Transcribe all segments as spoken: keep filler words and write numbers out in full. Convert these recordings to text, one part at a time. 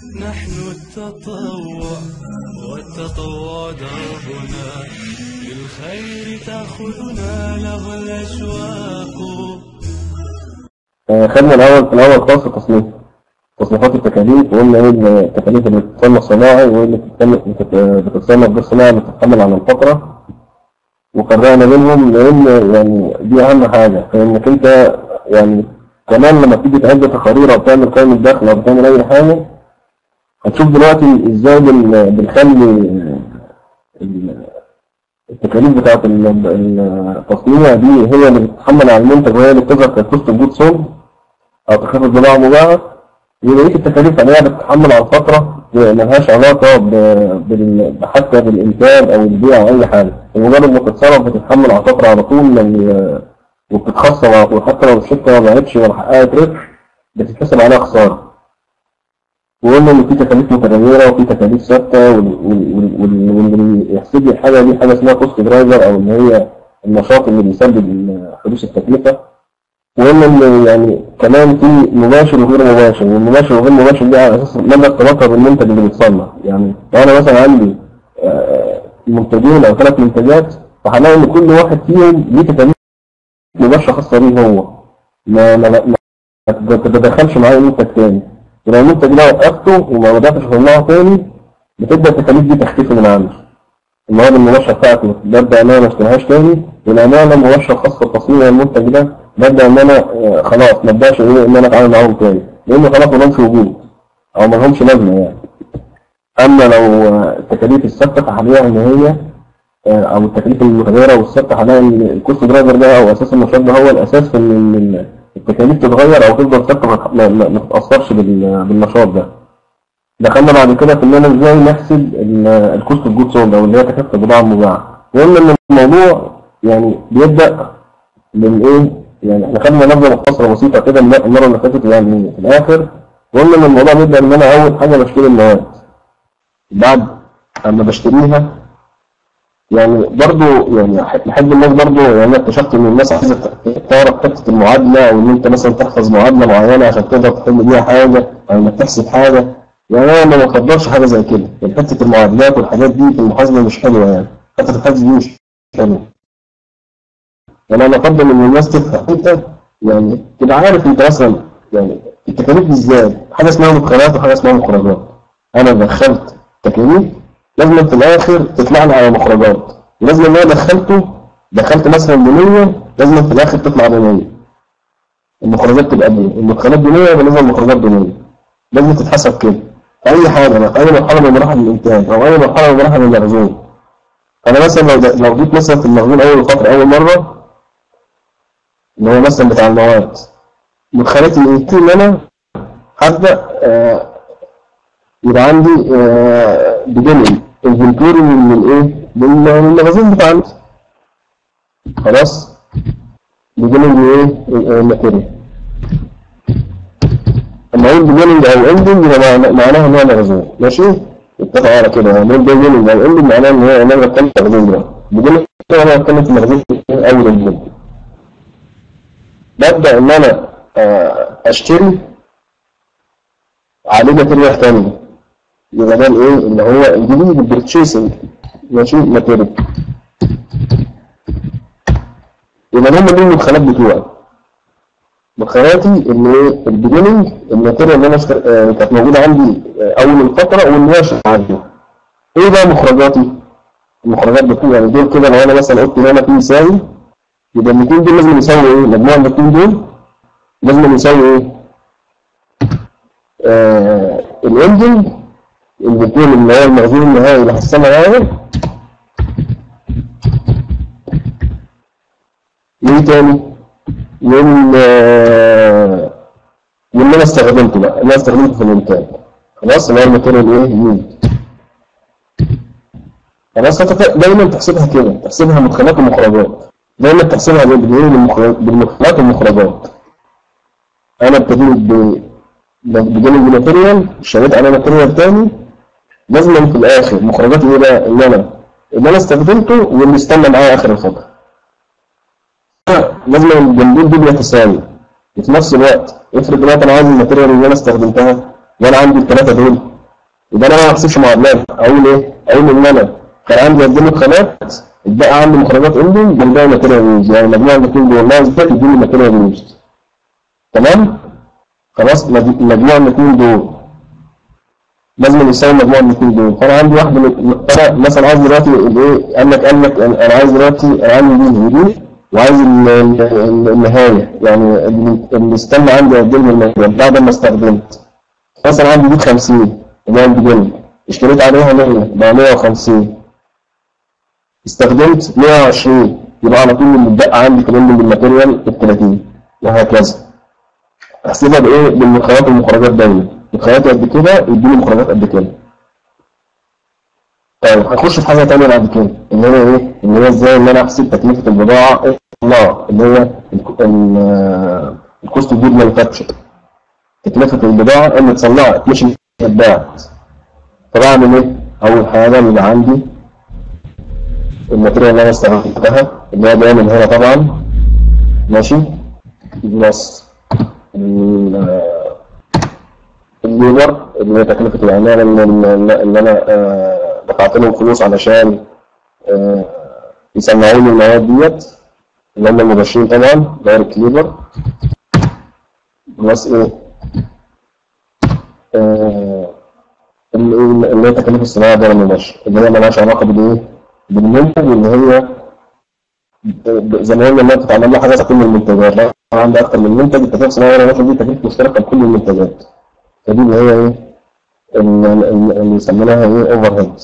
نحن التطوع والتطوع دربنا، للخير تأخذنا له الأشواق. خدنا الأول في الأول خاص التصنيف، تصنيفات التكاليف، وقلنا إيه التكاليف اللي بتتصنف صناعي وإيه اللي بتتصنف غير صناعي اللي بتتحمل على الفقرة، وفرقنا بينهم لأن يعني دي أهم حاجة. فإنك أنت يعني كمان لما تيجي تأجل تقارير أو تعمل قائمة دخل أو تعمل أي حاجة، هتشوف دلوقتي إزاي بنخلي التكاليف بتاعة التصنيع دي هي اللي بتتحمل على المنتج وهي اللي بتظهر ككوست اوف جود سولد أو تخفيض بضاعة مباعة، وبقية التكاليف عليها بتتحمل على الفترة ملهاش علاقة حتى بالإنتاج أو البيع أو أي حاجة، مجرد ما تتصرف بتتحمل على الفترة على طول وبتتخصم على طول، حتى لو الشركة ما باعتش ولا حققت ربح بتتحسب عليها خسارة. وقلنا إن في تكاليف متغيرة وفي تكاليف ثابتة، واللي يحسب لي الحاجة دي حاجة اسمها كوست درايفر أو اللي هي النشاط اللي بيسبب حدوث التكلفة. وقلنا إن يعني كمان في مباشر وغير مباشر، والمباشر وغير مباشر دي على أساس مدى ارتباطها بالمنتج اللي بيتصنع. يعني لو أنا مثلا عندي منتجين أو ثلاث منتجات، فهلاقي إن كل واحد فيهم ليه تكاليف مباشرة خاصة بيه هو، ما ما ما تتدخلش معايا منتج تاني. ولو المنتج ده وقفته وما بدأتش أصنعه تاني، بتبدأ التكاليف دي تختفي من عندي. المواد المباشرة بتاعتي ببدأ إن أنا ما اشتريهاش تاني، والأمانة المباشرة خاصة بتصنيع المنتج ده ببدأ إن أنا خلاص ما ابدأش إن أنا أتعامل معاهم تاني، لأنه خلاص ما لهمش وجود أو ما لهمش لازمة يعني. أما لو التكاليف الثابتة فهلاقيها إن هي أو التكاليف المتغيرة والثابتة هلاقي إن الكوست درايفر ده أو أساس النشاط ده هو الأساس في إن التكاليف تتغير أو تفضل ثابتة ما تتأثرش بالنشاط ده. دخلنا بعد كده في إن أنا إزاي نحسب الكوست اوف جود سولد أو اللي هي تكلفة البضاعة المباعة. وقلنا إن الموضوع يعني بيبدأ من إيه؟ يعني إحنا خدنا نبذة مختصرة بسيطة كده المرة اللي فاتت يعني في الآخر. وقلنا إن الموضوع بيبدأ إن أنا أول حاجة بشتري المواد. بعد أما بشتريها يعني برضو يعني لحد الناس برضو يعني أنا اكتشفت إن الناس عايزة تعرف حتة المعادلة، أو إن أنت مثلا تحفظ معادلة معينة عشان تقدر تحل بيها حاجة أو إنك تحسب حاجة. يعني أنا ما بفضلش حاجة زي كده، يعني حتة المعادلات والحاجات دي في المحاسبة مش حلوة، يعني حتة الحفظ دي مش حلوة. يعني أنا أفضل إن الناس تفهم أنت يعني تبقى عارف أنت مثلا يعني التكاليف إزاي، حاجة اسمها مدخلات وحاجة اسمها مخرجات. أنا دخلت تكاليف لازم في الآخر تطلع لي على مخرجات، ولازم إن أنا دخلته دخلت مثلا بمية لازم في الآخر تطلع بمية. المخرجات تبقى بمية، المدخلات بمية ولازم المخرجات بمية، لازم تتحسب كده. أي حاجة في أي مرحلة من مراحل الإنتاج أو أي مرحلة من مراحل المخزون. أنا مثلا لو لو جيت مثلا في المخزون أول فترة أول مرة اللي هو مثلا بتاع المواد، مدخلاتي إيه؟ إن أنا هبدأ آه يبقى عندي آه بجنب انفنتوري من الإيه؟ من المخزون بتاعنا. خلاص؟ بجنب إيه؟ الماتيريال. لما اقول بيجننج او اندنج يبقى معناها ان هو مخزون، ماشي؟ اتفق على كده. يعني اقول بيجننج او اندنج معناها ان هو انا بتكلم في المخزون دلوقتي. بيجننج انا بتكلم في المخزون اول الجنب. ببدا ان انا اشتري عليه ماتيريال ثانيه، يبقى ده الايه اللي هو الجديد البرتشيسنج، ماشي؟ ماتيريال. يبقى هم دول المدخلات بتوعي. مدخلاتي اللي ايه؟ البيجننج الماتيريال اللي انا آه كانت موجوده عندي آه اول الفتره واللي هي شغاله. ايه بقى مخرجاتي؟ المخرجات بتوعي يعني دول كده. لو انا مثلا قلت ان انا في يساوي، يبقى الاثنين دول لازم يساوي ايه؟ مجموع الاثنين دول لازم يساوي ايه؟ آه الاندنج البتول اللي هو المخزون النهائي اللي حصلنا معايا. وايه تاني؟ وال واللي انا استخدمته بقى اللي انا استخدمته في الانتاج. خلاص اللي هو الماتيريال ايه؟ يود. خلاص دايما تحسبها كده، تحسبها مدخلات ومخرجات. دايما تحسبها بالمدخلات والمخرجات. انا ابتديت بجانب الماتيريال، اشتريت على ماتيريال تاني، لازم في الاخر مخرجاتي ايه بقى؟ اللي انا اللي انا استخدمته واللي استنى معايا اخر الفتره. لازم الجنبين دول يتساوي. وفي نفس الوقت افرض دلوقتي انا عايز الماتيريال اللي انا استخدمتها وانا عندي الثلاثه دول يبقى انا ما بحسبش معادلات، اقول ايه؟ اقول ان انا كان عندي قد ايه خامات، اتبقى عندي مخرجات اندنج بالباقي ماتيريال يوز، يعني مجموع الاثنين دول ناقص ده يديني ماتيريال يوز. تمام؟ خلاص مجموع الاثنين دول لازم يساوي مجموع الاثنين دول، فانا عندي واحده من... انا مثلا عايز دلوقتي الايه؟ قال لك قال لك انا عايز دلوقتي انا عندي دي ودي وعايز النهايه، يعني اللي استنى عندي قد ايه من الماتيريال بعد ما استخدمت. مثلا عندي دي خمسين اللي هي البيجن، اشتريت عليها مية بقى مية وخمسين، استخدمت مية وعشرين، يبقى على طول اللي اتبقى عندي كمان من الماتيريال ال ثلاثين، وهكذا. احسبها بايه؟ بالمدخلات والمخرجات دايما، مدخلات قد كده يديني مخرجات قد كده. طيب هنخش في حاجه ثانيه بعد كده اللي هي ايه؟ اللي هي ازاي ان انا احسب تكلفه البضاعه الله اللي هي الكوست اوف جود مانيفاكتشر، تكلفه البضاعه اللي اتصنعت مش اللي اتباعت. فبعمل ايه؟ اول حاجه يبقى عندي الماتيريال اللي انا استخدمتها اللي هي جايه من هنا طبعا، ماشي، بلس الليبر اللي هي تكلفه العماله اللي انا دفعت لهم فلوس علشان يصنعوا لي المواد ديت اللي هم المباشرين طبعا دايركت ليبر، بلس ايه؟ اللي هي تكاليف الصناعه غير المباشر اللي هي مالهاش علاقه بالايه؟ بالمنتج، اللي هي زي ما قلنا انها بتتعمل لها حاجات كل المنتجات، لو عندي اكتر من منتج التكاليف الصناعيه غير المباشر دي تكاليف مشتركه لكل المنتجات، فدي اللي هي ايه؟ اللي يسموناها ايه؟ اوفر هيد.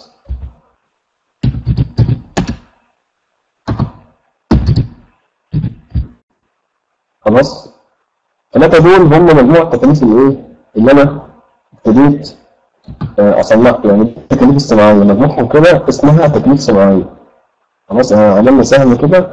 خلاص؟ الثلاثه دول هم مجموع التكاليف الايه؟ اللي انا ابتديت اصنعها، يعني التكاليف الصناعيه مجموعهم كده اسمها تكاليف صناعيه. خلاص عملنا سهم كده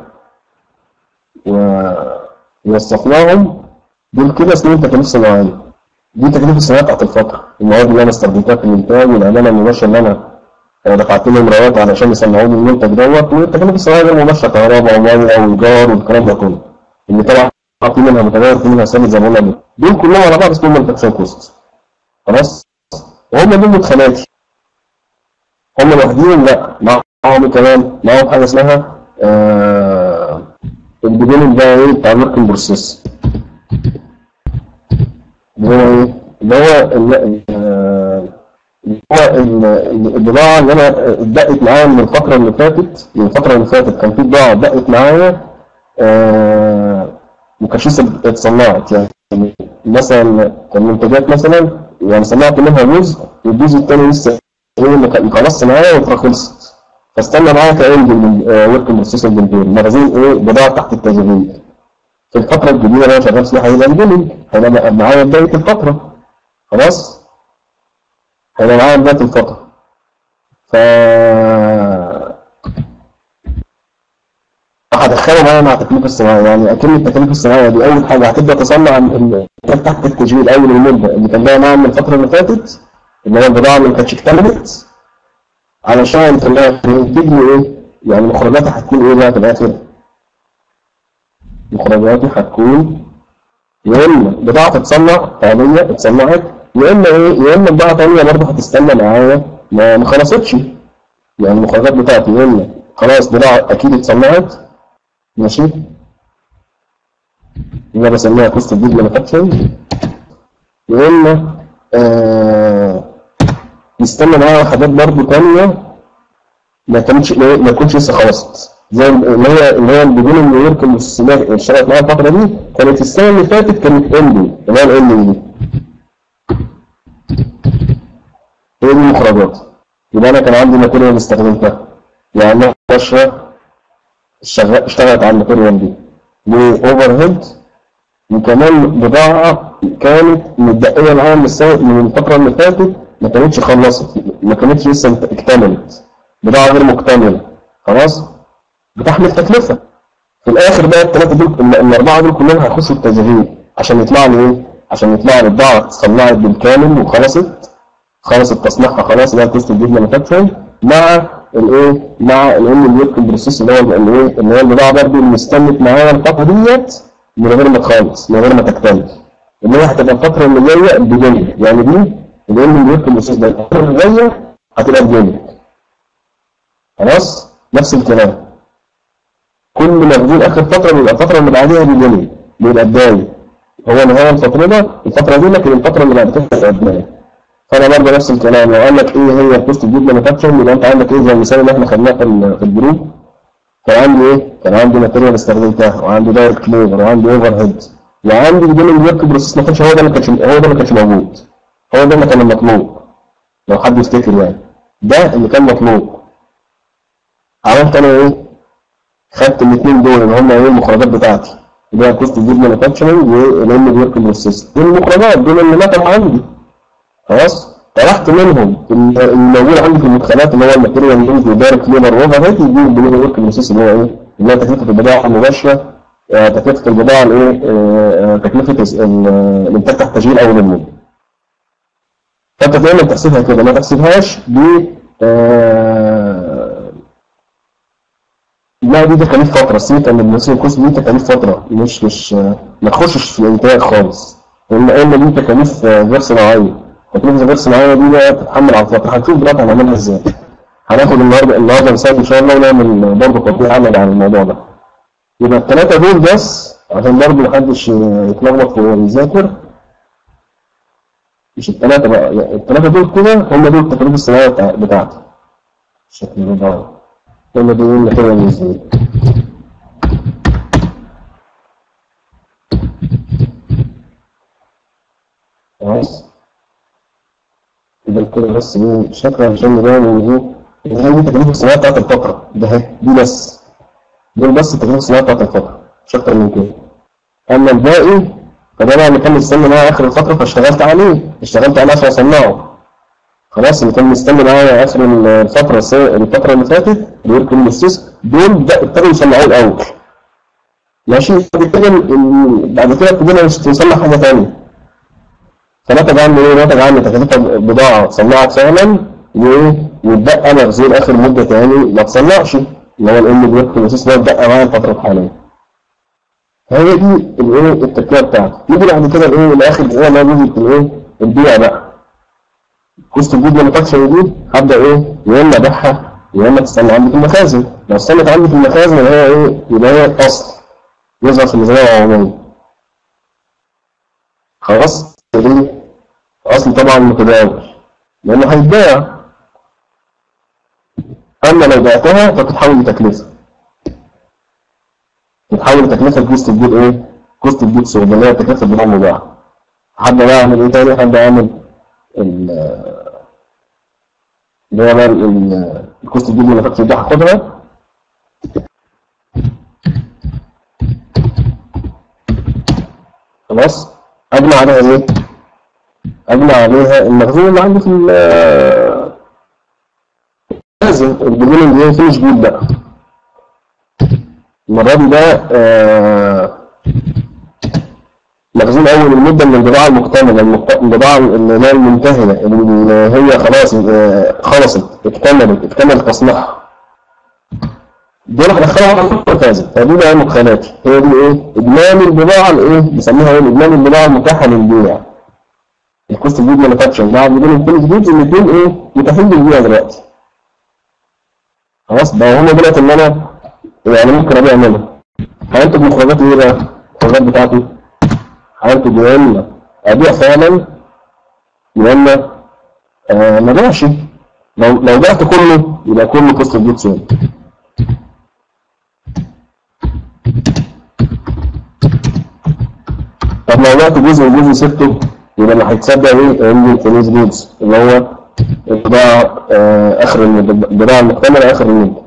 ووصفناهم دول كده اسمهم تكاليف صناعيه. دي تكاليف الصناعيه بتاعت الفتره، المواد اللي انا استخدمتها في الانتاج والعماله المباشره اللي انا دفعت لهم رواتب علشان يصنعوا لي المنتج دوت، والتكاليف الصناعيه غير المباشره كهرباء وميه وايجار والكلام ده كله اللي طبعا في منها متغير في منها ثابت زي ما قلنا، دول كلهم على بعض اسمهم مانيفاكتشر كوست. خلاص؟ وهم دول مدخلاتي، هم لوحديهم لا، معاهم كمان معاهم حاجه اسمها آه البيجننج ده ايه؟ بتاع الوركينج بروسيس، اللي هو ايه؟ اللي هو اللي هو البضاعه اللي انا اتبقت معايا من الفتره اللي فاتت، من الفتره اللي فاتت كان في بضاعه اتبقت معايا آه ما كانتش لسه اتصنعت، يعني مثلا كان منتجات مثلا يعني صنعت منها جزء والجزء الثاني لسه ايه اللي خلصت معايا وخلصت، فاستنى معايا كاند من ورك بروسيس انفنتوري، مخزون ايه؟ بضاعه تحت التشغيل. في الفتره الجديده اللي انا شغال فيها هيبقى البيلنج، هيبقى معايا بدايه الفتره. خلاص؟ هيبقى معايا بدايه الفتره. ف هدخله معايا مع التكلفه الصناعيه، يعني اكن التكاليف الصناعيه دي اول حاجه هتبدا تصنع تحت التشغيل اول المده اللي كان جاي معايا من الفتره اللي فاتت اللي هي البضاعه اللي ما كانتش اكتملت، علشان في الاخر تنتج لي ايه؟ يعني مخرجاتي هتكون ايه بقى في الاخر؟ مخرجاتي هتكون يا اما بضاعه تتصنع عاديه اتصنعت، يا اما ايه؟ يا اما بضاعه ثانيه برضه هتستنى معايا ما خلصتش، يعني المخرجات بتاعتي يا اما خلاص بضاعه اكيد اتصنعت، ماشي، اللي انا بسميها كوست اوف جود مانيفاكتشرنج، يا اما آه يستنى معايا حاجات برضه ثانيه ما كانتش ما تكونش لسه خلصت، زي اللي هي اللي هي البدون النيويورك اللي اشتغلت معايا الفتره دي كانت السنه اللي فاتت كانت اندي، اللي هي الاندي دي هي دي المخرجات. يبقى انا كان عندي ماتيريال استخدمتها، يعني مباشره اشتغلت على الماتيريال دي واوفر هيد، وكمان بضاعه كانت متبقيه معايا من السنه من الفتره اللي فاتت ما كانتش خلصت، ما كانتش لسه اكتملت، بضاعه غير مكتمله. خلاص؟ بتحمل تكلفه. في الاخر بقى الثلاثه دول الاربعه دول كلهم هيخشوا التشغيل عشان يطلع لي ايه؟ عشان يطلع لي البضاعه اتصنعت بالكامل وخلصت، خلصت تصنيعها خلاص اللي هي الكوست اوف جود مانيفاكتشرنج، مع الايه؟ مع الام الورك بروسيس اللي هو الايه؟ اللي هي البضاعه برضه اللي استنت معايا الفتره ديت من غير ما تخلص، من غير ما تكتمل، اللي هي هتبقى الفتره اللي جايه البدايه، يعني دي الام بيرك الاساس ده الفتره اللي جايه هتبقى بجانب. خلاص نفس الكلام، كل مخزون اخر فتره بيبقى الفتره اللي بعديها بجانب، بيبقى بدايه. هو نهايه الفتره ده الفتره دي، لكن الفتره اللي بعد كده بتبقى بدايه. فانا برضه نفس الكلام، لو قال لك ايه هي الكوست جود مانيفاكتشرنج، يبقى انت عندك ايه زي المثال اللي احنا خدناه في الجروب. كان عندي ايه؟ كان عندي ماتيريال استخدمتها، وعندي دايركت ليبر، وعندي اوفر هيد، وعندي بيجيننج ورك بروسيس ما كانش هو ده اللي كانش هو ده اللي كانش موجود. هو ده اللي كان المطلوب. لو حد يفتكر يعني ده اللي كان مطلوب. عملت انا ايه؟ خدت الاثنين دول اللي هم ايه المخرجات بتاعتي، اللي هي الكوست جود مانيفاكتشرنج والام ورك بروسيس، دول المخرجات دول اللي نتجوا عندي. خلاص؟ طرحت منهم الموجود عندي في المدخلات اللي هو الماتيريال لينز ودايركت ليبر واوفر هيد، يجيب البيجيننج ورك بروسيس اللي هو ايه؟ اللي هي تكلفه البضاعه المباشره، تكلفه البضاعه الايه؟ تكلفه الانتاج تحت تشغيل اول المده. فانت دايما تحسبها كده، ما تحسبهاش ب لا دي تكاليف فتره، السيت ان الناس الكوست دي تكاليف فتره، مش مش ما تخشش في الانتاج خالص. لان دي تكاليف غير صناعيه، تكاليف غير صناعيه دي بقى بتتحمل على الفتره. هنشوف دلوقتي هنعملها ازاي. هناخد النهارده النهارده مثال ان شاء الله، ونعمل برضه تطبيق عملي على الموضوع ده. يبقى الثلاثه دول بس عشان برضه محدش يتلخبط وهو بيذاكر. مش الثلاثه بقى، الثلاثه دول كده هم دول التكاليف الصناعيه بتاعتي. الشكل ده هم دول اللي كده ازاي. خلاص يبقى كده بس ايه شكل عشان نبين ان ايه هي دي التكاليف الصناعيه بتاعت الفتره ده اهي، دي بس دول بس التكاليف الصناعيه بتاعت الفتره، مش اكتر من كده. اما الباقي فده بقى اللي كان مستني معايا اخر الفتره فاشتغلت عليه، اشتغلت عليه عشان اصنعه. خلاص اللي كان مستني معايا اخر الفتره الفتره اللي فاتت الورك بروسيس دول ابتدوا يصنعوه الاول. ماشي، بعد كده بعد كده ابتدينا نصنع حاجه ثانيه. فنتج عني ايه؟ نتج عني تكلفه بضاعه صنعت فعلا، وايه؟ واتبقى مخزون اخر مده تاني ما تصنعش، اللي هو الام بورك بروسيس ده اتبقى معايا الفتره الحاليه. هي دي الايه؟ التركيبه بتاعتي. يجي بعد كده الايه؟ الاخر هو اللي هو الايه؟ البيع بقى. كوست جود مانيفاكتشرنج دي هبدا ايه؟ يا اما ابيعها يا اما تستنى عندي في المخازن. لو استنت عندي في المخازن اللي هي ايه؟ يبقى هي الاصل يظهر في الميزانيه العموميه. خلاص؟ دي اصل طبعا متداول لانه هيتباع. اما لو بعتها فتتحول لتكلفه، تتحول لتكلفه كوست جود ايه؟ كوست جود سولد اللي هي تكلفه البضاعه المباعه. هبدا بقى اعمل ايه تاني؟ هبدا اعمل اللي هو بقى الكوست جود مانيفاكتشر دي هاخدها خلاص، اجمع عليها ايه؟ اجمع عليها المخزون اللي عندي في لازم البيجيننج ايه؟ فينش جود بقى. المره دي ده آه مخزون اول المده من البضاعه المكتمله، البضاعه اللي هي المنتهيه اللي هي خلاص آه خلصت اكتملت اكتمل تصنيعها. دول هدخلها على المخازن، فدي بقى مدخلاتي. هي دي ايه؟ اجمالي البضاعه الايه؟ بنسميها ايه؟ اجمالي البضاعه المتاحه للبيع. الكوست جود مانيفاكتشر مع البيجيننج فينش جودز الاثنين ايه؟ متاحين للبيع دلوقتي. خلاص بقى هما دلوقتي ان انا يعني ممكن ابيع منها. هينتج مخرجات ايه بقى؟ المخرجات بتاعتي هينتج يا اما ابيع فعلا يا اما آه ما ابيعش. لو لو بعت كله يبقى كله كوست جود سولد. طب لو بعت جزء وجزء سبته يبقى اللي هيتصدق ايه؟ الفينيش جودز اللي هو البضاعه آه اخر المده، البضاعه المكتمله اخر المده.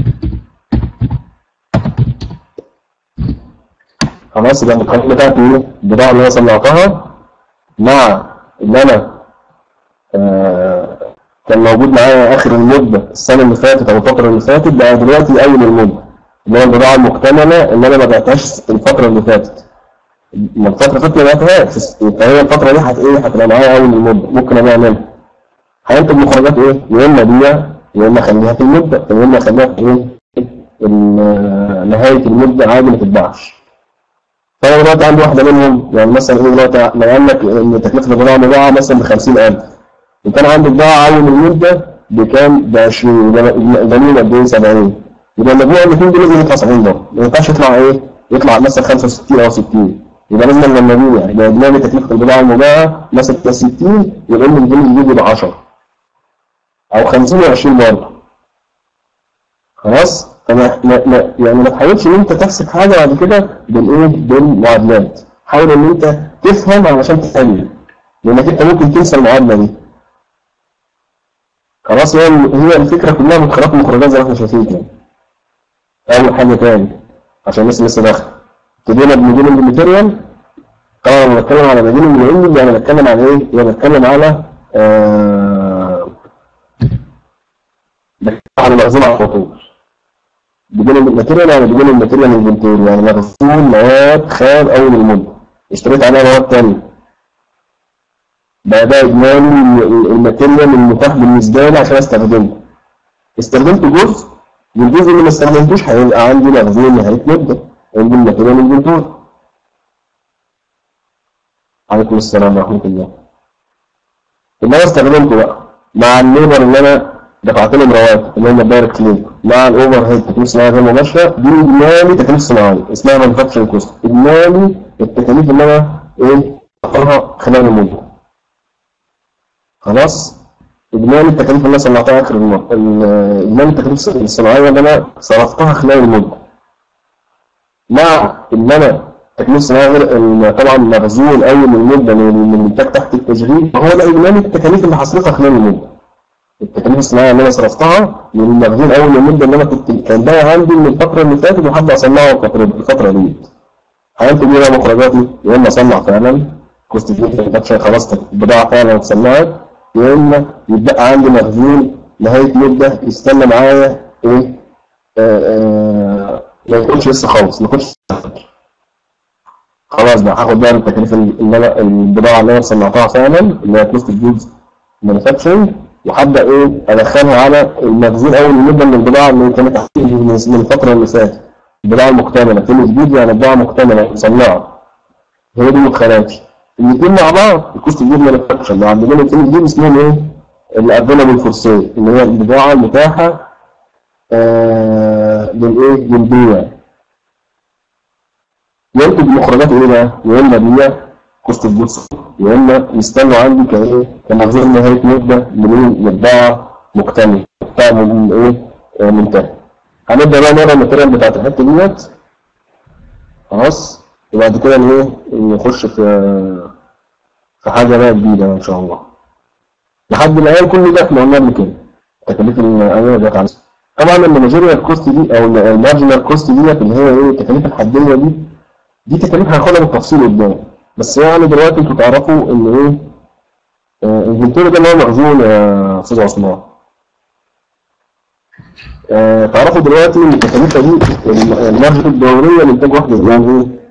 خلاص يبقى المخرجات بتاعتي ايه؟ البضاعه اللي انا صنعتها مع اللي انا آه كان موجود معايا اخر المده السنه اللي فاتت او الفتره اللي فاتت، بقى دلوقتي اول المده اللي هي البضاعه المكتمله اللي انا ما بعتهاش الفتره اللي فاتت. ما الفتره اللي فاتت ما بعتهاش، فهي الفتره دي هت ايه؟ هتبقى معايا اول المده، ممكن ابيع منها. هينتج مخرجات ايه؟ يا اما ابيع يا اما اخليها في المده، يا اما اخليها في ايه؟ نهايه المده عادي ما تتباعش. فانا دلوقتي عندي واحده منهم، يعني مثلا ايه دلوقتي لو قال لك ان تكلفه البضاعه المباعه مثلا ب خمسين ألف، وكان عندي بضاعة أول المدة بكام؟ ب عشرين، يبقى جميل قد إيه؟ سبعين. يبقى المجموع الاثنين دول لازم يطلع سبعين برضه، ما ينفعش يطلع إيه؟ يطلع مثلا خمسة وستين أو ستين، يبقى لازم لما نبيع يبقى إجمالي تكلفة البضاعة المباعة مثلا ستين، يبقى الإجمالي الجديد يبقى عشرة أو خمسين وعشرين برضه. خلاص؟ فما ما ما يعني ما تحاولش إن أنت تحسب حاجة بعد كده بالإيه؟ بالمعادلات، حاول إن أنت تفهم علشان تحل، لأنك أنت ممكن تنسى المعادلة دي. خلاص؟ هي هي الفكرة كلها مدخلات ومخرجات زي ما احنا شايفين كده. أول حاجة تاني عشان الناس لسه داخلة، ابتدينا بمدينة الماتيريال. طبعا لما بتكلم على مدينة الماتيريال يعني بتكلم على إيه؟ يعني بتكلم على آه بتكلم على مخزون على الخطوط. بدون الماتيريال يعني بدون الماتيريال انفنتوري، يعني مخزون مواد خام أول المدة اشتريت عليها مواد تانية، بقى ده إجمالي الماتيريال المتاح بالنسبة لي عشان استخدمه. استخدمت جزء والجزء اللي ما استخدمتوش هيبقى عندي مخزون نهاية مدة عندي الماتيريال انفنتوري. عليكم السلام ورحمة الله. اللي أنا استخدمته بقى مع الليبر اللي أنا دفعت لهم رواتب اللي هم الدايركت ليبر مع الأوفر هيد تكلفة صناعية غير مباشرة، دي إجمالي تكاليف صناعية اسمها مانيفاكتشرنج كوست، إجمالي التكاليف اللي أنا إيه أدفعها خلال المدة. خلاص؟ إجمالي التكاليف اللي أنا صنعتها آخر المدة، إجمالي التكاليف الصناعية اللي أنا صرفتها خلال المدة. مع إن أنا التكاليف الصناعية غير طبعا مخزون أول المدة من الإنتاج تحت التشغيل، هو ده إجمالي التكاليف اللي حصلتها خلال المدة. التكاليف الصناعية اللي أنا صرفتها من المخزون أول المدة اللي أنا كنت كان ده عندي من الفترة اللي فاتت وحابب أصنعها الفترة الفترة دي. حاولت أجيب بقى مخرجاتي، يا إما أصنع فعلا كوست برودكشن خلاص البضاعة فعلا اتصنعت، يا إما يتبقى عندي مخزون نهاية مدة يستنى معايا إيه آآ آآ ما يكونش لسه خالص، ما يكونش خلاص بقى هاخد بقى التكاليف اللي أنا البضاعة اللي أنا صنعتها فعلا اللي هي كوست جودز مانيفاكتشرنج، وهبدا ايه ادخلها على المخزون اول المده من البضاعه اللي كانت تحتيه من الفتره اللي فاتت، البضاعه المكتمله كلمه جديد يعني بضاعه مكتمله مصنعه، هي دي مدخلاتي. الاثنين مع بعض الكوست جود مانيفاكتشر اللي عندنا الاثنين دي اسمهم ايه؟ الافيلابل فور سيل، اللي هي البضاعه المتاحه آه للايه؟ للبيع. ينتج مخرجات ايه بقى؟ يا اما بيع كوست جودز، يا اما يستنوا عندي كايه؟ كمخزون نهايه مده لمين؟ للبضاعه مكتمله، بتاع من ايه؟ آه منتهي. هنبدا بقى نقرا الماتيريال بتاعت الحته ديت. خلاص؟ وبعد كده ايه؟ نخش في في حاجه بقى جديده ان شاء الله. لحد الان كل ده احنا قلنا قبل كده. تكاليف الايه جت على طبعا المانجيريال كوست دي او المارجنال كوست ديت اللي هي ايه؟ التكاليف الحديه دي دي تكاليف هناخدها بالتفصيل قدام. بس يعني دلوقتي انتوا تعرفوا ان ايه؟ الانفنتوري ده اللي هو مخزون يا استاذ عثمان. آه تعرفوا دلوقتي ان التكاليف دي المارجن الدوريه لانتاج واحده يعني ايه؟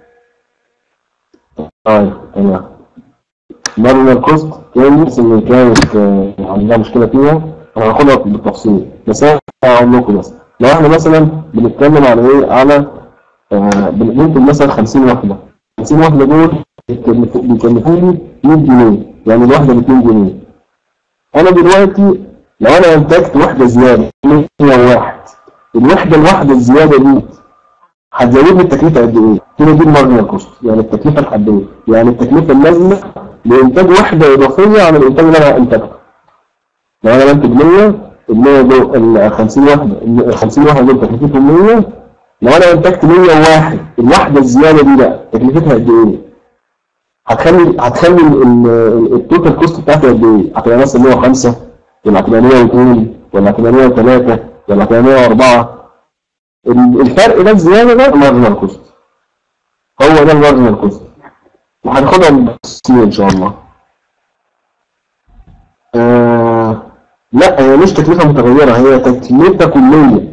طيب تمام. مارجنال كوست كانت اللي كانت آه عندنا مشكله فيها هناخدها بالتفصيل، بس انا هقول لكم بس لو احنا مثلا بنتكلم على ايه؟ على آه بننتج مثلا خمسين وحده، خمسين وحده دول بيكلفوني مية جنيه، يعني الواحده ب اتنين جنيه. انا دلوقتي لو انا انتجت وحده زياده مية وواحد، الوحده الواحده الزياده دي هتزود لي التكلفه قد ايه؟ كده دي المارجنال كوست، يعني التكلفه الحديه، يعني التكلفه اللازمه لانتاج وحده اضافيه عن الانتاج اللي انا انتجته. لو انا بنتج مية، ال مية دول ال خمسين وحده، ال خمسين وحده دول تكلفتهم مية، لو انا انتجت مية وواحد الوحده الزياده دي بقى تكلفتها قد ايه؟ هتخلي هتخلي التوتال كوست بتاعتي قد ايه؟ هتبقى مثلا مية وخمسة ولا هتبقى مية واتنين ولا هتبقى مية وتلاتة ولا هتبقى مية واربعة؟ الفرق ده الزياده ده المارجنال كوست، هو ده المارجنال كوست، وهناخدها بالتفصيل ان شاء الله. آه لا هي مش تكلفه متغيره، هي تكلفه كليه،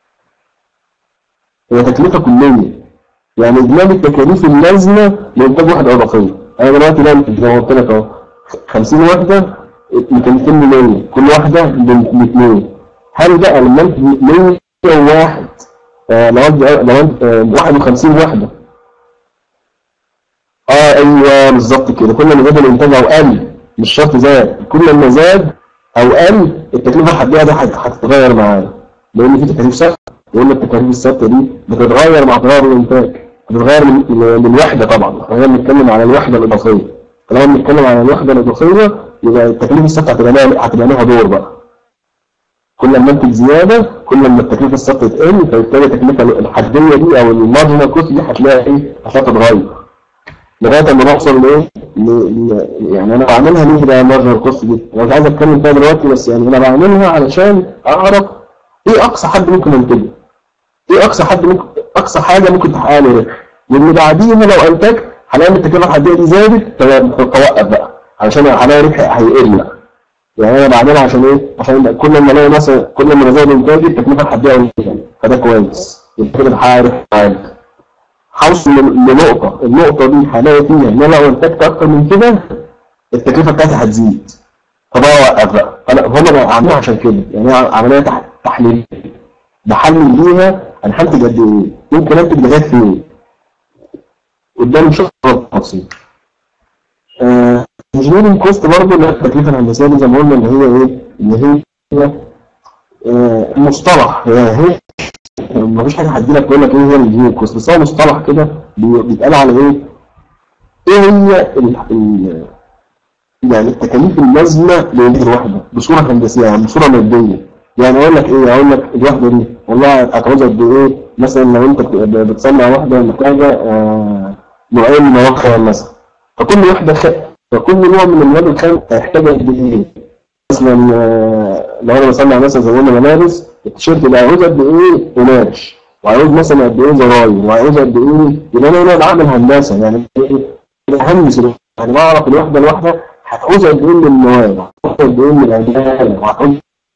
هي تكلفه كليه، يعني اجمالي التكاليف اللازمه لانتاج وحده اضافيه. انا دلوقتي بنتج زي ما قلت لك اهو خمسين وحده مكلفيني مية، كل واحده ب اتنين. هل بقى لما انت مية وواحد آه لو انت لو انت آه واحد وخمسين وحده اه ايوه بالظبط كده، كل ما زاد الانتاج او قل مش شرط زاد، كل ما زاد او قل التكلفه الحديه دي هتتغير معانا، لان في تكاليف ثابته، لان التكاليف الثابته دي بتتغير مع تغير الانتاج، بتتغير من الوحده طبعا، احنا بنتكلم على الوحده الاضافيه. طالما بنتكلم على الوحده الاضافيه يبقى التكلفه الثابته هتبقى لها هتبقى لها دور بقى. كل ما انتج زياده كل ما التكلفه الثابته تقل، فبالتالي التكلفه الحديه دي او المارجنال كوست دي هتلاقي ايه؟ هتلاقي تتغير لغايه ما نوصل لايه؟ يعني انا بعملها ليه بقى المارجنال كوست دي؟ انا مش عايز اتكلم فيها دلوقتي، بس يعني انا بعملها علشان اعرف ايه اقصى حد ممكن انتجه. ايه اقصى حد ممكن اقصى حاجه ممكن تحقق لي ربح، واللي بعديها لو انتجت هلاقي ان التكلفه الحديه دي زادت، توقف بقى علشان هلاقي ربح هيقل. يعني انا بعملها عشان ايه؟ عشان كل ما الاقي مثلا كل ما بزود انتاجي التكلفه الحديه قليله، فده كويس، يبقى كده بحقق ربح عالي. هوصل لنقطه، النقطه دي هلاقي فيها ان انا لو انتجت اكتر من كده التكلفه بتاعتي هتزيد، فبقى اوقف بقى. انا هم عاملينها عشان كده، يعني عمليه تحليل بحلل ليها انا هنتج قد ايه؟ ممكن انتج لغايه فين؟ قدام شغل تفصيل. انجينيرنج كوست برضه اللي هي التكلفه الهندسيه دي زي ما قلنا اللي هي ايه؟ اللي هي آه مصطلح، هي هي ما فيش حاجه هتجي لك تقول لك ايه هي الانجينيرنج كوست، بس هو مصطلح كده بيتقال على ايه؟ ايه هي ال ال يعني التكاليف اللازمه للوحده الواحده بصوره هندسيه، يعني بصوره ماديه. يعني اقول لك ايه؟ اقول لك الوحده دي والله هتعوز قد ايه؟ مثلا لو انت بتصنع وحده محتاجه آه نوعين من المواد خام مثلا، فكل وحده خ... فكل نوع من المواد الخام هيحتاج قد ايه؟ مثلا آه لو انا بصنع مثلا زي ما قلنا ملابس، التيشيرت اللي هيعوز قد ايه قماش، وهيعوز مثلا قد ايه زراير، وهيعوز قد ايه، يبقى انا هنا بعمل هندسه، يعني ايه؟ بهندس، يعني بعرف الوحده الواحده هتعوز قد ايه من المواد، هتعوز قد ايه من العجاله، وهتعوز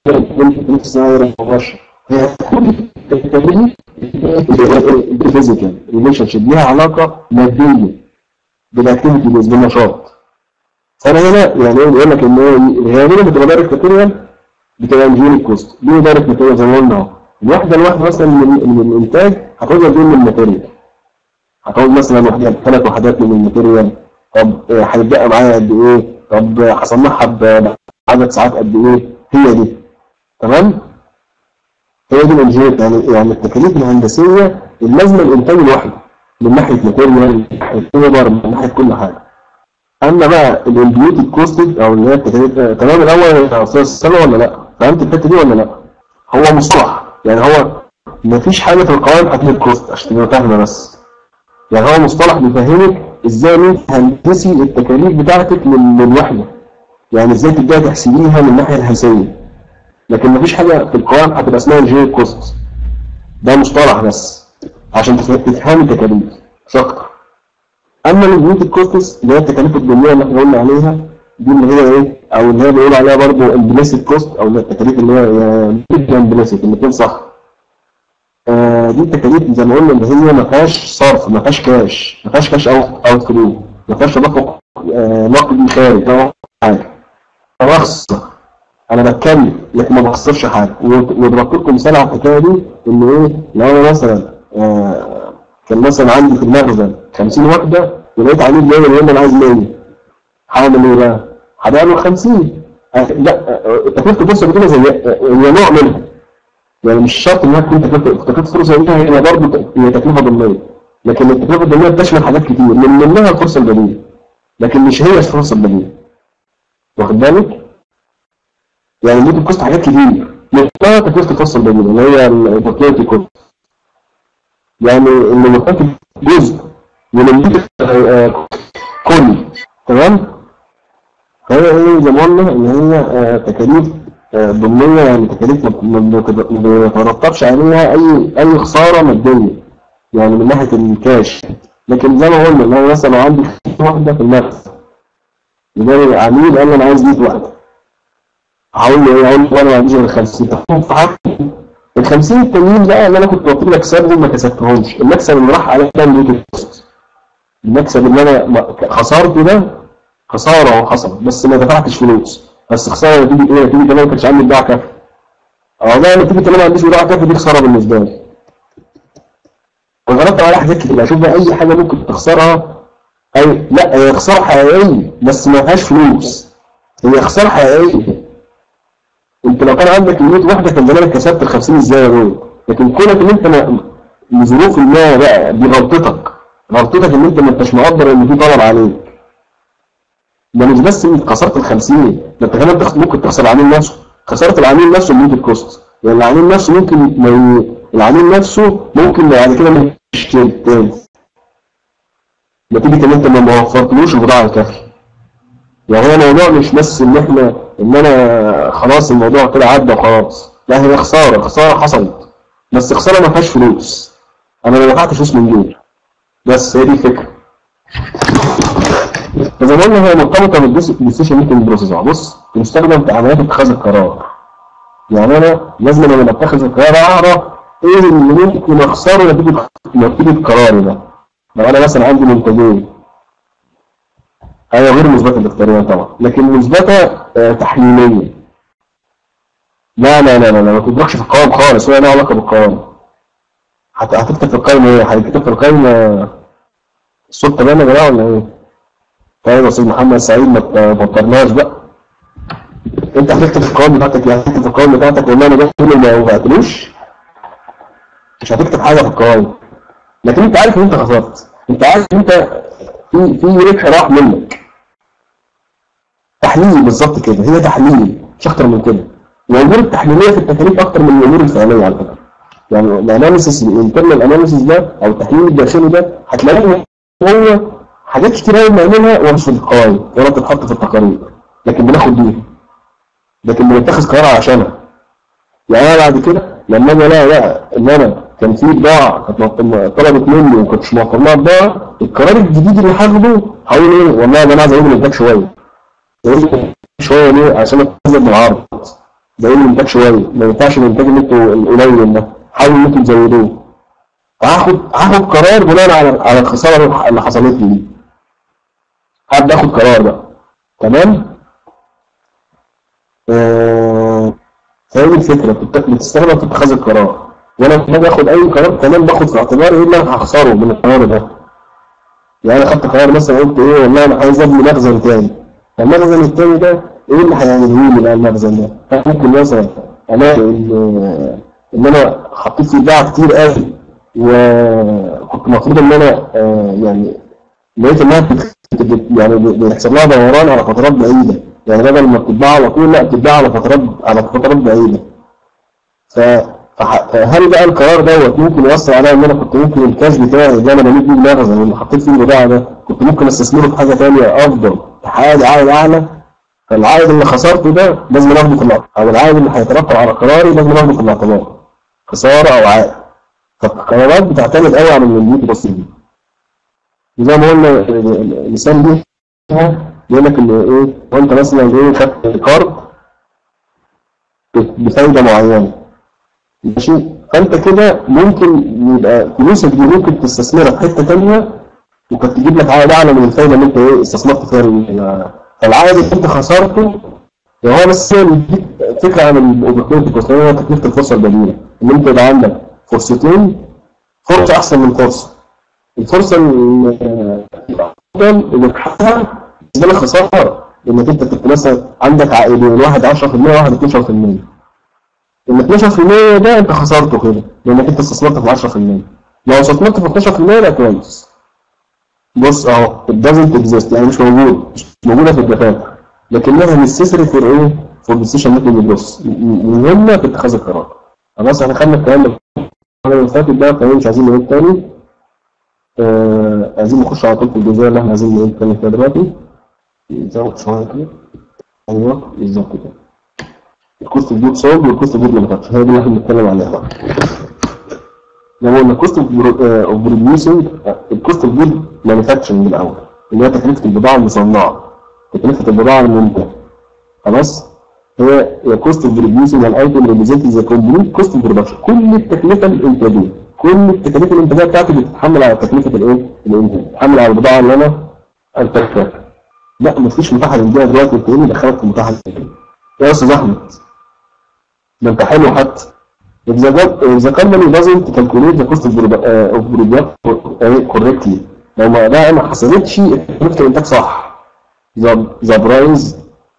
الفيزيكال ريليشن شيب ليها علاقه ماديه بالاكتيفيتي بالنشاط. فانا هنا يعني ايه بقول لك ان غالبا بتبقى دايركت ماتيريال بتبقى انجينيرنج كوست، دي دايركت ماتيريال زي ما قلنا اهو. الوحده الواحده مثلا من الانتاج هتعوز قد ايه من الماتيريال، هتعوز مثلا وحده ثلاث وحدات من الماتيريال، طب هيتبقى معايا قد ايه؟ طب هصنعها بعدد ساعات قد ايه؟ هي دي تمام؟ هي دي الانجينير، يعني يعني التكاليف الهندسيه اللازمه لانتاج الوحده من ناحيه ماتيريال، من ناحيه ليبر، من ناحيه كل حاجه. اما بقى الامبيوتد كوستد او اللي هي التكاليف، تمام الاول يا استاذ سلمى ولا لا؟ فهمت الحته دي ولا لا؟ هو مصطلح، يعني هو مفيش حاجه في القوائم هتجيب الكوست عشان تبقى فاهمه بس. يعني هو مصطلح بيفهمك ازاي انت هندسي التكاليف بتاعتك للوحده، يعني ازاي تبداي تحسبيها من الناحيه الهندسيه. لكن مفيش حاجه في القوائم هتبقى اسمها انجينير كوست، ده مصطلح بس عشان تفهمي التكاليف مش اكتر. اما الامبيوتد كوستس اللي هي التكاليف الضمنيه اللي احنا قلنا عليها دي اللي هي ايه؟ او اللي هي بيقول عليها برضه امبليسيت كوست، او التكاليف اللي هي امبليسيت الاثنين صح. آه دي التكاليف زي ما قلنا اللي هي ما فيهاش صرف، ما فيهاش كاش، ما فيهاش كاش اوت اوت فلو، ما فيهاش تدفق آه نقدي خارج او حاجه. بخسر، انا بتكلم لكن ما بخسرش حاجه. وضربت لكم مثال على الحكايه دي ان ايه؟ لو انا مثلا آه كان مثلا عندي في المخزن خمسين وحده ولقيت عميل جاي يقول لي انا عايز مية، هعمل ايه بقى؟ هبيع له خمسين. آه لا تكلفه البورصه بتبقى زي هي نوع منها، يعني مش شرط انها تكون تكلفه تكلفه الفرصه زيها، هي برضه هي تكلفه ضمنيه، لكن التكلفه الضمنيه بتشمل حاجات كتير من ضمنها الفرصه البديله، لكن مش هي الفرصه البديله. واخد بالك؟ يعني ممكن تكوست حاجات كتير منها تكلفه الفرصه البديله اللي هي الاوبورتيونيتي كوست، يعني اللي مرتكب جزء من المنتج كلي. تمام؟ فهي ايه زي ما قلنا ان هي تكاليف ضمنيه، يعني تكاليف ما بيترتبش عليها اي اي خساره ماديه يعني من ناحيه الكاش. لكن زي ما قلنا ان انا مثلا لو عندي واحده في المخزن يجي عميل قال لي انا عايز مية واحده، هقول له ايه؟ هقول له انا ما عنديش غير خمسين. ال خمسين التانيين بقى اللي انا كنت قلت لك اكسبهم ما كسبتهمش، المكسب اللي راح عليا كام ليك الكوست؟ المكسب اللي انا خسرته ده خساره اهو حصل، بس ما دفعتش فلوس، بس خساره نتيجه ايه؟ نتيجه ان انا ما كانش عندي بضاعه كافيه. اه ده نتيجه ان انا ما عنديش بضاعه كافيه، دي خساره بالنسبه لي. وجربت على حاجات كتير، اشوف بقى اي حاجه ممكن تخسرها، اي لا هي خساره حقيقيه بس ما فيهاش فلوس، هي خساره حقيقيه. انت لو كان عندك مية وحده كان زمانك كسبت ال خمسين ازاي دول، لكن كونك ان انت لظروف ما بقى دي غلطتك، غلطتك ان انت ما انتش مقدر ان في طلب عليك. ده مش بس انت خسرت ال خمسين، ده انت كمان ممكن تخسر العميل نفسه. خساره العميل نفسه ممكن كوست، يعني العميل نفسه ممكن ما العميل نفسه ممكن بعد كده ما يشتري تاني نتيجه ان انت ما وفرتلوش البضاعه الكافيه. يعني هو الموضوع مش بس ان احنا ان انا خلاص الموضوع كده عدى وخلاص، لا هي خساره، خساره حصلت، بس خساره ما فيهاش فلوس، انا ما دفعتش فلوس من جيبي، بس هي دي الفكره. فزي ما قلنا هي مرتبطه بالديسيشن ميكنج بروسيس. بص بنستخدم في عمليات اتخاذ القرار. يعني انا لازم لما اتخذ القرار اعرف ايه اللي ممكن اخسره نتيجه نتيجه قراري ده. لو انا مثلا عندي منتجين، هي غير مثبته دكتوريا طبعا، لكن مثبته آه تحليليه. لا لا لا لا ما تدركش في القوائم خالص، ولا لها علاقه بالقوائم. هتكتب في القائمه ايه؟ هتكتب في القائمه الصوت تمام يا جماعه ولا ايه؟ طيب يا استاذ محمد سعيد ما تفكرناش بقى. انت هتكتب في القوائم بتاعتك، يعني هتكتب في القوائم بتاعتك والله انا جبت كل ما وقعتلوش، مش هتكتب حاجه في القوائم. لكن انت عارف ان انت خسرت، انت عارف ان انت في في ربح راح منك. تحليل بالظبط كده، هي تحليل مش اكتر من كده. الامور التحليليه في التكاليف اكتر من الامور الفعليه على فكره. يعني الاناليسيس الانترنال اناليسيس ده او التحليل الداخلي ده هتلاقيه هو حاجات كتير قوي بنعملها ومش في القوائم ولا بتتحط في التقارير، لكن بناخد بيها، لكن بنتخذ قرار عشانها. يعني انا بعد كده لما اجي الاقي لا ان انا كان في بضاعه كانت طلبت مني وما كنتش موفر لها بضاعه، القرار الجديد اللي هاخده هقول ايه؟ والله يا جماعه زودوا الانتاج شويه. زودوا شويه ليه؟ عشان اتنزل من العرض. زودوا الانتاج شويه، ما ينفعش الانتاج اللي انتوا القليل ده، حاولوا ان انتوا تزودوه. هاخد هاخد قرار بناء على على الخساره اللي حصلت لي دي. هبدا اخد قرار بقى. تمام؟ آه هذه الفكره بتستخدم في اتخاذ القرار. وانا لما باخد اي قرار كمان باخد في اعتبار ايه اللي انا هخسره من القرار ده. يعني انا خدت قرار مثلا قلت ايه والله انا عايز ابني مخزن تاني. المخزن التاني ده ايه اللي هيعمله لي بقى المخزن ده؟ ممكن مثلا الاقي ان انا حطيت فيه بضاعه كتير قوي وكنت المفروض ان انا آه يعني لقيت انها يعني بيحصل لها دوران على فترات بعيده. يعني بدل ما بتتباع على طول لا بتتباع على فترات على فترات بعيده. فهل بقى القرار دوت ممكن يؤثر عليا ان انا كنت ممكن الكاش بتاعي اللي انا بنيت بيه المخزن اللي حطيت فيه البضاعه ده كنت ممكن استثمره في حاجه ثانيه افضل تحقق لي عائد اعلى؟ فالعائد اللي خسرته ده لازم اخده في الاعتبار، او العائد اللي هيترتب على قراري لازم اخده في الاعتبار، خساره او عائد. فالقرارات بتعتمد قوي على المليون بسيط دي. وزي ما قلنا المثال دي بيقول لك ان ايه وانت مثلا ايه خدت كارد بفايده معينه ماشي، فانت كده ممكن يبقى فلوسك دي ممكن تستثمرها في حته ثانيه وكانت تجيب لك عائد اعلى من الفايده اللي انت ايه استثمرت فيها. فالعائد اللي انت خسرته هو بس بيديك فكره عن الاوبورتيونيتي كوست، هو تكلفه الفرصه البديله، ان انت يبقى عندك فرصتين، فرصه احسن من فرصه. الفرصه الافضل اللي تحققها بالنسبه لك خساره، انك انت كنت مثلا عندك عائدين، واحد عشرة في المية وواحد اتناشر في المية. ال اتناشر في المية ده انت خسرته كده لانك انت استثمرت في عشرة في المية. لو استثمرت في اتناشر في المية يبقى كويس. بص اهو it doesn't exist، يعني مش موجود، مش موجوده في الدفاتر، لكنها necessary for ايه؟ for decision making process، مهمه في اتخاذ القرار. خلاص احنا خدنا الكلام ده اللي فاتت ده، فمش عايزين نقول تاني. آه عايزين نخش على طول في الجزئيه اللي احنا عايزين نقول تاني فيها دلوقتي. نزود شويه كده. ايوه بالظبط كده. الكوست اوف جود سولد والكوست اوف جود مانيفاكتشر هي دي اللي احنا بنتكلم عليها بقى. لو قلنا كوست اوف بروديوسنج، الكوست اوف جود مانيفاكتشرنج الاول اللي هي تكلفه البضاعه المصنعه، تكلفه البضاعه المنتجه. خلاص؟ هي هي كوست اوف بروديوسنج الايتم ريبريزنت ذا كومبليت كوست اوف برودكشن، كل التكلفه الانتاجيه، كل التكاليف الانتاجيه بتاعتي بتتحمل على تكلفه الايه؟ الانتاج، بتتحمل على البضاعه اللي انا انتجتها. لا مفيش متاحه للبيع دلوقتي، انت ايه اللي دخلك في متاحه للبيع؟ يا استاذ احمد ده انت حلو حتى. إذا company doesn't calculate the cost of product correctly، لو ما ده ما حسبتش تكلفة الإنتاج صح. the the price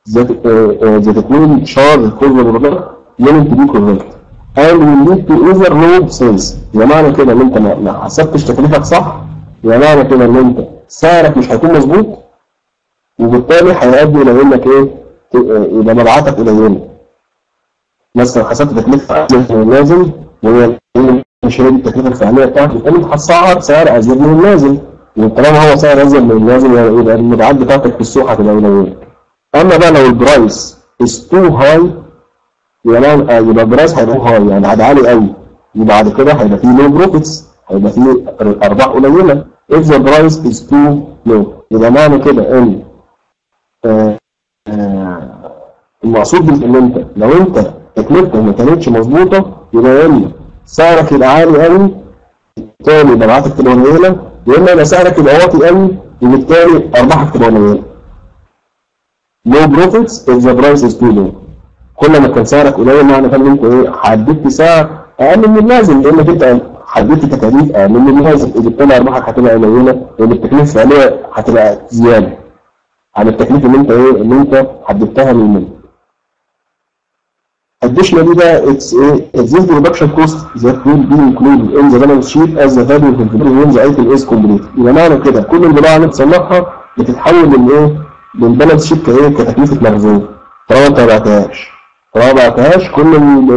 that uh, the technology charge for the product limited to be correct and will lead to overload sales. يعني معنى كده ان انت ما حسبتش تكلفتك صح، يعني معنى كده ان انت سعرك مش هيكون مظبوط، وبالتالي هيؤدي الى انك ايه؟ يبقى مبيعاتك قليله. مثلا حسبت تكلفه ازيد من اللازم وهي مش هي دي التكلفه الفعليه بتاعتك، يبقى انت هتسعر سعر ازيد من اللازم، وطالما هو سعر ازيد من اللازم يبقى المبيعات بتاعتك في السوق هتبقى قليله. اما بقى لو البرايس is too high، يبقى يبقى البرايس هيبقى هاي يعني هيبقى عالي قوي، يبقى بعد كده هيبقى فيه low profits، هيبقى فيه ارباح قليله. if the price is too low، يبقى معنى كده ان آه آه المقصود ان انت لو انت تكلفتك ما كانتش مظبوطه يبقى يا اما سعرك يبقى عالي قوي بالتالي مبيعاتك تبقى قليله، يا اما يبقى سعرك يبقى واطي قوي وبالتالي ارباحك تبقى قليله. low profits if the price is too low. كل ما كان سعرك قليل معنى كده ان انت ايه؟ حددت سعر اقل من اللازم، لانك انت حددت تكاليف اقل من اللازم، وبالتالي ارباحك هتبقى قليله، لان التكلفه الفعليه هتبقى زياده عن التكلفه اللي انت ايه؟ اللي انت حددتها للمنتج. Additionally بقى it's a this production cost that will be included in the balance sheet as the value of the when the item is complete. يبقى معنى كده كل البضاعه اللي بتصنعها بتتحول للايه؟ للبالانس شيت كايه؟ كتكلفه مخزون. طالما انت ما بعتهاش، طالما ما بعتهاش كل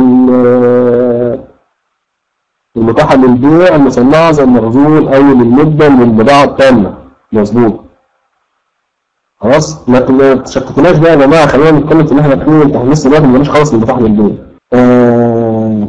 المتاحه للبيع المصنعه زي المخزون او للمده من البضاعه التامه. مظبوط. خلاص؟ لكن ما تشتتناش بقى يا جماعه، خلينا نتكلم في اللي احنا فيه، انت لسه دلوقتي ما جيناش خالص للمتاح للبيع. آه...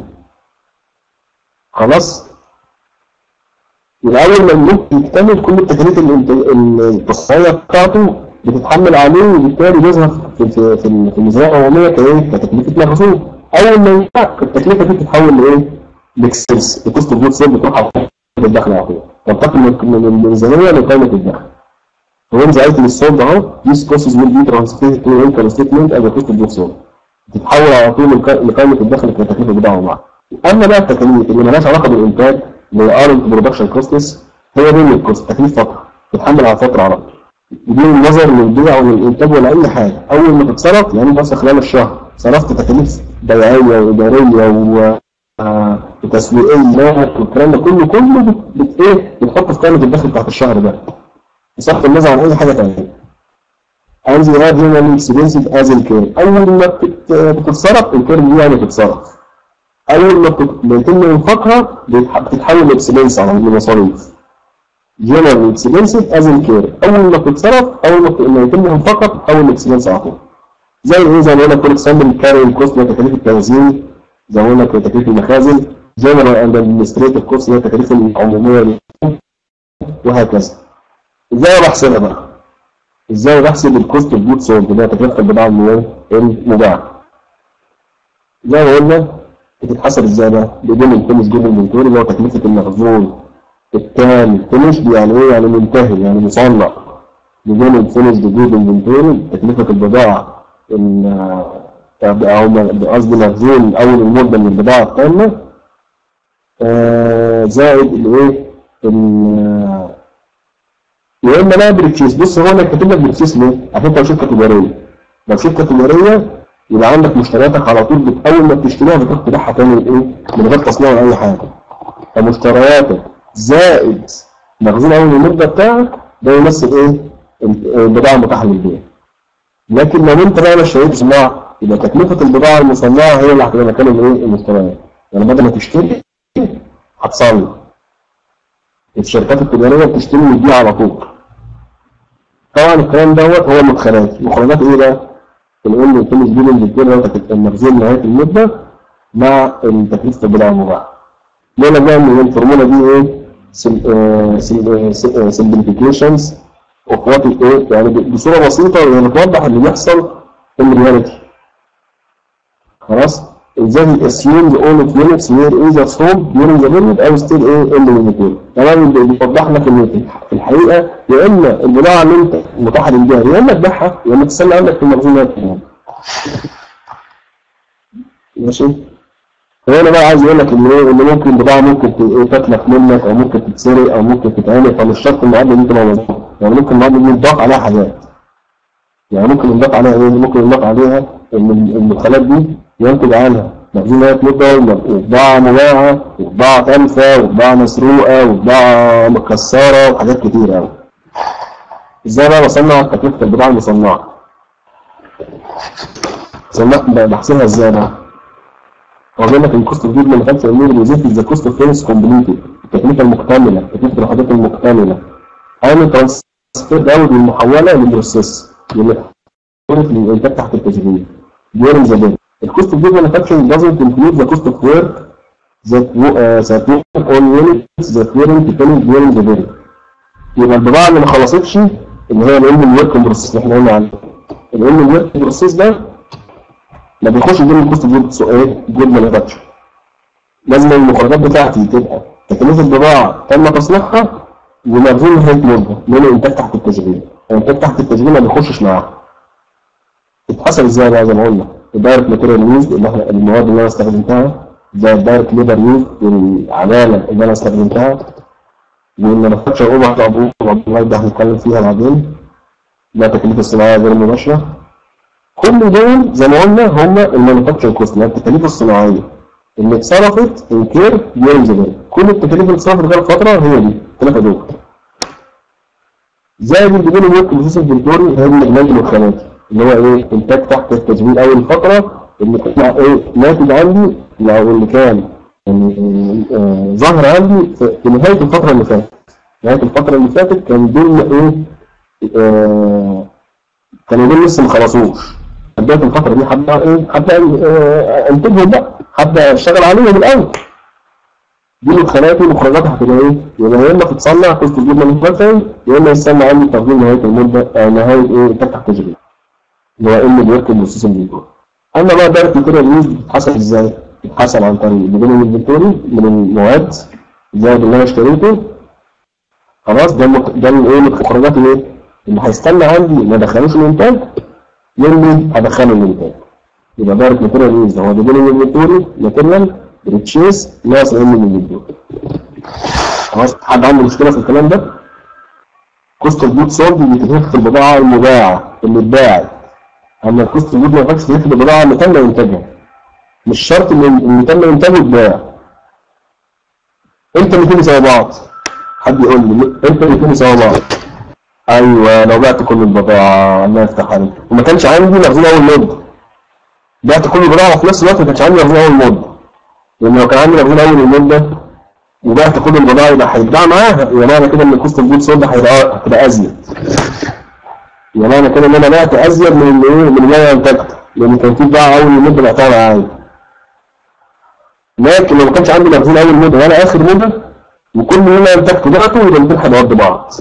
خلاص؟ يبقى اول ما المنتج يكتمل كل التكاليف التصنيعيه بتاعته بتتحمل عليه، وبالتالي بيظهر في في في الميزانيه العموميه كايه؟ كتكلفه مخزون. اول ما ينتهي التكلفه دي بتتحول لايه؟ لاكسس، لكوست اوف جود سيل، بتروح على الدخل على طول، تنتقل من الميزانيه لقائمه الدخل. when the item is sold اهو these costs will be transferred to income statement as a cost of goods sold. بتتحول على طول لقائمه الدخل كتكلفه البضاعه ومعها. اما بقى التكاليف اللي مالهاش علاقه بالانتاج اللي هي ارنت برودكشن كوستس، هي دي الكوست، تكليف فتره بتتحمل على فتره على طول بدون نظر للبيع او للانتاج ولا اي حاجه. اول ما تتصرف يعني مثلا خلال الشهر صرفت تكاليف بيعيه واداريه وتسويقيه والكلام ده كله كله بت ايه؟ بتحط في قائمه الدخل بتاعت الشهر ده بصرف النظر عن اي حاجه ثانيه. عايز يغير جنرال اكسبنسيف از الكير. اول ما بتتصرف الكير دي يعني بتتصرف، اول ما يتم انفاقها بتتحول لاكسبنس على المصاريف. جنرال اكسبنسيف از الكير، اول ما بتتصرف اول ما يتم انفاقها بتتحول لاكسبنس على طول. زي ايه؟ زي ما قلنا فور اكزامبل كاري الكوست اللي هي تكاليف التوزيع، زي ما قلنا تكاليف المخازن، جنرال اند ادمنستريتيف كوست اللي هي التكاليف العموميه، وهكذا. ازاي بحسبها بقى؟ ازاي بحسب الكوست اوف جود سولد اللي هي تكلفه البضاعه المباعه؟ زي ما قلنا بتتحسب ازاي بقى؟ بدون الفينش جود انفنتوري اللي هو تكلفه المخزون التام. فينش يعني ايه؟ يعني منتهي، يعني مصنع. بدون الفينش جود انفنتوري تكلفه البضاعه او قصدي مخزون اول المده من البضاعه التامه آه زائد الايه؟ يا اما بقى بريتشيز. بص هو انا كاتب لك بريتشيز ليه؟ عشان انت لو شركه تجاريه، لو شركه تجاريه يبقى عندك مشترياتك على طول اول ما بتشتريها بتروح تبيعها تاني ايه؟ من غير تصنيع ولا اي حاجه. فمشترياتك زائد مخزون اول المده بتاعك ده يمثل ايه؟ البضاعه المتاحه للبيع. لكن لو انت بقى اشتريت صناعه يبقى تكلفه البضاعه المصنعه هي اللي هتبقى مكان الايه؟ المشتريات. يعني بدل ما تشتري هتصنع. الشركات التجاريه بتشتري وتبيع على طول. طبعا الكلام دوت هو المدخلات. المخرجات ايه بقى؟ الام والفينش بيلنج الكير المخزون نهايه المده مع تكلفه البضاعه المباعه. نقول لك بقى ان الفورمولا دي ايه؟ سمبليفيكيشنز اوف وات ايه؟ يعني بصوره بسيطه يعني بتوضح اللي بيحصل في الرياليتي. خلاص؟ ازاي assume all of units were either sold during the period او still ايه in the period. تمام؟ بيوضح لك ان في الحقيقه يا اما البضاعه اللي انت متاحه للبيع يا اما تبيعها يا اما تستنى عندك في المخزونات. ماشي؟ فهنا بقى عايز يقول لك ان ايه؟ ان ممكن بضاعه ممكن تتلف منك او ممكن تتسرق او ممكن تتعمل، فمش شرط المعادله دي تبقى مظبوطه. يعني ممكن المعادله دي تضاف عليها حاجات. يعني ممكن يضاف عليها ايه؟ ممكن يضاف عليها ان ان الخانات دي ينتج عنها مخزونات مدة وبضاعة مباعة وبضاعة تالفة وبضاعة مسروقة وبضاعة مكسرة وحاجات كتير أوي. ازاي بقى بصنع تكلفة البضاعة المصنعة؟ صنعت بحسبها ازاي بقى؟ هو بيقول لك الكوست اوف جود مانيفاكتشر ريزلت ذا كوست اوف فينس كومبليتد، التكلفة المكتملة، تكلفة الوحدات المكتملة. أو ترانسفير أوت من المحولة للبروسيس اللي الإنتاج تحت التشغيل. during the day. The cost of good manufacturing doesn't include the cost of work that uh, that on units that weren't finished during the day. يبقى البضاعة اللي ما خلصتش اللي هي الام الورك بروسيس اللي احنا قلنا عنه. الام الورك بروسيس ده ما بيخش ضمن الكوست اوف جود ايه؟ جود مانيفاكتشر. لازم المخرجات بتاعتي تبقى تكلفة البضاعة تم تصنيعها ومخزون نهاية مدة من الانتاج تحت التشغيل. الانتاج تحت التشغيل ما بيخشش معاها. تتحسب ازاي بقى زي ما قلنا؟ الدايركت ماتيريال يوز اللي احنا المواد اللي انا استخدمتها، زي الدايركت ليبر يوز والعماله اللي انا استخدمتها، والمانيفاكتشر اوفر هيد ده هنتكلم فيها بعدين، ده التكاليف الصناعيه غير المباشره. كل دول زي ما قلنا هم المانيفاكتشر كوست اللي هي التكاليف الصناعيه اللي اتصرفت انكير ديورنج ذا داي. كل التكاليف اللي اتصرفت غير فتره هي دي الثلاثه دول. زي الديبين الورك بروسيس انفنتوري هي المجموعات والخانات اللي هو ايه؟ انتاج تحت التشغيل او الفتره اللي طلع ايه؟ ناتج عندي او اللي كان يعني آه ظاهر عندي في نهايه الفتره اللي فاتت. نهايه الفتره اللي فاتت كان دول ايه؟ آه كانوا دول لسه ما خلصوش. بدايه الفتره دي هبدا ايه؟ هبدا آه انتجهم بقى، هبدا اشتغل عليهم الاول. دي الخانات والمخرجات هتبقى ايه؟ يبقى يا اما تتصنع كوست اوف جود مانيفاكتشرنج يا اما يستنى عندي تقديم نهايه المده آه نهايه ايه؟ انتاج تحت التشغيل. اللي هو ام الورك بروسيس انفنتوري. اما بقى دايركت ماتيريال يوز بتتحسب ازاي؟ بتتحسب عن طريق بدون الانفنتوري من المواد زائد اللي انا اشتريته. خلاص ده مك... ده الايه؟ المخرجات الايه؟ اللي هيستنى عندي ما ادخلوش الانتاج يلي هدخله الانتاج. يبقى دايركت ماتيريال يوز هو بدون الانفنتوري ماتيريال بريتشيز ناقص ام الانفنتوري. خلاص حد عنده مشكله في الكلام ده؟ كوست اوف جود سولد دي تكلفه البضاعه المباعه اللي اتباعت. اما الكوست اوف جود مانيفاكتشر تكلفه البضاعه اللي تم انتاجها. مش شرط ان اللي تم انتاجه يتباع. امتى الاثنين يساوي بعض؟ حد يقول لي امتى الاثنين يساوي بعض؟ ايوه لو بعت كل البضاعه الله يفتح عليك وما كانش عندي مخزون اول مده. بعت كل البضاعه وفي نفس الوقت ما كانش عندي مخزون اول مده. لان لو كان عندي مخزون اول المده وبعت كل البضاعه يبقى هيتباع معاها، يبقى معنى كده ان الكوست اوف جود سولد هتبقى ازيد. يبقى معنى كده ان انا بعت ازيد من اللي ايه؟ من اللي انا انتجته، لان كان في بضاعه اول المده بعتها معايا. لكن لو ما كانش عندي مخزون اول مده ولا اخر مده وكل اللي انا انتجته بعته يبقى الاثنين هيبقوا بعض.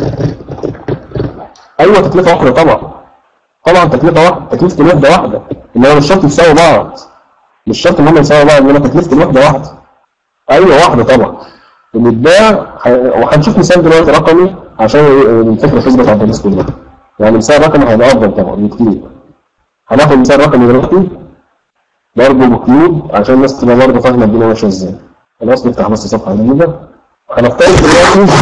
ايوه تكلفه واحده طبعا. طبعا تكلفه واحده، تكلفه الوحده واحده، انما مش شرط يساووا بعض. مش شرط ان هم يساووا بعض، انما تكلفه الوحده واحده. ايوه واحده طبعا. اللي اتباع وهنشوف مثال دلوقتي رقمي عشان الفكره تثبت على الناس كلها. يعني مثال رقمي هيبقى افضل طبعا بكتير. هناخد مثال رقمي دلوقتي برضه بكيوب عشان الناس تبقى برضه فاهمه الدنيا ماشيه ازاي. خلاص نفتح بس صفحه جديده. هنفترض دلوقتي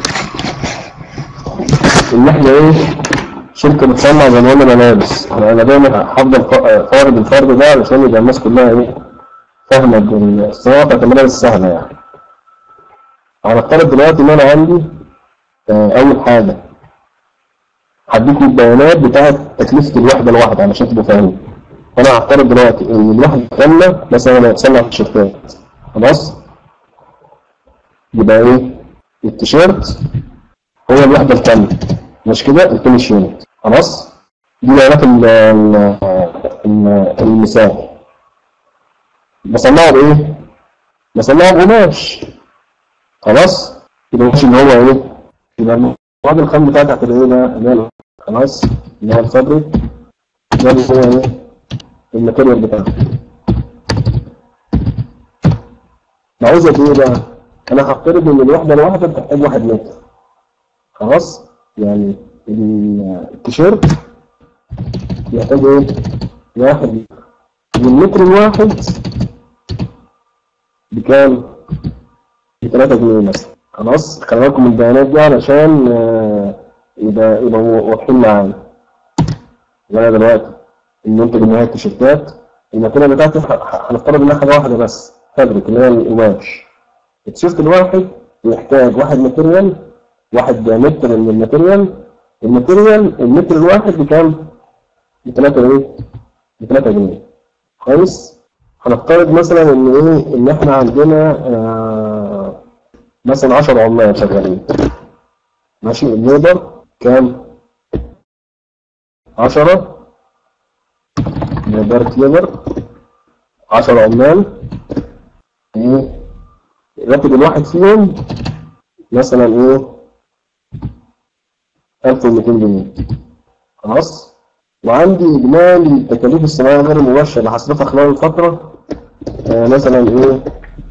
ان احنا ايه؟ شركه بتصنع زي ما قلنا ملابس. انا دايما هفضل فارض الفرض ده علشان يبقى الناس كلها ايه؟ فاهمه الصناعه بتاعت الملابس سهله يعني. هنفترض دلوقتي ان انا عندي آه اول حاجه هديكم البيانات بتاعت تكلفه الوحده الواحده علشان تبقوا فاهمين. فانا هفترض دلوقتي ان الوحده كامله مثلا بتصنع في التيشيرتات. خلاص؟ يبقى ايه؟ التيشيرت هو الوحده الكامله. مش كده؟ الفينش يونت. خلاص؟ دي بيانات المثال. بصنعه بايه؟ بصنعه بقماش. خلاص؟ يبقى القماش اللي هو ايه؟ يبقى المواد الخام بتاعتها هتبقى ايه بقى؟ اللي هي خلاص؟ اللي هو الفابريك. ده اللي هو ايه؟ الماتيريال بتاعه. بعوز قد ايه بقى؟ انا هفترض ان الوحده الواحده بتحتاج واحد متر. خلاص؟ يعني التيشيرت يحتاج ايه؟ واحد متر. والمتر الواحد بكام؟ بثلاثة جنيه مثلا. خلاص؟ خلي بالكم من البيانات دي علشان يبقى يبقى واضحين معانا. وانا دلوقتي المنتج النهائي التيشيرتات، الماتيريال بتاعتي هنفترض انها حاجه واحده بس، فابريك اللي هي القماش. التيشيرت الواحد بيحتاج واحد ماتيريال، واحد متر من الماتيريال. الماتيريال المتر الواحد بكام؟ ب ثلاثة ايه؟ ب ثلاثة جنيه. كويس؟ هنفترض مثلا ان ايه؟ ان احنا عندنا آه مثلا عشرة عمال شغالين. ماشي؟ الليبر كام؟ عشرة دايركت ليبر، عشرة عمال. ايه؟ الراتب الواحد فيهم مثلا ايه؟ ألف ومئتين جنيه. خلاص؟ وعندي اجمالي التكاليف الصناعيه غير المباشره اللي هصرفها خلال الفتره آه مثلا ايه؟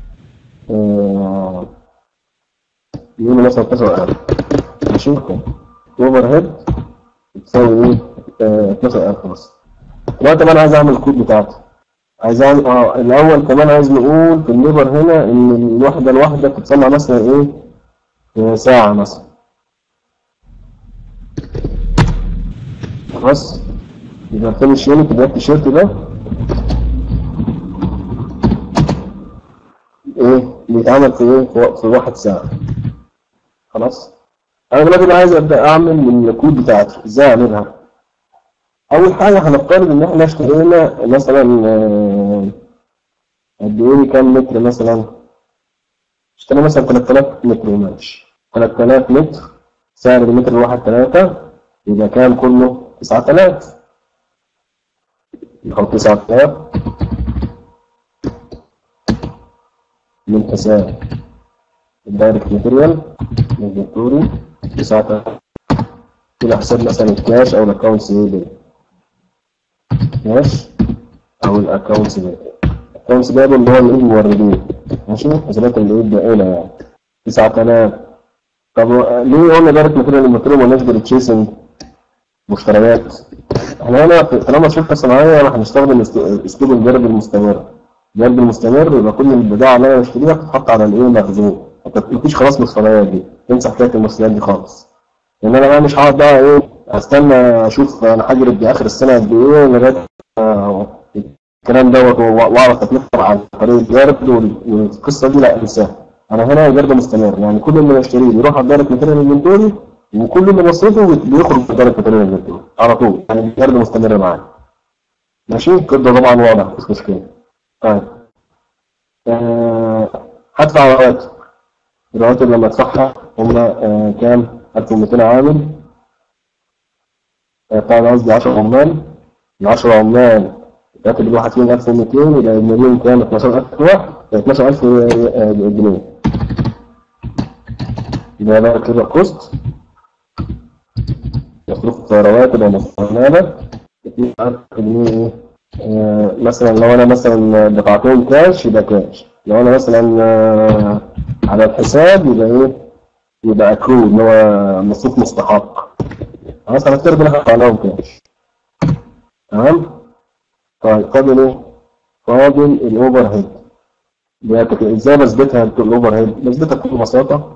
آه يقولوا مثلا اتناشر ألف. ماشي؟ اوفر هيد بتساوي ايه؟ آه اتناشر ألف بس. دلوقتي انا عايز اعمل الكود بتاعتي. عايز اعمل اه الاول كمان عايز نقول في الليبر هنا ان الوحده الواحده بتتصنع مثلا ايه؟ آه ساعه مثلا. خلاص؟ يبقى الفينش يونت اللي هو التيشيرت ده ايه؟ بيتعمل في ايه؟ في في واحد ساعه. خلاص؟ انا دلوقتي بقى عايز ابدا اعمل الكود بتاعتي. ازاي اعملها؟ اول حاجه هنفترض ان احنا اشترينا مثلا آه، قد ايه كام متر مثلا؟ اشترينا مثلا ثلاثة آلاف متر قماش. ثلاثة آلاف متر سعر المتر الواحد ثلاثة، يبقى كام كله؟ تسعة آلاف. نحط تسعة آلاف من حساب الدايركت ماتيريال الفيكتوري تسعة آلاف الى حساب مثلا الكاش او الاكونتس ايه؟ كاش او الاكونتس ايه؟ الاكونتس ده اللي هو الموردين. ماشي؟ حسابات اللي ايه الدائله يعني تسعة آلاف. طب ليه قلنا دايركت ماتيريال الماتيريال مالناش بالتشيسنج مشتريات؟ احنا هنا طالما شركه صناعيه راح نستخدم اسلوب الجرد المستمر. الجرد المستمر يبقى كل البضاعه اللي انا بشتريها بتتحط على الايه؟ المخزون. مفيش خلاص مشتريات دي، تنسى حكايه المشتريات دي خالص. لان انا بقى مش هقعد بقى ايه استنى اشوف انا هجرب دي اخر السنه قد ايه لغايه الكلام دوت واعرف تكلفه عن طريق الجرد والقصه دي. لا انساها. انا هنا الجرد مستمر، يعني كل اللي بشتريه بيروح على دايركت ماتيريال انفنتوري، وكل اللي بصرفه بيخرج في دايركت ماتيريال انفنتوري على طول. يعني الجرد مستمر معايا. ماشي؟ كده طبعا واضح مفيش مشكله. طيب آه هدفع رواتب. الرواتب لما ادفعها هم آه كام؟ ألف ومئتين عامل. طبعا قصدي عشرة عمال. ال عشرة عمال راتب الواحد فيهم ألف ومئتين، يبقى المليون كام؟ اتناشر ألف واحد، اتناشر ألف جنيه. يبقى ده كده كوست مصروف رواتب او مصروف اتنين ألف جنيه. آه مثلا لو انا مثلا دفعتهم كاش يبقى كاش، لو انا مثلا آه على الحساب يبقى ايه؟ يبقى اكرود اللي هو مصروف مستحق. خلاص هنفترض ان احنا دفعناهم كاش. تمام؟ طيب فاضل ايه؟ فاضل الاوفر هيد. ازاي بثبتها الاوفر هيد؟ بثبتها بكل بساطه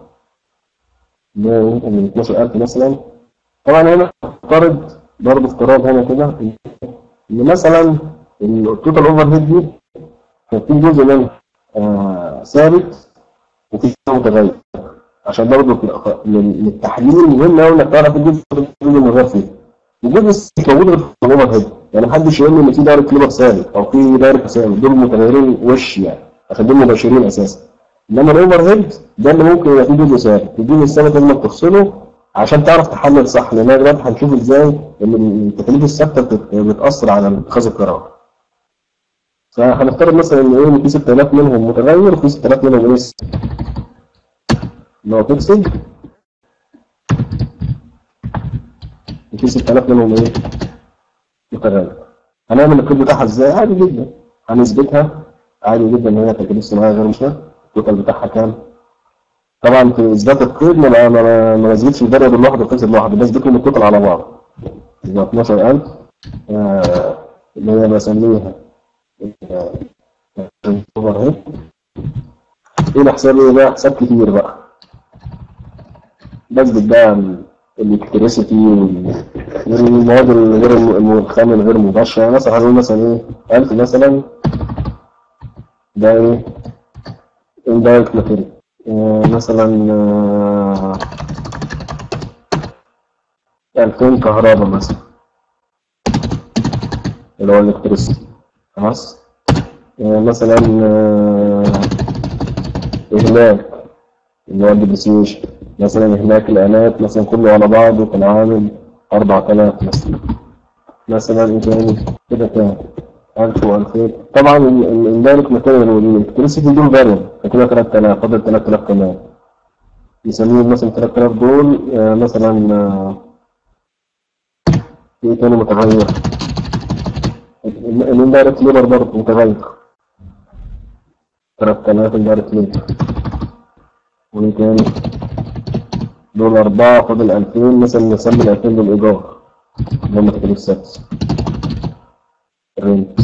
من اتناشر ألف مثلا. طبعا هنا افترض برضه افتراض هنا كده ان مثلا التوتال اوفر هيد دي في جزء منها آه ثابت وفي متغير، عشان برضه للتحليل مهم قوي انك تعرف الجزء المتغير فيه. الجزء مش موجود غير في الاوفر هيد، يعني محدش يقول لي ان في دايركت ليبر ثابت او في دايركت ثابت، دول متغيرين وش يعني عشان دول مباشرين اساسا. انما الاوفر هيد ده اللي ممكن يبقى فيه جزء ثابت، الجزء الثابت لازم تفصله عشان تعرف تحلل صح. لان دلوقتي هنشوف ازاي ان التكاليف الثابته بتاثر على اتخاذ القرار. فهنفترض مثلا ان ايه؟ في ستة آلاف منهم متغير وفي ستة آلاف منهم ايه؟ اللي هو فيكسد، وفي ستة آلاف منهم ايه؟ متغير. هنعمل الكود بتاعها ازاي؟ عادي جدا، هنثبتها عادي جدا ان هي تكاليف صناعيه غير مشتركه. التوتال بتاعها كام؟ طبعا في اثبات القيد ما ما ما بثبتش الفاريبل لوحده والفيكسد لوحده، بثبتهم التوتال على بعض. يبقى اتناشر ألف آه اللي هي بسميها اوفر هيد. ايه الحساب؟ ايه بقى؟ حساب كتير بقى. بثبت بقى الالكتريسيتي والمواد الغير الخام الغير مباشرة. يعني مثلا هنقول مثلا ايه ألف مثلا ده ايه indirect material. آه مثلا آه ألفين كهرباء مثلا اللي هو الالكتريسيتي. خلاص. آه مثلا آه إهلاك اللي هو الديبريسيشن. مثلا إهلاك الآلات مثلا كله على بعضه كان عامل أربعة آلاف مثلا. مثلا إيه تاني كده كام؟ ألف وألفين. طبعا الإندايركت ماتيريال والإلكتريسيتي دول فاريبل فكده تلات آلاف فاضل تلات آلاف كمان. يسميهم مثلا تلات آلاف دول آه مثلا آه إيه تاني متغير؟ الإندايركت ليبر برضه متغير تلات آلاف إندايركت ليبر. وإيه تاني؟ دول أربعة فاضل ألفين مثلا نسمي الألفين دول إيجار اللي هم تكاليف ثابتة الرنت.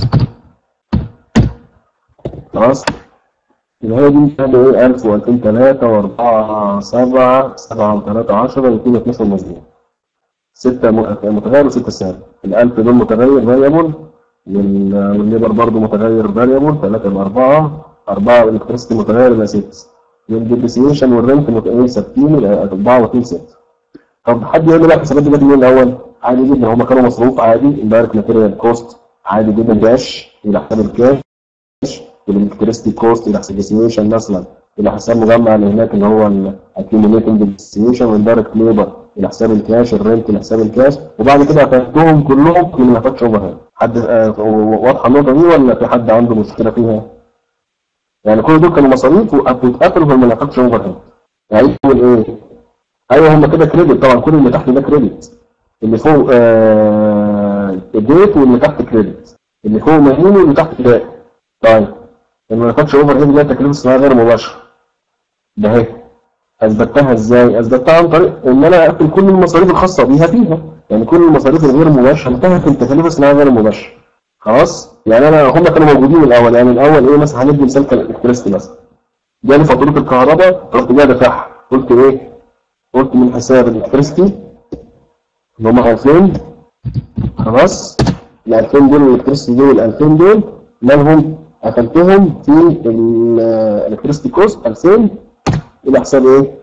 خلاص. يبقى هي دي بتعمل إيه ألف وألفين تلاتة وأربعة سبعة سبعة وتلاتة عشرة واتنين اتناشر مظبوط. ستة متغير وستة ثابت. الألف دول متغير فاريبل والليبر برضه متغير فاريبل تلاتة بأربعة أربعة والإلكتريسيتي متغير يبقى ستة. والديبريسيشن والرنت متغير ثابتين أربعة واتنين ستة. طب حد يقول لي بقى حسابات دي بدل مين الأول؟ عادي جدا هما كانوا مصروف عادي indirect material cost عادي جدا كاش إلى حساب الكاش والإلكتريسيتي كوست إلى حساب الديبريسيشن مثلا إلى حساب مجمع اللي هناك اللي هو الأكيوميليتنج ديبريسيشن والدايركت ليبر إلى حساب الكاش الرنت إلى حساب الكاش وبعد كده قفلتهم كلهم من نفاتش أوفر هيد. حد آه واضحة النقطة دي ولا في حد عنده مشكلة فيها؟ يعني كل دول كانوا مصاريف واتقفلوا في المنافاتش أوفر هيد. يعني يقول إيه؟ ايوه هم كده كريدت طبعا كل اللي تحت ده كريدت اللي فوق آه الديت واللي تحت كريدت اللي فوق مدين واللي تحت ديت. طيب لما ناخدش اوفر هيد اللي هي تكلفه الصناعه غير مباشره ده اهي اثبتها ازاي؟ اثبتها عن طريق ان انا اقفل كل المصاريف الخاصه بيها فيها. يعني كل المصاريف الغير مباشره انتهت من تكاليف الصناعه غير مباشره. خلاص. يعني انا هم كانوا موجودين الاول. يعني الاول ايه مثلا هندي مثال كالالكتريستي مثلا جالي فاتوره الكهرباء رحت جاي دافعها قلت ايه؟ قلت من حساب الالكتريستي اللي هم ألفين. خلاص. ال ألفين دول الالكتريستي دول ال ألفين دول مالهم قفلتهم في الالكتريستي كوست ألفين الى حساب ايه؟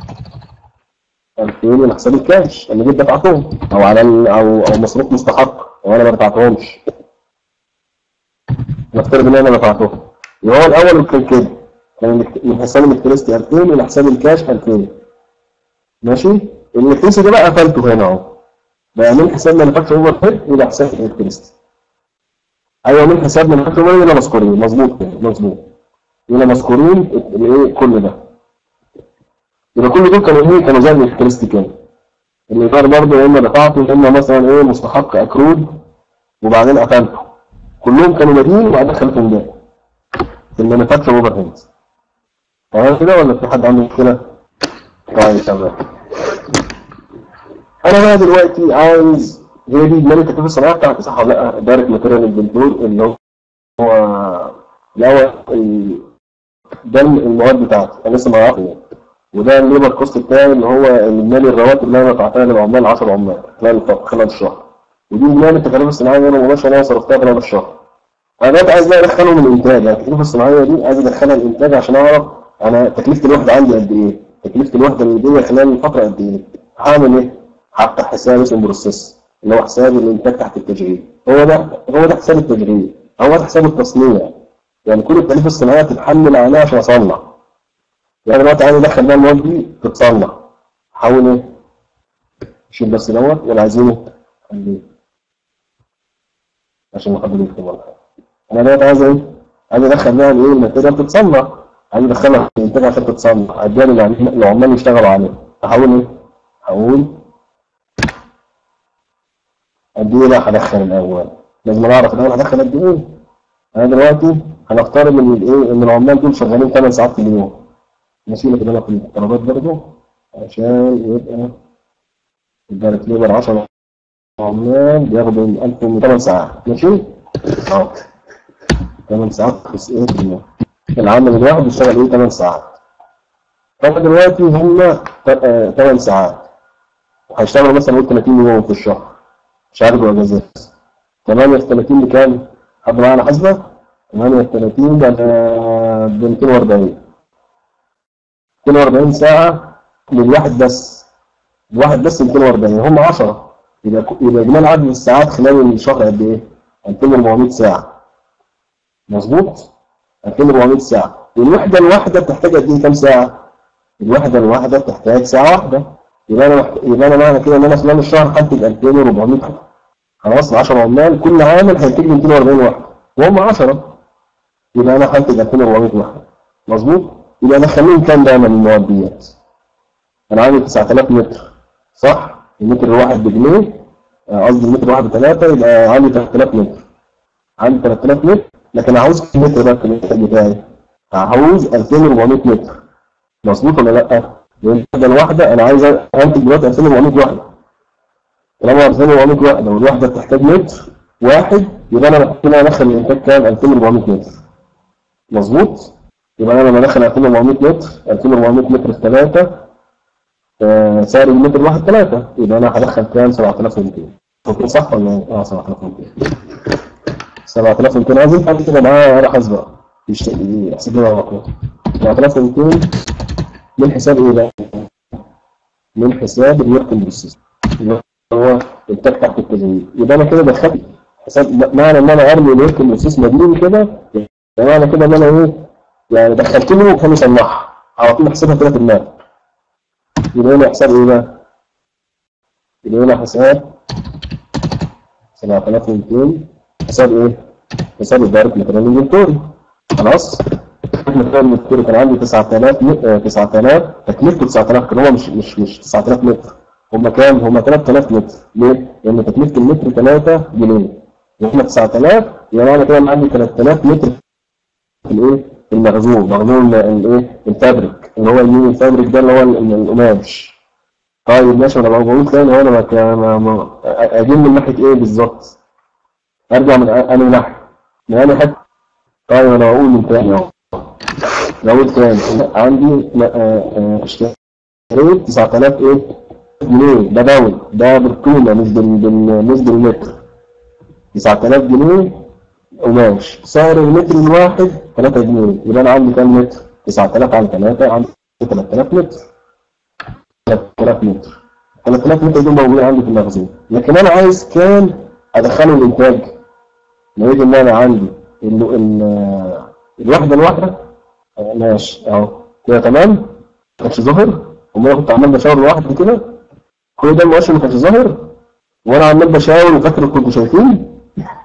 ألفين الى حساب الكاش اللي جيت دفعتهم او على او او مصروف مستحق وانا ما دفعتهمش. نفترض ان انا ما دفعتهم. يبقى هو الاول كان كده كان من حساب الالكتريستي ألفين الى حساب الكاش ألفين. ماشي. الالكتريسيتي ده بقى قفلته هنا اهو بقى من حساب مانيفاكتشر اوفر هيد الى حساب الالكتريسيتي. ايوه من حساب مانيفاكتشر اوفر هيد الى مذكورين مظبوط كده مظبوط الى مذكورين الايه كل ده. يبقى كل دول كانوا ايه كانوا زي الالكتريسيتي كده. الايجار برضه يا اما دفعته يا اما مثلا ايه مستحق اكرود وبعدين قفلته. كلهم كانوا مدين وبعدين خليتهم ده في المانيفاكتشر اوفر هيد. تمام كده ولا في حد عنده مشكله؟ طيب تمام. انا بقى دلوقتي عايز هي دي اجمالي التكلفه الصناعيه بتاعتي صح ولا لا؟ دايركت ماتيريال انفنتور اللي هو اللي هو ده المواد بتاعتي انا لسه ما اعرفش يعني. وده الليبر كوست بتاعي اللي هو اجمالي الرواتب اللي انا دفعتها للعمال عشرة عمال خلال خلال الشهر. ودي اجمالي التكاليف الصناعيه اللي انا مباشره انا صرفتها خلال الشهر. انا دلوقتي عايز بقى ادخلهم الانتاج. يعني التكلفه الصناعيه دي عايز ادخلها الانتاج عشان اعرف انا تكلفه الوحده عندي قد ايه؟ تكلفه الوحده اللي جايه خلال الفتره قد ايه؟ هعمل ايه؟ هفتح حساب اسمه بروسيس اللي هو حساب الانتاج تحت التشغيل. هو ده هو ده حساب التشغيل هو ده حساب التصنيع. يعني كل التكاليف الصناعيه تتحمل عليها عشان اصنع. يعني دلوقتي عايز ادخل بقى المواد دي تتصنع. احاول ايه؟ شيل بس دوت ولا عايزينه؟ خليه عشان ما حد يكتب ولا حاجه. انا دلوقتي عايز ايه؟ عايز ادخل بقى الايه الماتيريال تتصنع. عايز ادخلها في الانتاج عشان تتصنع. اديها للعمال يشتغلوا عليها. احاول ايه؟ احاول قد ايه بقى هدخل الاول؟ لازم اعرف الاول هدخل قد ايه؟ انا دلوقتي هنفترض ان الايه ان العمال دول شغالين ثمان ساعات في اليوم. نشيل كده في الطلبات برضه عشان يبقى الدايركت ليبر عشرة عمال بياخدوا ألف وثمانية ساعات. ماشي؟ اهو ثمان ساعات بس ايه في اليوم. العامل الواحد بيشتغل ايه ثمان ساعات. فانا دلوقتي هم ثمان ساعات. وهيشتغلوا مثلا نقول ثلاثين يوم في الشهر مش عارف اجازات. ثمانية في ثلاثين بكام؟ حد معانا حاسبه؟ ثمانية في ثلاثين ده ب مئتين وأربعين. مئتين وأربعين ساعة للواحد بس. الواحد بس مئتين وأربعين، هم عشرة. يبقى يبقى اجمالي عدد الساعات خلال الشهر قد ايه؟ ألفين وأربعمائة ساعة. مظبوط؟ ألفين وأربعمائة ساعة. والوحدة الواحدة بتحتاج قد ايه كام ساعة؟ الوحدة الواحدة بتحتاج ساعة واحدة. يبقى انا يبقى انا معنى كده ان انا خلال الشهر هنتج ألفين وأربعمائة وحدة. خلاص عشرة عمال كل عامل هينتج لي مئتين وأربعين وحدة وهم عشرة. يبقى انا هنتج ألفين وأربعمائة وحدة. مظبوط؟ يبقى انا خليهم كام دايما المواد ديت؟ انا عندي تسعة آلاف متر صح؟ المتر الواحد بجنيه، قصدي المتر الواحد بثلاثة، يبقى عندي ثلاثة آلاف متر. عندي ثلاثة آلاف متر، لكن عاوز كم متر بقى في الانتاج بتاعي؟ عاوز ألفين وأربعمائة متر. مظبوط ولا لا؟ لان الوحده الواحده انا عايز انتج دلوقتي ألفين وأربعمائة وحده. طالما ألفين وأربعمائة وحده والوحده بتحتاج متر واحد، يبقى انا محتاج ادخل الانتاج كام؟ ألفين وأربعمائة متر. مظبوط؟ يبقى انا لما ادخل ألفين وأربعمائة متر، ألفين وأربعمائة متر في ثلاثة، آه سعر المتر الواحد ثلاثة، يبقى انا هدخل كام؟ سبعة آلاف ومئتين. ممكن صح ولا ايه؟ اه سبعة آلاف ومئتين. سبعة آلاف ومئتين عايزين حد كده معايا انا حاسبه يحسب لي الرقم. سبعة آلاف ومئتين من حساب ايه بقى؟ من حساب الوركينج بروسيس اللي هو التاج تحت التشغيل. يبقى انا كده دخلت حساب، معنى ان انا ارمي الوركينج بروسيس مديني كده، معنى كده ان انا ايه؟ يعني دخلت له وكان يصلحها على طول احسبها كده في دماغي. يبقى هنا حساب ايه بقى؟ يبقى هنا حساب سبعة آلاف ومئتين حساب ايه؟ حساب الدايركت ماتيريال انفنتوري. خلاص؟ المتر كان عندي تسعة آلاف تسعة آلاف تكلفته تسعة آلاف، كان هو مش مش مش تسعة آلاف متر. هم كام؟ هم ثلاثة آلاف متر. ليه؟ لأن تكلفة المتر ثلاثة جنيه. واحنا تسعة آلاف، يبقى معنى كده ان عندي ثلاثة آلاف متر في الايه؟ في المخزون، مخزون الايه؟ الفابريك، اللي هو المين الفابريك ده اللي هو القماش. طيب ماشي، انا بقول تاني هو انا ما اجيب من ناحية ايه بالظبط؟ ارجع من انهي ناحية؟ من انهي حتة؟ طيب انا هقول من تاني اهو. لو كان عندي اشتريت تسعة آلاف ايه جنيه، ده داون، ده بالقيمه مش مش بالمتر. تسعة آلاف جنيه قماش، سعر المتر الواحد ثلاثة جنيه، يبقى انا عندي كام متر؟ تسعة آلاف على ثلاثة، عندي ثلاثة آلاف متر. ثلاثة آلاف متر. ثلاثة آلاف متر دول موجودين عندي في المخزون، لكن انا عايز كام ادخله الانتاج؟ لقيت ان انا عندي الوحده الواحده ماشي اهو كده تمام. ما كانش ظاهر، امال انا كنت عمال بشاور لوحدي كده، كل ده المؤشر ما كانش ظاهر وانا عمال بشاور وفاكر كنتوا شايفين.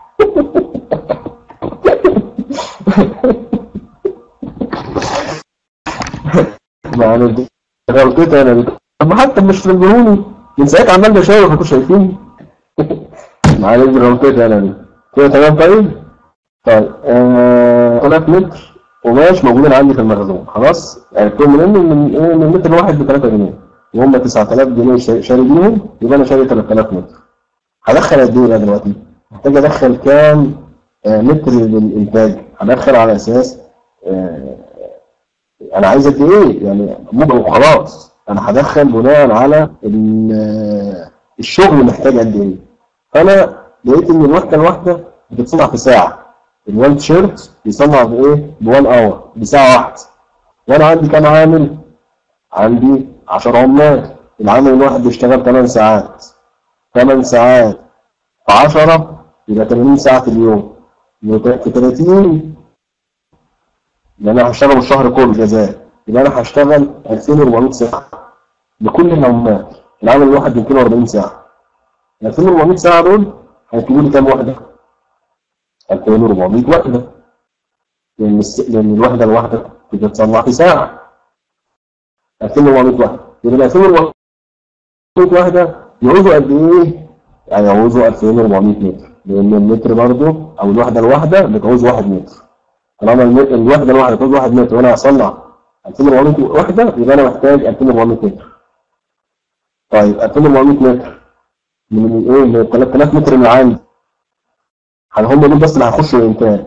يعني غلطتي انا دي. طب ما حتى مش تنبهوني من ساعتها عمال بشاور وانتوا شايفين. معلش غلطتي انا دي. كده تمام. طيب طيب آه ثلاث متر قماش موجودين عندي في المخزون. خلاص عرفتهم منين؟ من ايه؟ من المتر الواحد ب ثلاثة جنيه، وهم تسعة آلاف جنيه شاري بيهم، يبقى انا شاري ثلاثة آلاف متر. هدخل قد ايه بقى دلوقتي؟ محتاج ادخل كام آه متر للانتاج؟ هدخل على اساس آه انا عايز قد ايه؟ يعني مو وخلاص، انا هدخل بناء على الشغل محتاج قد ايه. فانا لقيت ان الوحده الواحده بتتصنع في ساعه. الوان تيشيرت بيصنع بايه؟ بوان اور، بساعه واحده. وانا عندي كام عامل؟ عندي عشرة عمال. العامل الواحد بيشتغل ثمان ساعات. ثمان ساعات في عشرة يبقى ثمانين ساعه في اليوم. في ثلاثين يبقى انا هشتغل الشهر كله جزاء، يبقى انا هشتغل ألفين وأربعمائة ساعه لكل العمال. العامل الواحد مئتين وأربعين ساعه. ال ألفين وأربعمائة ساعه دول هيكونوا لي كام وحده؟ ألفين وأربعمائة وحده، لان لان الوحده الواحده بتتصنع في ساعه. ألفين وأربعمائة وحده، يبقى ال ألفين وأربعمائة وحده يعوزوا قد ايه؟ يعني يعوزوا ألفين وأربعمائة متر، لان المتر برضه او الوحده الواحده بتعوز واحد متر. طالما الوحده الواحده بتعوز واحد متر وانا هصنع ألفين وأربعمائة وحده، يبقى انا محتاج ألفين وأربعمائة متر. طيب ألفين وأربعمائة متر من ايه؟ من ثلاثة آلاف متر اللي عندي، هل هم دول بس اللي هيخشوا الانتاج؟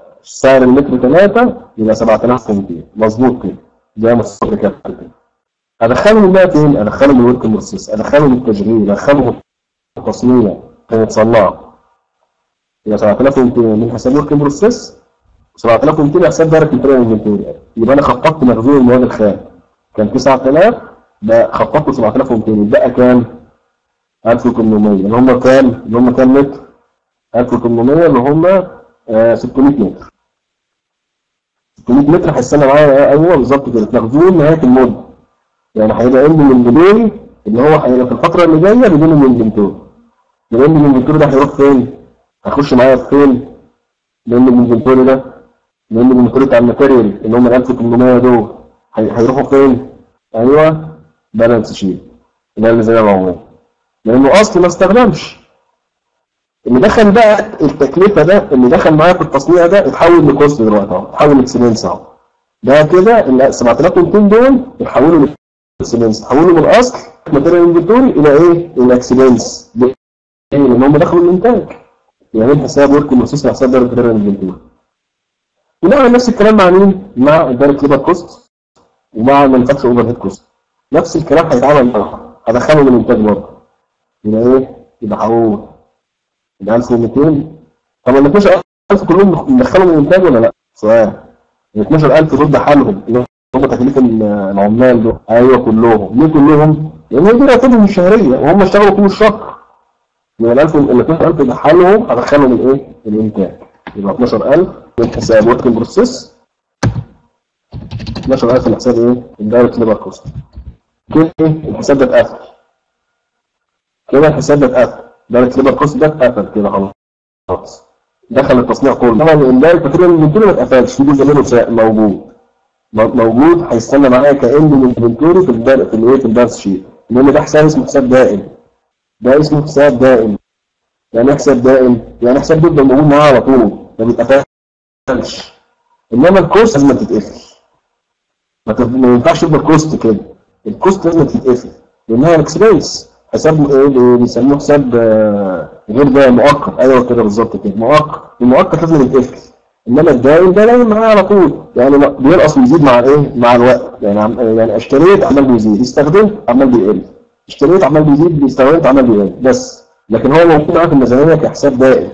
سعر المتر ثلاثة يبقى سبعة آلاف ومئتين. مظبوط كده زي ما الصفر كده. ادخلهم بقى فين؟ ادخلهم الورك بروسيس، ادخلهم التشغيل، ادخلهم التصنيع كانت صناعه. يبقى سبعة آلاف ومئتين من حساب ورك بروسيس، سبعة آلاف ومئتين حساب دايركت ماتيريال انفنتوري. يبقى انا خططت مخزون المواد الخام كان تسعة آلاف، ده خططته سبعة آلاف ومئتين، يبقى كام؟ ألف وثمانمائة اللي هم كام؟ اللي هم كام متر؟ ألف وثمانمائة اللي هم آه ستمائة متر. ستمائة متر هيستنى معايا ايوه بالظبط كده مخزون نهايه المده. يعني هيبقى عندي من بدوري اللي هو هيبقى في الفتره اللي جايه بدون الانفنتوري. لان الانفنتوري ده هيروح فين؟ هيخش معايا فين؟ لان الانفنتوري ده لان الانفنتوري بتاع الماتيريال اللي هم ال ألف وثمانمائة دول هيروحوا فين؟ ايوه بالانس شيت اللي هي الميزانيه العموميه. لانه اصل ما استخدمش. اللي دخل بقى التكلفه ده اللي دخل معايا في التصنيع ده اتحول لكوست دلوقتي اهو، اتحول لاكسبنس اهو. ده كده ال سبعة آلاف ومئتين دول اتحولوا لاكسبنس، اتحولوا من الاصل ماتيريال انفنتوري الى ايه؟ الى اكسبنس. ليه؟ لان هم دخلوا الانتاج. يعني حساب ورك بروسيس حساب دايركت ماتيريال انفنتوري. ونعمل نفس الكلام مع مين؟ مع الدايركت ليبر كوست ومع المانيفاكتشر اوفر هيد كوست. نفس الكلام هيتعمل معاهم، هدخله من الانتاج برضه. يبقى ايه؟ يبقى هقول يبقى ألف ومئتين. طب ال اتناشر ألف كلهم ندخلهم من الانتاج ولا لا؟ سؤال. ال اتناشر ألف دول بحالهم اللي هم تكاليف العمال دول. ايوه كلهم. ليه كلهم؟ لان دي راتبهم الشهريه وهم اشتغلوا طول الشهر. يبقى ال ألف ال اتناشر ألف بحالهم هدخلهم من ايه؟ الانتاج. يبقى اتناشر ألف من حساب ورك بروسيس، اتناشر ألف من حساب ايه؟ الدايركت ليبر كوست. كده الحساب ده اتقفل. كده الحساب ده اتقفل. دايركت ليبر كوست ده اتقفل كده خلاص. دخل التصنيع كله. طبعا الدايركت ماتيريال انفنتوري ما اتقفلش، في جزء منه موجود. موجود هيستنى معايا كأن الانفنتوري في الدار في الايه؟ في البالانس شيت. لان ده حساب اسمه حساب دائم. ده اسمه حساب دائم. يعني حساب دائم؟ يعني حساب بيفضل موجود معاه على طول، ما بيتقفلش. انما الكوست لازم تتقفل. ما ينفعش يبقى كوست كده. الكوست لازم تتقفل لانها اكسبنس. حساب ايه بيسموه؟ حساب غير ده مؤقت. ايوه كده بالظبط كده مؤقت. المؤقت لازم يتقفل. انما الدائم ده لازم معاه على طول. يعني بينقص ويزيد مع الايه؟ مع الوقت. يعني يعني اشتريت عمال بيزيد، استخدمت عمال بيقل، اشتريت عمال بيزيد، استخدمت عمال بيقل بس. لكن هو موجود معاك في الميزانيه كحساب دائم.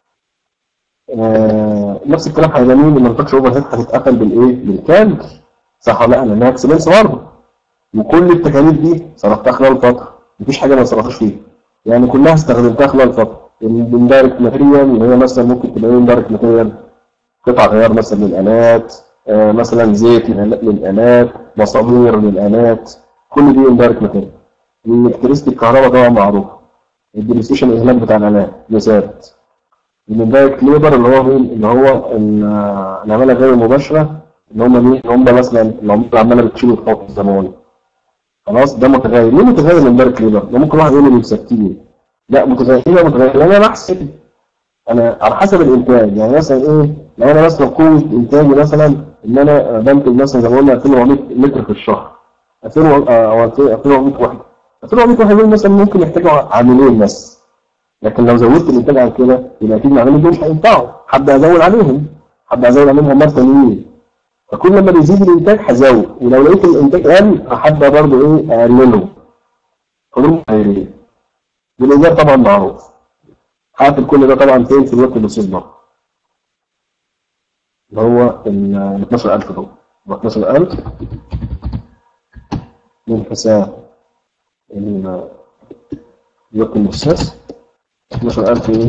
آه نفس الكلام هيبقى مين؟ المانيفاكتشر اوفر هيد هتتقفل بالايه؟ بالكامل. صح ولا لا؟ لانها اكسبنس برضه. وكل التكاليف دي صرفتها خلال الفتره. مفيش حاجه ما صرفتش فيها. يعني كلها استخدمتها خلال الفتره. الاندايركت ماتيريال اللي هي مثلا ممكن تبقى ايه؟ اندايركت ماتيريال قطع غيار مثلا للآلات، آه مثلا زيت للآلات، مسامير للآلات، كل دي اندايركت ماتيريال. الالكتريستي الكهرباء طبعا معروفه. الديبريسيشن الاهلاك بتاع الآلات ده ثابت. الاندايركت ليبر اللي هو مين؟ اللي هو العماله غير المباشره اللي هم مين؟ اللي هم مثلا العماله عماله بتشيل وتحط الزمويه. خلاص ده متغير. ليه متغير الاندايركت ليبر؟ ده ممكن واحد يقول لي ثابتين. لا متغير. ليه متغير؟ لان انا بحسب انا على حسب الانتاج. يعني مثلا ايه؟ لو انا مثلا قوه انتاجي مثلا ان انا بنتج مثلا زي ما قلنا ألفين وأربعمائة متر في الشهر. ألفين او ألفين وأربعمائة وحده. ألفين وأربعمائة وحده دول مثلا ممكن يحتاجوا عاملين بس. لكن لو زودت الانتاج عن كده يبقى اكيد العاملين دول مش هينفعوا. هبدا ازود عليهم. هبدا ازود عليهم عمال تانيين. فكل لما بيزيد الانتاج هزود، ولو لقيت الانتاج قل هبدا برضه ايه؟ اقلله. حلول خيريه. بالايجار طبعا معروف. هقفل كل ده طبعا فين؟ في الورك بروسيس برضه. اللي هو ال اتناشر ألف دول. اتناشر ألف من حساب الورك بروسيس. اتناشر ألف ايه؟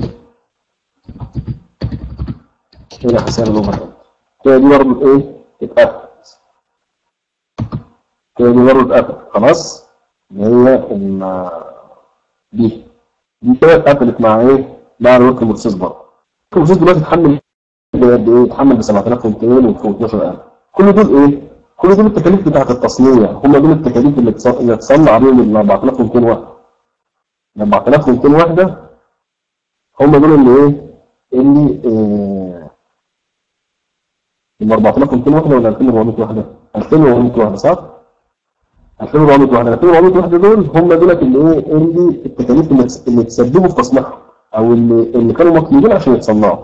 الى حساب الاوفر هيد. كده دي برضه ايه؟ اتقفلت. كده دي برضه اتقفلت خلاص. اللي هي ال دي دي كده اتقفلت مع ايه؟ مع الورك بروسيس برضه. الورك بروسيس دلوقتي اتحمل بقد ايه؟ اتحمل ب سبعة آلاف ومئتين وفوق اتناشر ألف. كل دول ايه؟ كل دول التكاليف بتاعت التصنيع. هم دول التكاليف اللي اللي تصنع بيهم ال أربعة آلاف ومئتين وحده. ال أربعة آلاف ومئتين وحده هم دول اللي ايه؟ اللي آه ال أربعة آلاف ومئتين وحده ولا ألفين وأربعمائة وحده؟ ألفين وأربعمائة وحده صح؟ ألفين وأربعمائة وحده. ألفين وأربعمائة وحده دول هم دولت اللي ايه؟ اللي التكاليف اللي اللي تسببوا في تصنيعهم او اللي اللي كانوا مطلوبين عشان يتصنعوا.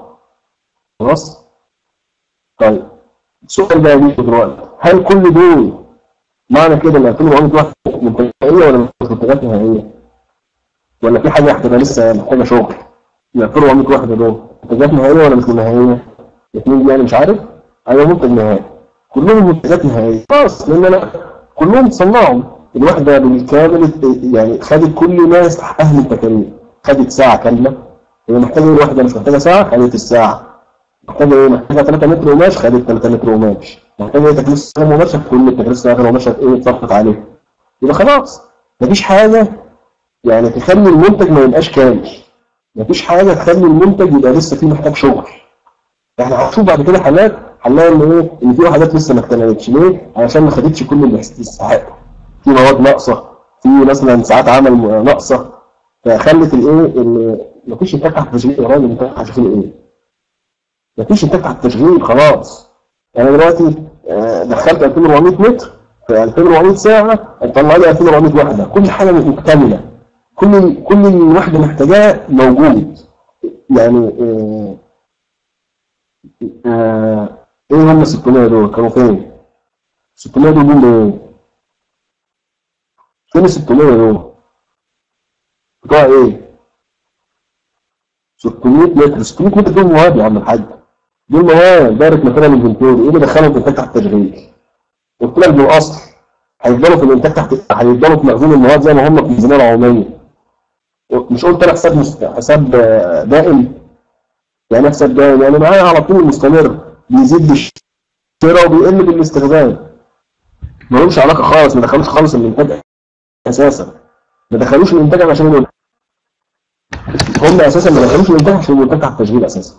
خلاص؟ طيب السؤال بقى يجي دلوقتي، هل كل دول معنى كده ان ألفين وأربعمية واحد منتجات نهائيه ولا مش منتجات نهائيه؟ ولا في حاجه هتبقى لسه محتاجه شغل؟ ال ألفين وأربعمية واحده دول منتجات نهائيه ولا مش نهائيه؟ الاثنين دي يعني مش عارف. ايوه منتج نهائي، كلهم منتجات نهائيه خلاص، لان انا كلهم صنعوا. الوحده بالكامل يعني خدت كل ما يستحقها من تكاليف. خدت ساعه كامله، هي محتاجه ايه الوحده؟ مش محتاجه ساعه، خدت الساعه. محتاجه ايه؟ محتاجه ثلاثة متر قماش، خدت ثلاثة متر قماش. محتاجه ايه؟ تكليف سلام قماش، كل التكاليف سلام قماش ايه اتصرفت عليه. يبقى خلاص مفيش حاجه يعني تخلي المنتج ما يبقاش كامل. مفيش حاجه تخلي المنتج يبقى لسه فيه محتاج شغل. احنا هنشوف بعد كده حالات هنلاقي ان ايه؟ ان في وحدات لسه ما اكتملتش. ليه؟ علشان ما خدتش كل اللي تستحق. في مواد ناقصه، في مثلا ساعات عمل ناقصه، فخلت الايه؟ مفيش انتاج تحت تشغيل يا راجل. انتاج تحت تشغيل ايه؟ مفيش انتاج تحت تشغيل خلاص. انا دلوقتي دخلت ألفين وأربعمية متر في ألفين وأربعمية ساعه، طلع لي ألفين وأربعمية وحده، كل حاجه مكتمله، كل كل الوحده محتاجاه موجود. يعني آه آه ايه هم ستمية دول؟ كانوا فين؟ ستمية دول دول ايه؟ فين ال ستمية دول؟ بتوع ايه؟ ستمية متر. ستمية متر دول مواد يا عم الحاج، دول مواد دايره مكانها الانفنتوري. ايه اللي دخلهم في الانتاج تحت التشغيل؟ قلت لك بالاصل هيفضلوا في الانتاج تحت، هيفضلوا في مخزون المواد زي ما هم في الميزانيه العموميه. مش قلت لك حساب مست... حساب دائم؟ يعني حساب دائم يعني معايا على طول مستمر، بيزيد بالشراء وبيقل بالاستخدام. مالهمش علاقه خالص، ما دخلوش خالص الانتاج اساسا. ما دخلوش الانتاج عشان يقول. هم اساسا ما دخلوش الانتاج عشان الانتاج تحت التشغيل اساسا.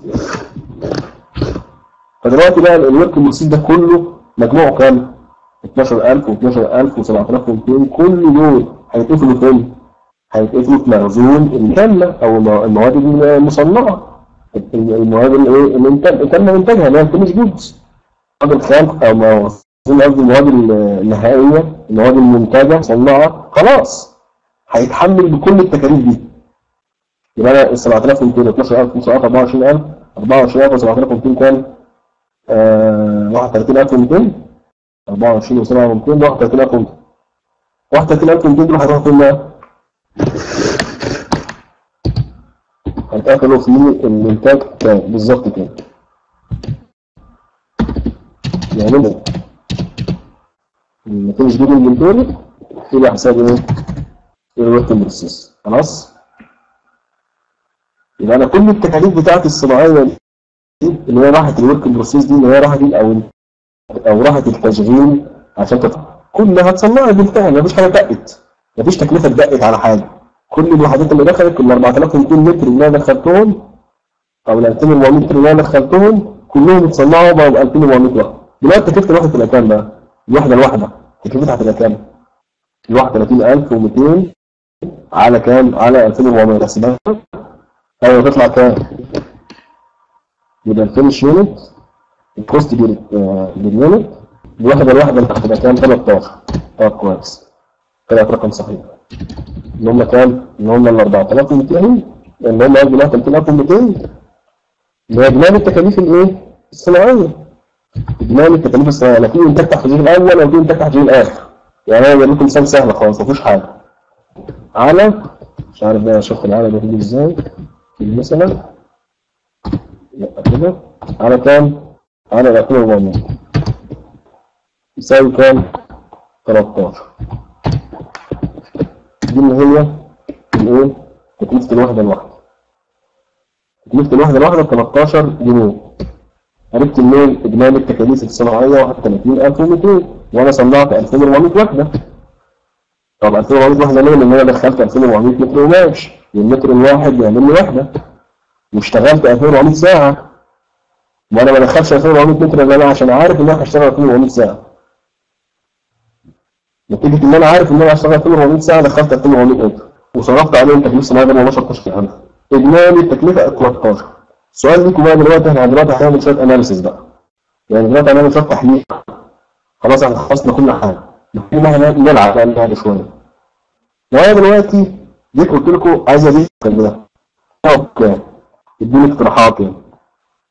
فدلوقتي بقى الورك المرسيد ده كله مجموعه كام؟ اتناشر ألف واتناشر ألف وسبعة آلاف ومئتين، كل دول هيتقفلوا فين؟ هيتقفلوا في مخزون الكامله او المواد المصنعه، المواد الايه اللي تم انتاجها اللي هي الفينش جودز، المواد الخام او قصدي المواد النهائيه، المواد المنتجه مصنعه خلاص هيتحمل بكل التكاليف دي. يبقى انا ال سبعة آلاف ومئتين اتناشر ألف اتناشر ألف أربعة وعشرين ألف أربعة وعشرين ألف و7 آلاف ومئتين كام؟ آه واحد وثلاثين ألف ومئتين أربعة وعشرين و7 ومئتين واحد وثلاثين ألف ومئتين. واحد وثلاثين ألف ومئتين دول هيروحوا فين بقى؟ هيتقفلوا في الانتاج كام بالظبط كده. يعني الفينش جود الانفنتوري الى حساب ايه؟ الورك بروسيس. خلاص؟ يبقى انا كل التكاليف بتاعتي الصناعيه اللي هي راحت الورك بروسيس دي، اللي هي راحت او او راحت التشغيل عشان تطلع كلها هتصنعها بالفعل. مفيش حاجه دقت، مفيش تكلفه اتدقت على حاجه. كل الوحدات اللي دخلت، كل أربعة آلاف ومئتين متر اللي انا دخلتهم او ال ألفين وأربعمية متر اللي انا دخلتهم كلهم اتصنعوا بقوا ب ألفين وأربعمية وحده. دلوقتي تكلفه الوحده تبقى كام بقى؟ الوحده الواحده تكلفتها هتبقى كام؟ الواحده ثلاثين ألف ومئتين على كام؟ على ألفين وأربعمية. تحسبها ايوه تطلع كام؟ يبقى الفينش يونت الكوست باليونت الوحده الواحده اللي هتبقى كام؟ تلتاشر. طب كويس، طلعت رقم صحيح. اللي هم كام؟ اللي هم ال أربعة آلاف ومئتين، اللي هم قصدي ثلاثين ألف ومئتين اللي هي اجمالي التكاليف الايه؟ الصناعيه. اجمالي التكاليف الصناعيه، لا في انتاج تحت التشغيل الاول ولا في انتاج تحت التشغيل الاخر. يعني انا بديكم مثال سهل خالص مفيش حاجه. على مش عارف بقى اشوف العلى ده بيجي ازاي مثلا. لا كده على كام؟ على ألفين وأربعمية يساوي كام؟ تلتاشر. دي اللي هي الايه؟ تكلفة الوحدة الواحدة. تكلفة الوحدة الواحدة تلتاشر جنيه. عرفت منين؟ إجمالي التكاليف الصناعية واحد وثلاثين ألف ومئتين وأنا صنعت ألفين وأربعمية وحدة. طب ألفين وأربعمية وحدة ليه؟ لأن أنا دخلت ألفين وأربعمية متر قماش، والمتر الواحد يعمل لي وحدة. واشتغلت ألفين وأربعمية ساعة. وأنا ما دخلتش ألفين وأربعمية متر إلا أنا عشان عارف إن أنا هشتغل ألفين وأربعمية ساعة. نتيجة إن أنا عارف إن أنا هشتغل ألفين وأربعمية ساعة دخلت ألفين وأربعمية متر وصرفت عليهم تكلفة صناعية غير مباشرة تشتغل. إجمالي التكلفة تلتاشر. السؤال ليكم بقى دلوقتي، احنا دلوقتي هنعمل شوية أناليسيس بقى. يعني دلوقتي هنعمل شوية تحليل. خلاص احنا خلصنا كل حاجة. محتاجين احنا نلعب بقى نلعب شوية. لو أنا دلوقتي جيت قلت لكم عايز أضيف كده كام؟ ادوني اقتراحات يعني.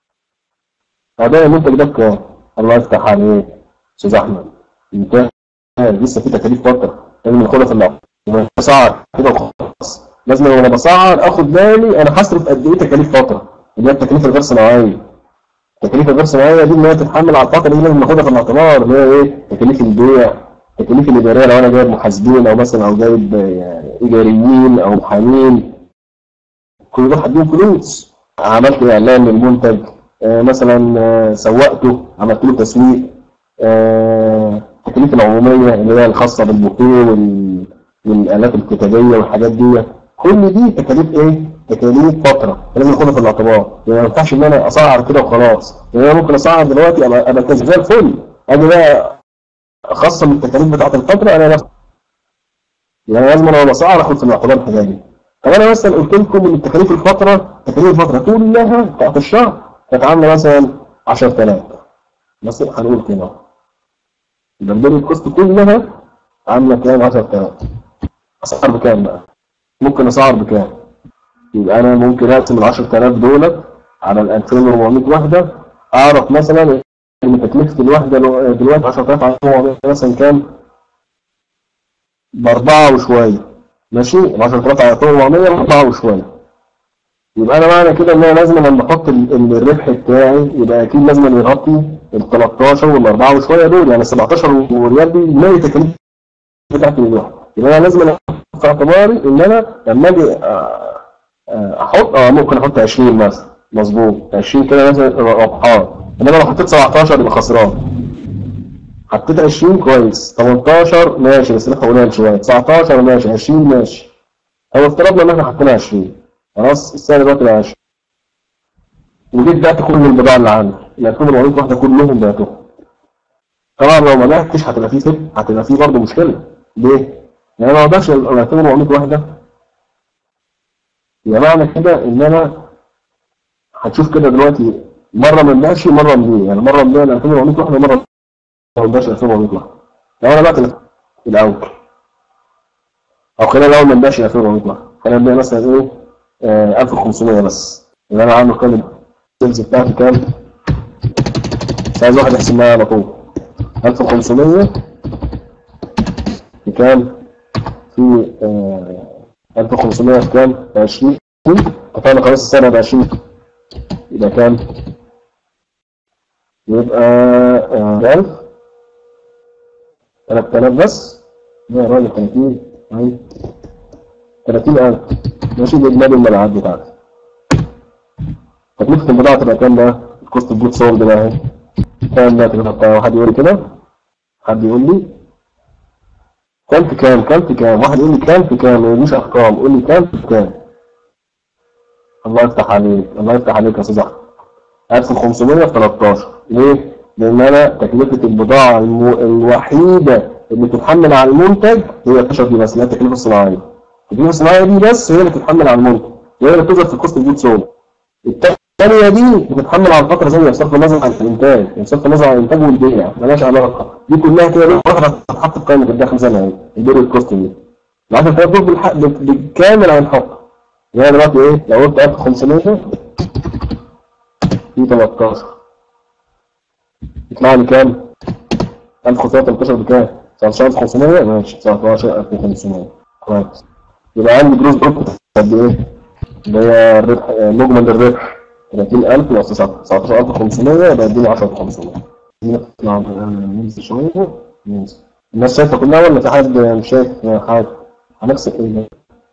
هذا المنتج ده بكام؟ الله يفتح عليك أستاذ أحمد. لسه في تكاليف فتره لازم ناخدها في الاعتبار. وما بسعر كده وخلاص، لازم وانا بسعر اخد بالي انا هصرف قد ايه تكاليف فتره، اللي هي التكاليف الغير صناعيه. التكاليف الغير صناعيه دي اللي هي تتحمل على الفتره دي لازم ناخدها في الاعتبار، اللي هي ايه؟ تكاليف البيع، التكاليف الاداريه لو انا جايب محاسبين او مثلا او جايب اداريين او محامين، كل دول هديهم فلوس. عملت اعلان للمنتج، آه مثلا آه سوقته، عملت له تسويق، آه التكاليف العموميه اللي هي الخاصه بالبوفيه وال... والالات الكتابيه والحاجات دي، كل دي تكاليف ايه؟ تكاليف فتره لازم ناخدها في الاعتبار. يعني ما ينفعش ان انا اسعر كده وخلاص، يعني انا ممكن اسعر دلوقتي ابقى ابقى زي الفل، اجي بقى اخصم التكاليف بتاعت الفتره انا نفسي. يعني لازم انا بسعر اخد في الاعتبار الحاجات دي. طب انا مثلا قلت لكم ان التكاليف الفتره تكاليف الفتره كلها بتاعت الشهر كانت عامله مثلا عشرة آلاف مثلا، هنقول كده يبقى البير الكوست كلها عامله كام؟ عشرة آلاف. اسعر بكام بقى؟ ممكن اسعر بكام؟ يبقى انا ممكن اقسم ال عشرة آلاف دولت على ال ألفين وأربعمية وحده، اعرف مثلا ان تكلفه الوحده دلوقتي عشرة آلاف على ألفين وأربعمية مثلا كام؟ باربعه وشويه. ماشي؟ ال عشرة آلاف على ألفين وأربعمية باربعه وشويه. يبقى انا معنى كده ان انا لازم لما احط الربح بتاعي يبقى اكيد لازم يغطي ال تلتاشر وال اربعه وشويه دول، يعني ال سبعتاشر وريال دي اللي هي التكاليف بتاعت الوحده. يبقى انا لازم في اعتباري ان انا لما اجي احط اه ممكن احط عشرين مثلا، مظبوط عشرين كده مثلا ربحان، انما لو حطيت سبعتاشر يبقى خسران. حطيت عشرين كويس، تمنتاشر ماشي بس ربح قليل شويه، تسعتاشر ماشي، عشرين ماشي. هو افترضنا ان احنا حطينا عشرين، خلاص السعر دلوقتي بقى عشرين. وجيت بعت كل البضاعه اللي عندي، ال ألفين وأربعمية واحده كلهم بعتهم. طبعا لو ما بعتش هتبقى في سب هتبقى في برضه مشكله. ليه؟ يعني ما اقدرش ال ألفين وأربعمية واحده، يبقى معنى كده ان انا هتشوف كده دلوقتي مره ما نبيعش مره نبيع، يعني مره نبيع ال ألفين وأربعمية واحده ومره ما نبيعش ال ألفين وأربعمية واحده. لو انا بعت الاول او خلال الاول ما نبيعش ال ألفين وأربعمية واحده، خلينا نبيع مثلا ايه آه ألف وخمسمية بس، يبقى انا عامل كام السيلز بتاعتي كام؟ مش عايز واحد يحسب معايا على طول. ألف وخمسمية بكام؟ في آه ألف وخمسمية في كام؟ ب عشرين. اتفقنا خلاص السنه ب عشرين، يبقى كام؟ يبقى آه ألف ثلاثة آلاف بس. يا راجل تلاتين اهي تلاتين ألف ماشي، دي اجمالي المبيعات بتاعتي. تكلفه البضاعه تبقى كام بقى؟ الكوست اوف جود سولد بقى اهي كام بقى تكلفتها؟ حد يقول لي كده؟ حد يقول لي كام في كام؟ كام في كام؟ واحد يقول لي كام في كام؟ ما يقوليش ارقام، قول لي كام في كام. الله يفتح عليك، الله يفتح عليك يا استاذ احمد. ألف وخمسمية في تلتاشر. ليه؟ لان انا تكلفه البضاعه المو... الوحيده اللي بتتحمل على المنتج هي اتناشر دي بس، اللي هي التكلفه الصناعيه. التكلفه الصناعيه دي بس هي اللي بتتحمل على المنتج، وهي اللي بتظهر في الكوست اوف جود سولد. الثانيه دي بتتحمل على الفتره زي بصرف النظر عن الانتاج، بصرف النظر عن الانتاج والبيع مالهاش علاقه، دي كلها كده واحده هتتحط في قائمه الدخل زي ما هي، البير الكوست دي. ال عشرة آلاف دول بالحق بالكامل هنحط. يعني دلوقتي ايه؟ لو قلت ألف وخمسمية في تلتاشر يطلع لي كام؟ ألف وخمسمية تلتاشر بكام؟ تسعتاشر ألف وخمسمية ماشي، تسعتاشر ألف وخمسمية كويس. يبقى عندي جروس بروفيت قد ايه؟ اللي هي الربح مجمل الربح تلاتين ألف ناقص تسعتاشر ألف وخمسمية يبقى يديني عشرة ألف وخمسمية. نطلع ننزل شويه ننزل. الناس شايفه كلها ولا في حد مش شايف حاجه؟ هنخسر ايه؟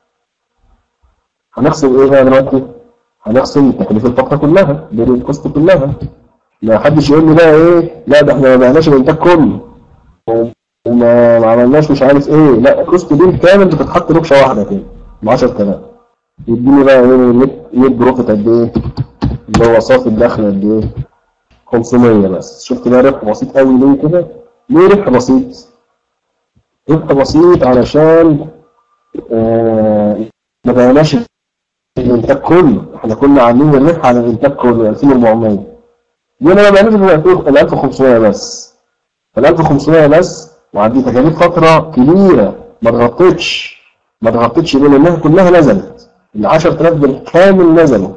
هنخسر ايه بقى دلوقتي؟ هنخسر تكاليف الفتره كلها، بين الكوست كلها. ما حدش يقول لي بقى ايه؟ لا ده احنا ما بعناش الانتاج كله وما عملناش مش عارف ايه، لا الكوست دي كامل بتتحط ربشه واحده كده ب عشرة آلاف. يديني بقى ايه نت بروفيت قد ايه؟ اللي هو صافي الدخل قد ايه؟ خمسمية بس. شفت بقى ربح بسيط قوي ليه كده؟ ليه ربح بسيط؟ ربح بسيط علشان آه ما بعناش الانتاج كله، احنا كنا عاملين الربح على الانتاج كله ألفين وأربعمية. دي انا ما بعناش ال ألف وخمسمية بس. ال ألف وخمسمية بس وعندي تكاليف فتره كبيره ما اتغطتش ما اتغطتش لان انها كلها نزلت، ال عشرة آلاف بالكامل نزلوا.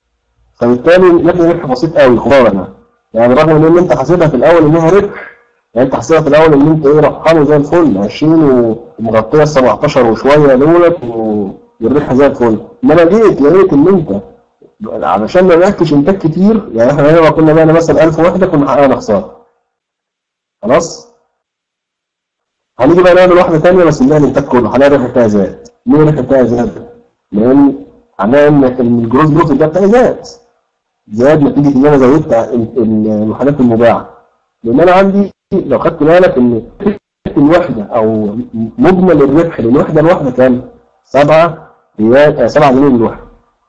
فبالتالي نحن ربح بسيط قوي خساره، يعني رغم ان انت حاسبها في الاول انها ربح يعني انت حسيت في الاول ان انت ايه رقمه زي الفل عشرين ومغطيه ال سبعتاشر وشويه دولت والربح زي الفل، انما جيت لقيت ان انت علشان ما نحكيش انتاج كتير، يعني احنا هنا لو كنا بقى مثلا ألف وحده كنا حققنا خساره. خلاص؟ هنيجي بقى نعمل واحده ثانيه بس نلاقي الانتاج كله هنلاقي الربح بتاعي زاد. ليه الربح بتاعي زاد؟ لان هنلاقي ان الجروس بروفيت ده بتاعي زاد. زاد نتيجه ان انا زودت الوحدات المباعه. لان انا عندي لو خدت بالك ان الوحده او مجمل الربح للوحده الواحده كام؟ سبعة ريال سبعة جنيه للوحده.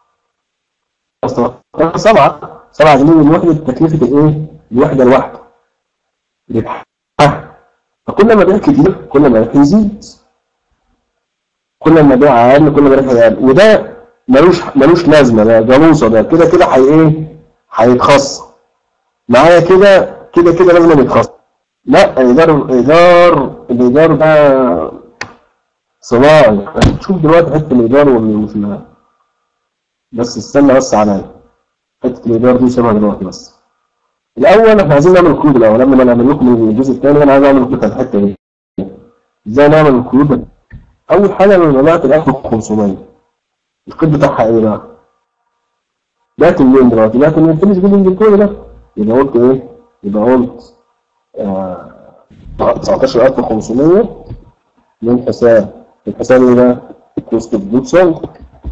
سبعة سبعة جنيه للوحده تكلفه الايه؟ الوحده الواحده. ربحها. فكل ما بيع كتير كل ما الربح يزيد. كل ما بيع اقل كل ما الربح يقل، وده ملوش ملوش لازمه، ده جاموسه، ده كده كده هي ايه؟ هيتخصم. معايا كده كده كده لازم يتخصم. لا الايجار ايجار الايجار ده صناعي. شوف دلوقتي حته الايجار والمثمرات. بس استنى بس عليا. حته الايجار دي شبه دلوقتي بس. الاول احنا عايزين نعمل القيود الاول قبل ما نعمل لكم الجزء الثاني. انا عايز اعمل لكم الحته دي. ازاي نعمل القيود؟ اول حاجه انا بعت ال ألف وخمسمية. القيد بتاعها ايه بقى؟ بعت منين دلوقتي؟ بعت من الفينش بيلدينج الكود ده. يبقى قلت ايه؟ يبقى قلت آه تسعتاشر ألف وخمسمية من حساب الحساب ايه ده؟ كوست اوف جود سولد.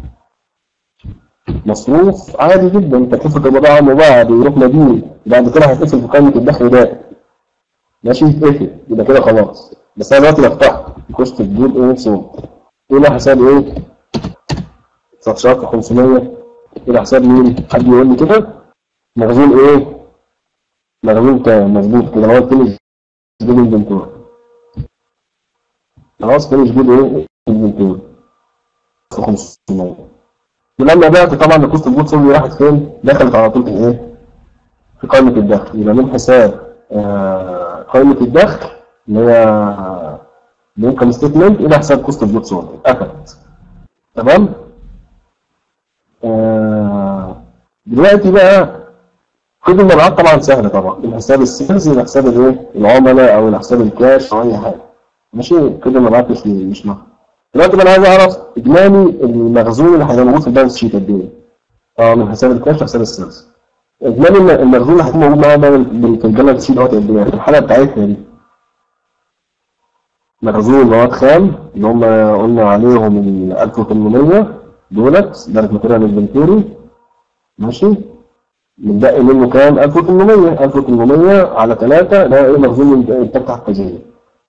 مصروف عادي جدا، تكلفه البضاعه المباعه بيروح مدين، بعد كده هيتقفل في قائمه الدخل ده. ماشي يتقفل يبقى كده خلاص. بس انا دلوقتي بفتح كوست اوف جود ايه سولد. ايه ده حساب ايه؟ تسعتاشر ألف وخمسمية. كده حساب مين؟ حد يقول لي كده؟ مخزون ايه؟ مخزون كام؟ مظبوط كده، هو الفينش جود انفنتوري. خلاص فينش جود ايه؟ انفنتوري خمسمية. ولما بعت طبعا الكوست اوف جود سولد راحت فين؟ دخلت على طول في ايه؟ في قائمه الدخل. يبقى من حساب آه قائمه الدخل اللي هي الانكم ستيتمنت الى حساب كوست اوف جود سولد اتقفلت. تمام؟ آه دلوقتي بقى كل المبيعات طبعا سهله طبعا، من حساب السيلز الى حساب الايه؟ العملاء او الى حساب الكاش او اي حاجه. ماشي كل المبيعات مش مش مهم. دلوقتي بقى انا عايز اعرف اجمالي المخزون اللي هيبقى موجود في البالانس شيت قد ايه؟ اه من حساب الكاش لحساب السيلز. اجمالي المخزون اللي هيكون موجود معانا في البالانس شيت دوت قد ايه؟ في الحاله بتاعتنا دي مخزون مواد خام اللي هم قلنا عليهم ال ألف وثمانمية دولت ده الماتيريال انفنتوري. ماشي متبقي منه كام؟ ألف وثمانمية. ألف وثمانمية على ثلاثة ده ايه مخزون الانتاج تحت التشغيل.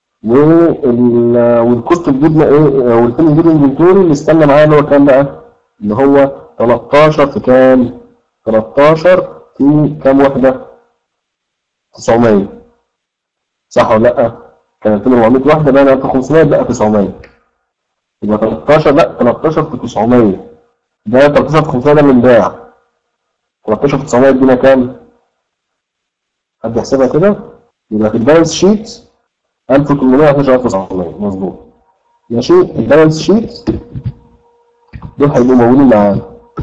والكوست اوف جود ايه؟ والفينش جود انفنتوري اللي استنى معايا اللي هو كام بقى؟ اللي هو تلتاشر في كام؟ تلتاشر في كام وحده؟ تسعمية. صح ولا لا؟ كان ألفين وأربعمية وحده بقى ألف وخمسمية بقى تسعمية. يبقى تلتاشر لا تلتاشر في تسعمية. ده تلتاشر في خمسمية ده من باع. تلتاشر في تسعمية ادينا كام؟ حد يحسبها كده؟ يبقى في البالانس شيت ألف وثمانمية وحداشر ألف وتسعمية. مظبوط. ماشي البالانس شيت دول هيبقوا موجودين معانا.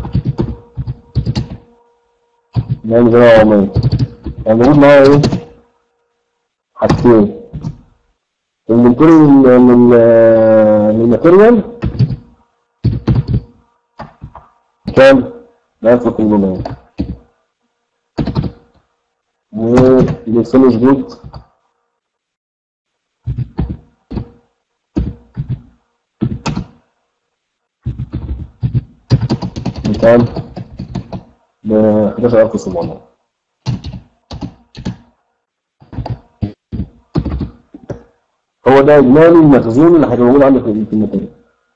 نعمل زي ما عملنا. يعني موجود معايا ايه؟ حاجتين. الانفنتوري للماتيريال كام؟ ألف وثمانمية. والفينش جود بكام؟ ب حداشر ألف وسبعمية. هو ده اجمالي المخزون اللي هيبقى موجود عندك في الماتيريال.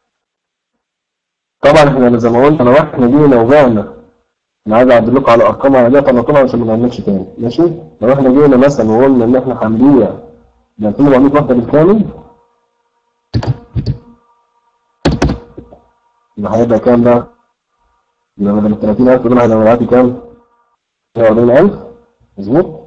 طبعا احنا زي ما قلنا لو احنا جينا وبعنا، انا عايز اعدل لكم على ارقام عاديه طبعا عشان ما نعملش تاني. ماشي لو احنا جينا مثلا وقلنا ان احنا هنبيع ب ألفين وأربعمية وحده بالكامل، يبقى هيبقى كام بقى؟ يبقى بدل ال ثلاثين ألف دول هيبقى مبيعاتي كام؟ مية وأربعين ألف. مظبوط.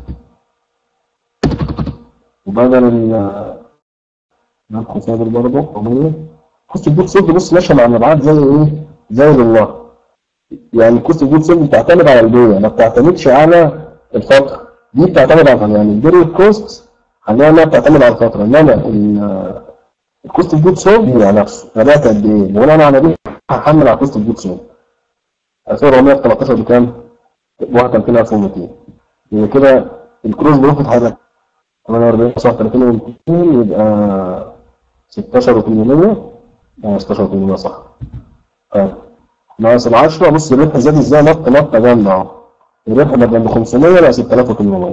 وبدل ال خمسمية دول برضه أربعمية. كوست اوف جود سولد بص ماشيه مع المبيعات زي ايه؟ زي الله. يعني الكوست اوف جود سولد بتعتمد على البيع، ما بتعتمدش على الفتره. دي بتعتمد على يعني البيريود كوست خلينا انها بتعتمد على الفتره، انما الكوست اوف جود سولد يعني نفسه انا بعت قد ايه، بناء على دي هحمل على الكوست اوف جود سولد. ألفين وأربعمية في تلتاشر بكام؟ ب واحد وتلاتين ألف ومئتين. يبقى كده الكروز بروفيت هيبقى تمنية وأربعين ناقص واحد وتلاتين ومئتين يبقى ستاشر وتمنمية. اه ستاشر وتمنمية صح. طيب ناقص ال عشرة، بص الربح زاد ازاي، نط نطه جامده اهو. الربح بدل ب خمسمية بقى ستة آلاف وتمنمية.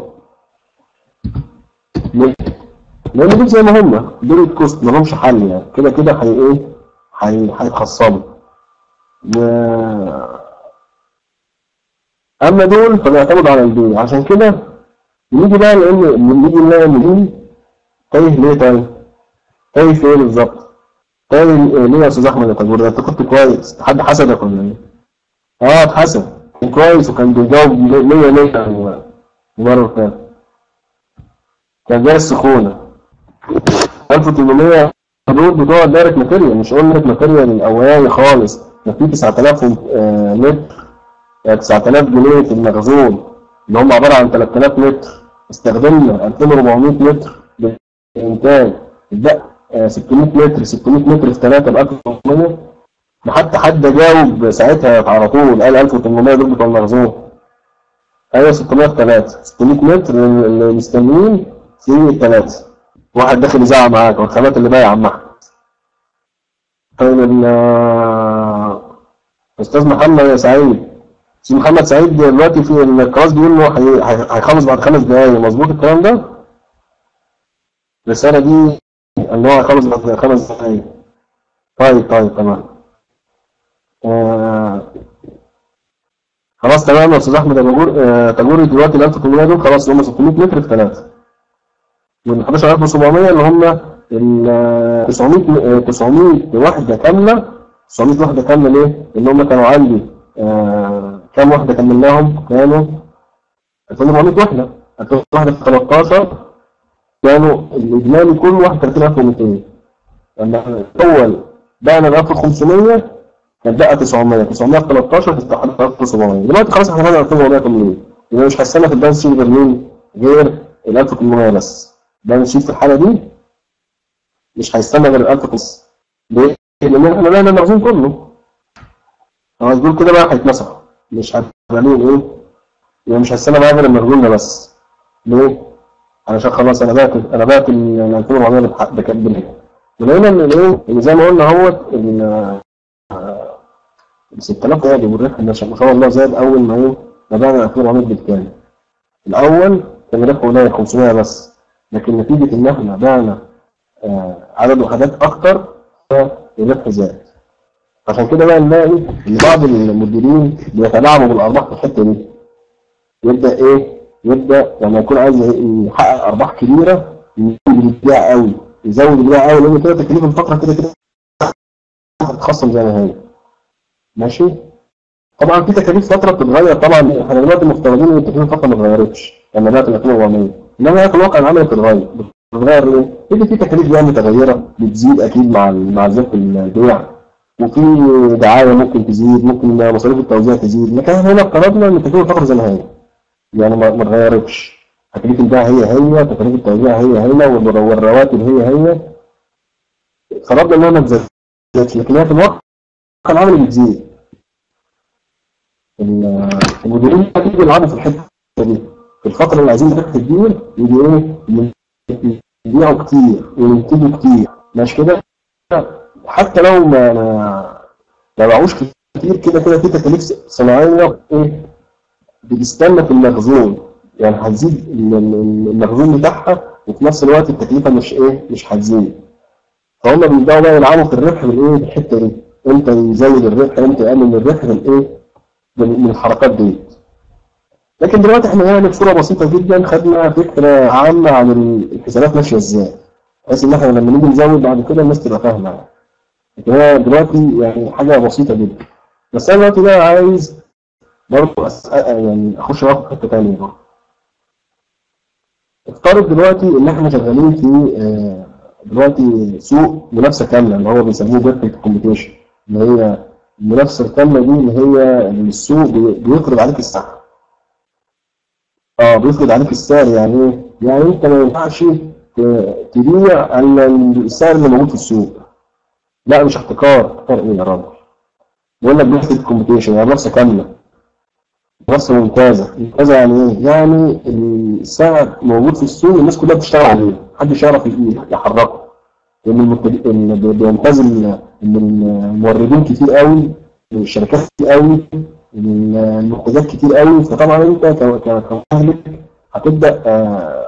ليه؟ لان دول زي ما هم دول الكوست ما لهمش حل، يعني كده كده هي ايه؟ هيتخصموا. و اما دول فبيعتمدوا على البيع، عشان كده نيجي بقى لان نيجي نلاقي ان دي تايه ليه طيب؟ تايه في ايه بالظبط؟ تايه ليه يا استاذ احمد يا تاجور؟ ده انت كنت كويس، حد حسدك ولا ايه؟ اه اتحسد، كان كويس وكان بيجاوب مية مية المره اللي فاتت. كان زي السخونه. ألف وتمنمية دول بتوع دايركت ماتيريال، مش قلنا ماتيريال الاولاني خالص، ده في تسعة آلاف متر، تسعة آلاف جنيه في المخزون اللي هم عباره عن تلات آلاف متر، استخدمنا ألفين وأربعمية متر للانتاج، اتبقى ستمية متر، ستمية متر في ثلاثة ب ألف وتمنمية. ما حتى حد جاوب ساعتها على طول قال ألف وتمنمية دول بتوع المخزون. ايوه ستمية في ثلاثة، ستمية متر اللي مستنيين في الثلاثه، واحد داخل يزعق معاك والخامات اللي بايع عم احمد. طيب الاستاذ محمد سعيد، استاذ محمد سعيد دلوقتي في الكلاس بيقول انه هيخلص بعد خمس دقايق، مظبوط الكلام ده؟ الرساله دي ان هو هيخلص بعد خمس دقايق. طيب طيب تمام. آه خلاص تمام يا استاذ احمد تاجوري. دلوقتي ال ألف وتمنمية دول خلاص هم ستمية متر في ثلاثه، وال حداشر ألف وسبعمية اللي هم ال تسعمية تسعمية وحده كامله. تسعمية وحده كامله ليه؟ لان هم كانوا عندي آه كام وحده كملناهم؟ كانوا ألفين وأربعمية وحده. ألفين وحده في تلتاشر كانوا الاجمالي كله واحد وتلاتين ألف ومئتين. لما اول بعنا ال ألف وخمسمية كان بقى تسعمية، تسعمية في تلتاشر في ألف وسبعمية. دلوقتي خلاص احنا هنعمل ألفين وأربعمية وتمانين، يبقى مش هستنى في البالانس شيت غير مين؟ غير ال ألف وتمنمية بس. البالانس شيت في الحاله دي مش هيستنى غير ال ألف وتمنمية. ليه؟ لان احنا بقى المخزون كله. خلاص دول كده بقى هيتمسحوا، مش هتبقى لهم ايه؟ يبقى مش هستنى بقى غير المخزون ده بس. ليه؟ علشان خلاص انا باكل انا باكل ال ألفين وأربعمية بكبلها. ولقينا ان الايه؟ زي ما قلنا اهوت ال ستة آلاف عادي، والربح ما شاء الله زاد اول ما ايه؟ ما بعنا ألفين وأربعمية بالكامل. الاول كان الربح قليل خمسمية بس، لكن نتيجه ان احنا بعنا آه عدد وحدات اكتر فالربح زاد. عشان كده بقى نلاقي ان بعض المديرين بيتلاعبوا بالارباح في الحته دي. يبدا ايه؟ يبدا لما يكون عايز يحقق ارباح كبيره يبيع قوي، يزود البيع قوي، لان كده تكليف الفتره كده كده هتتخصم زي ما هي. ماشي؟ طبعا في تكاليف فتره بتتغير، طبعا احنا دلوقتي مفترضين ان تكاليف الفتره ما اتغيرتش لما بقت ألفين وأربعمية، انما هي في الواقع العملي بتتغير. بتتغير ليه؟ في في تكاليف يعني متغيره بتزيد اكيد مع مع زياده البيع، وفي دعايه ممكن تزيد، ممكن مصاريف التوزيع تزيد، لكن هنا افترضنا ان تكاليف الفتره زي ما هي، يعني ما اتغيرتش. تكاليف البيع هي هي، تكاليف التوزيع هي هي، والرواتب هي هي. فرضنا انها ما تزيدش، لكن هي في الواقع العملي بتزيد. المديرين بيجوا يلعبوا في الحته دي في الفتره اللي عايزين ربح كبير، يجي ايه؟ يبيعوا كتير وينتجوا كتير، ماشي كده؟ حتى لو ما ما باعوش كتير كده كده في تكاليف صناعيه ايه؟ بتستنى في المخزون، يعني هتزيد المخزون بتاعها وفي نفس الوقت التكلفه مش ايه؟ مش هتزيد. فهم بيبداوا بقى يلعبوا في الربح بالايه؟ بالحته دي، امتى يزود الربح، امتى يقلل الربح بالايه؟ من الحركات دي. لكن دلوقتي احنا يعني بصوره بسيطه جدا خدنا فكره عامه عن الحسابات ماشيه ازاي، بحيث ان احنا لما نيجي نزود بعد كده الناس تبقى فاهمه. لكن هي دلوقتي يعني حاجه بسيطه جدا. بس انا دلوقتي بقى عايز برضه يعني اخش بقى في حته ثانيه برضه. افترض دلوقتي ان احنا شغالين في دلوقتي سوق منافسه كامله اللي هو بيسموه بيرفكت كومبيتيشن، اللي هي المنافسه الكامله دي اللي هي السوق بيفرض عليك السعر. اه بيفرض عليك السعر، يعني ايه؟ يعني انت ما ينفعش تبيع على السعر اللي موجود في السوق. لا مش احتكار، احتكار ايه يا راجل؟ بقول لك بيحصل كومبيتيشن، يعني منافسه كامله، منافسه ممتازه. ممتازه يعني ايه؟ يعني السعر موجود في السوق الناس كلها بتشتغل عليه، محدش يعرف يحركه، لان المنتج اللي بيمتاز ان الموردين كتير قوي، الشركات كتير قوي، المنتجات كتير قوي. فطبعا انت كمستهلك هتبدا آه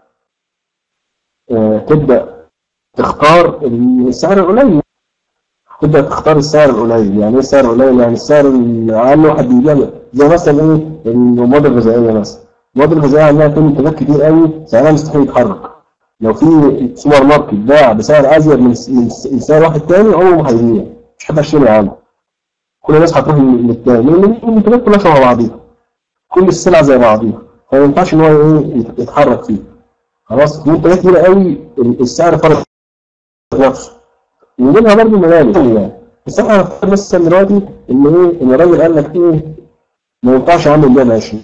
آه تبدا تختار السعر القليل، تبدا تختار السعر القليل. يعني ايه السعر القليل؟ يعني السعر الاقل واحد بيبيع، زي مثلا ايه المواد الغذائيه مثلا. المواد الغذائيه عندها في منتجات كتير قوي سعرها مستحيل يتحرك. لو في سوبر ماركت باع بسعر ازيد من من سعر واحد تاني عمره ما هيبيع، مش حد هيشتري عنه. كل الناس هتروح للتاني لان المنتجات كلها شبه بعضيها، كل السلع زي بعضيها، فما ينفعش ان هو ايه يتحرك فيه. خلاص، في منتجات كتير قوي السعر فرق نفسه، ومنها برضه المبالغ يعني. بس احنا هنفترض مثلا دلوقتي ان ايه ان الراجل قال لك ايه ما ينفعش اعمل بيها ب عشرين.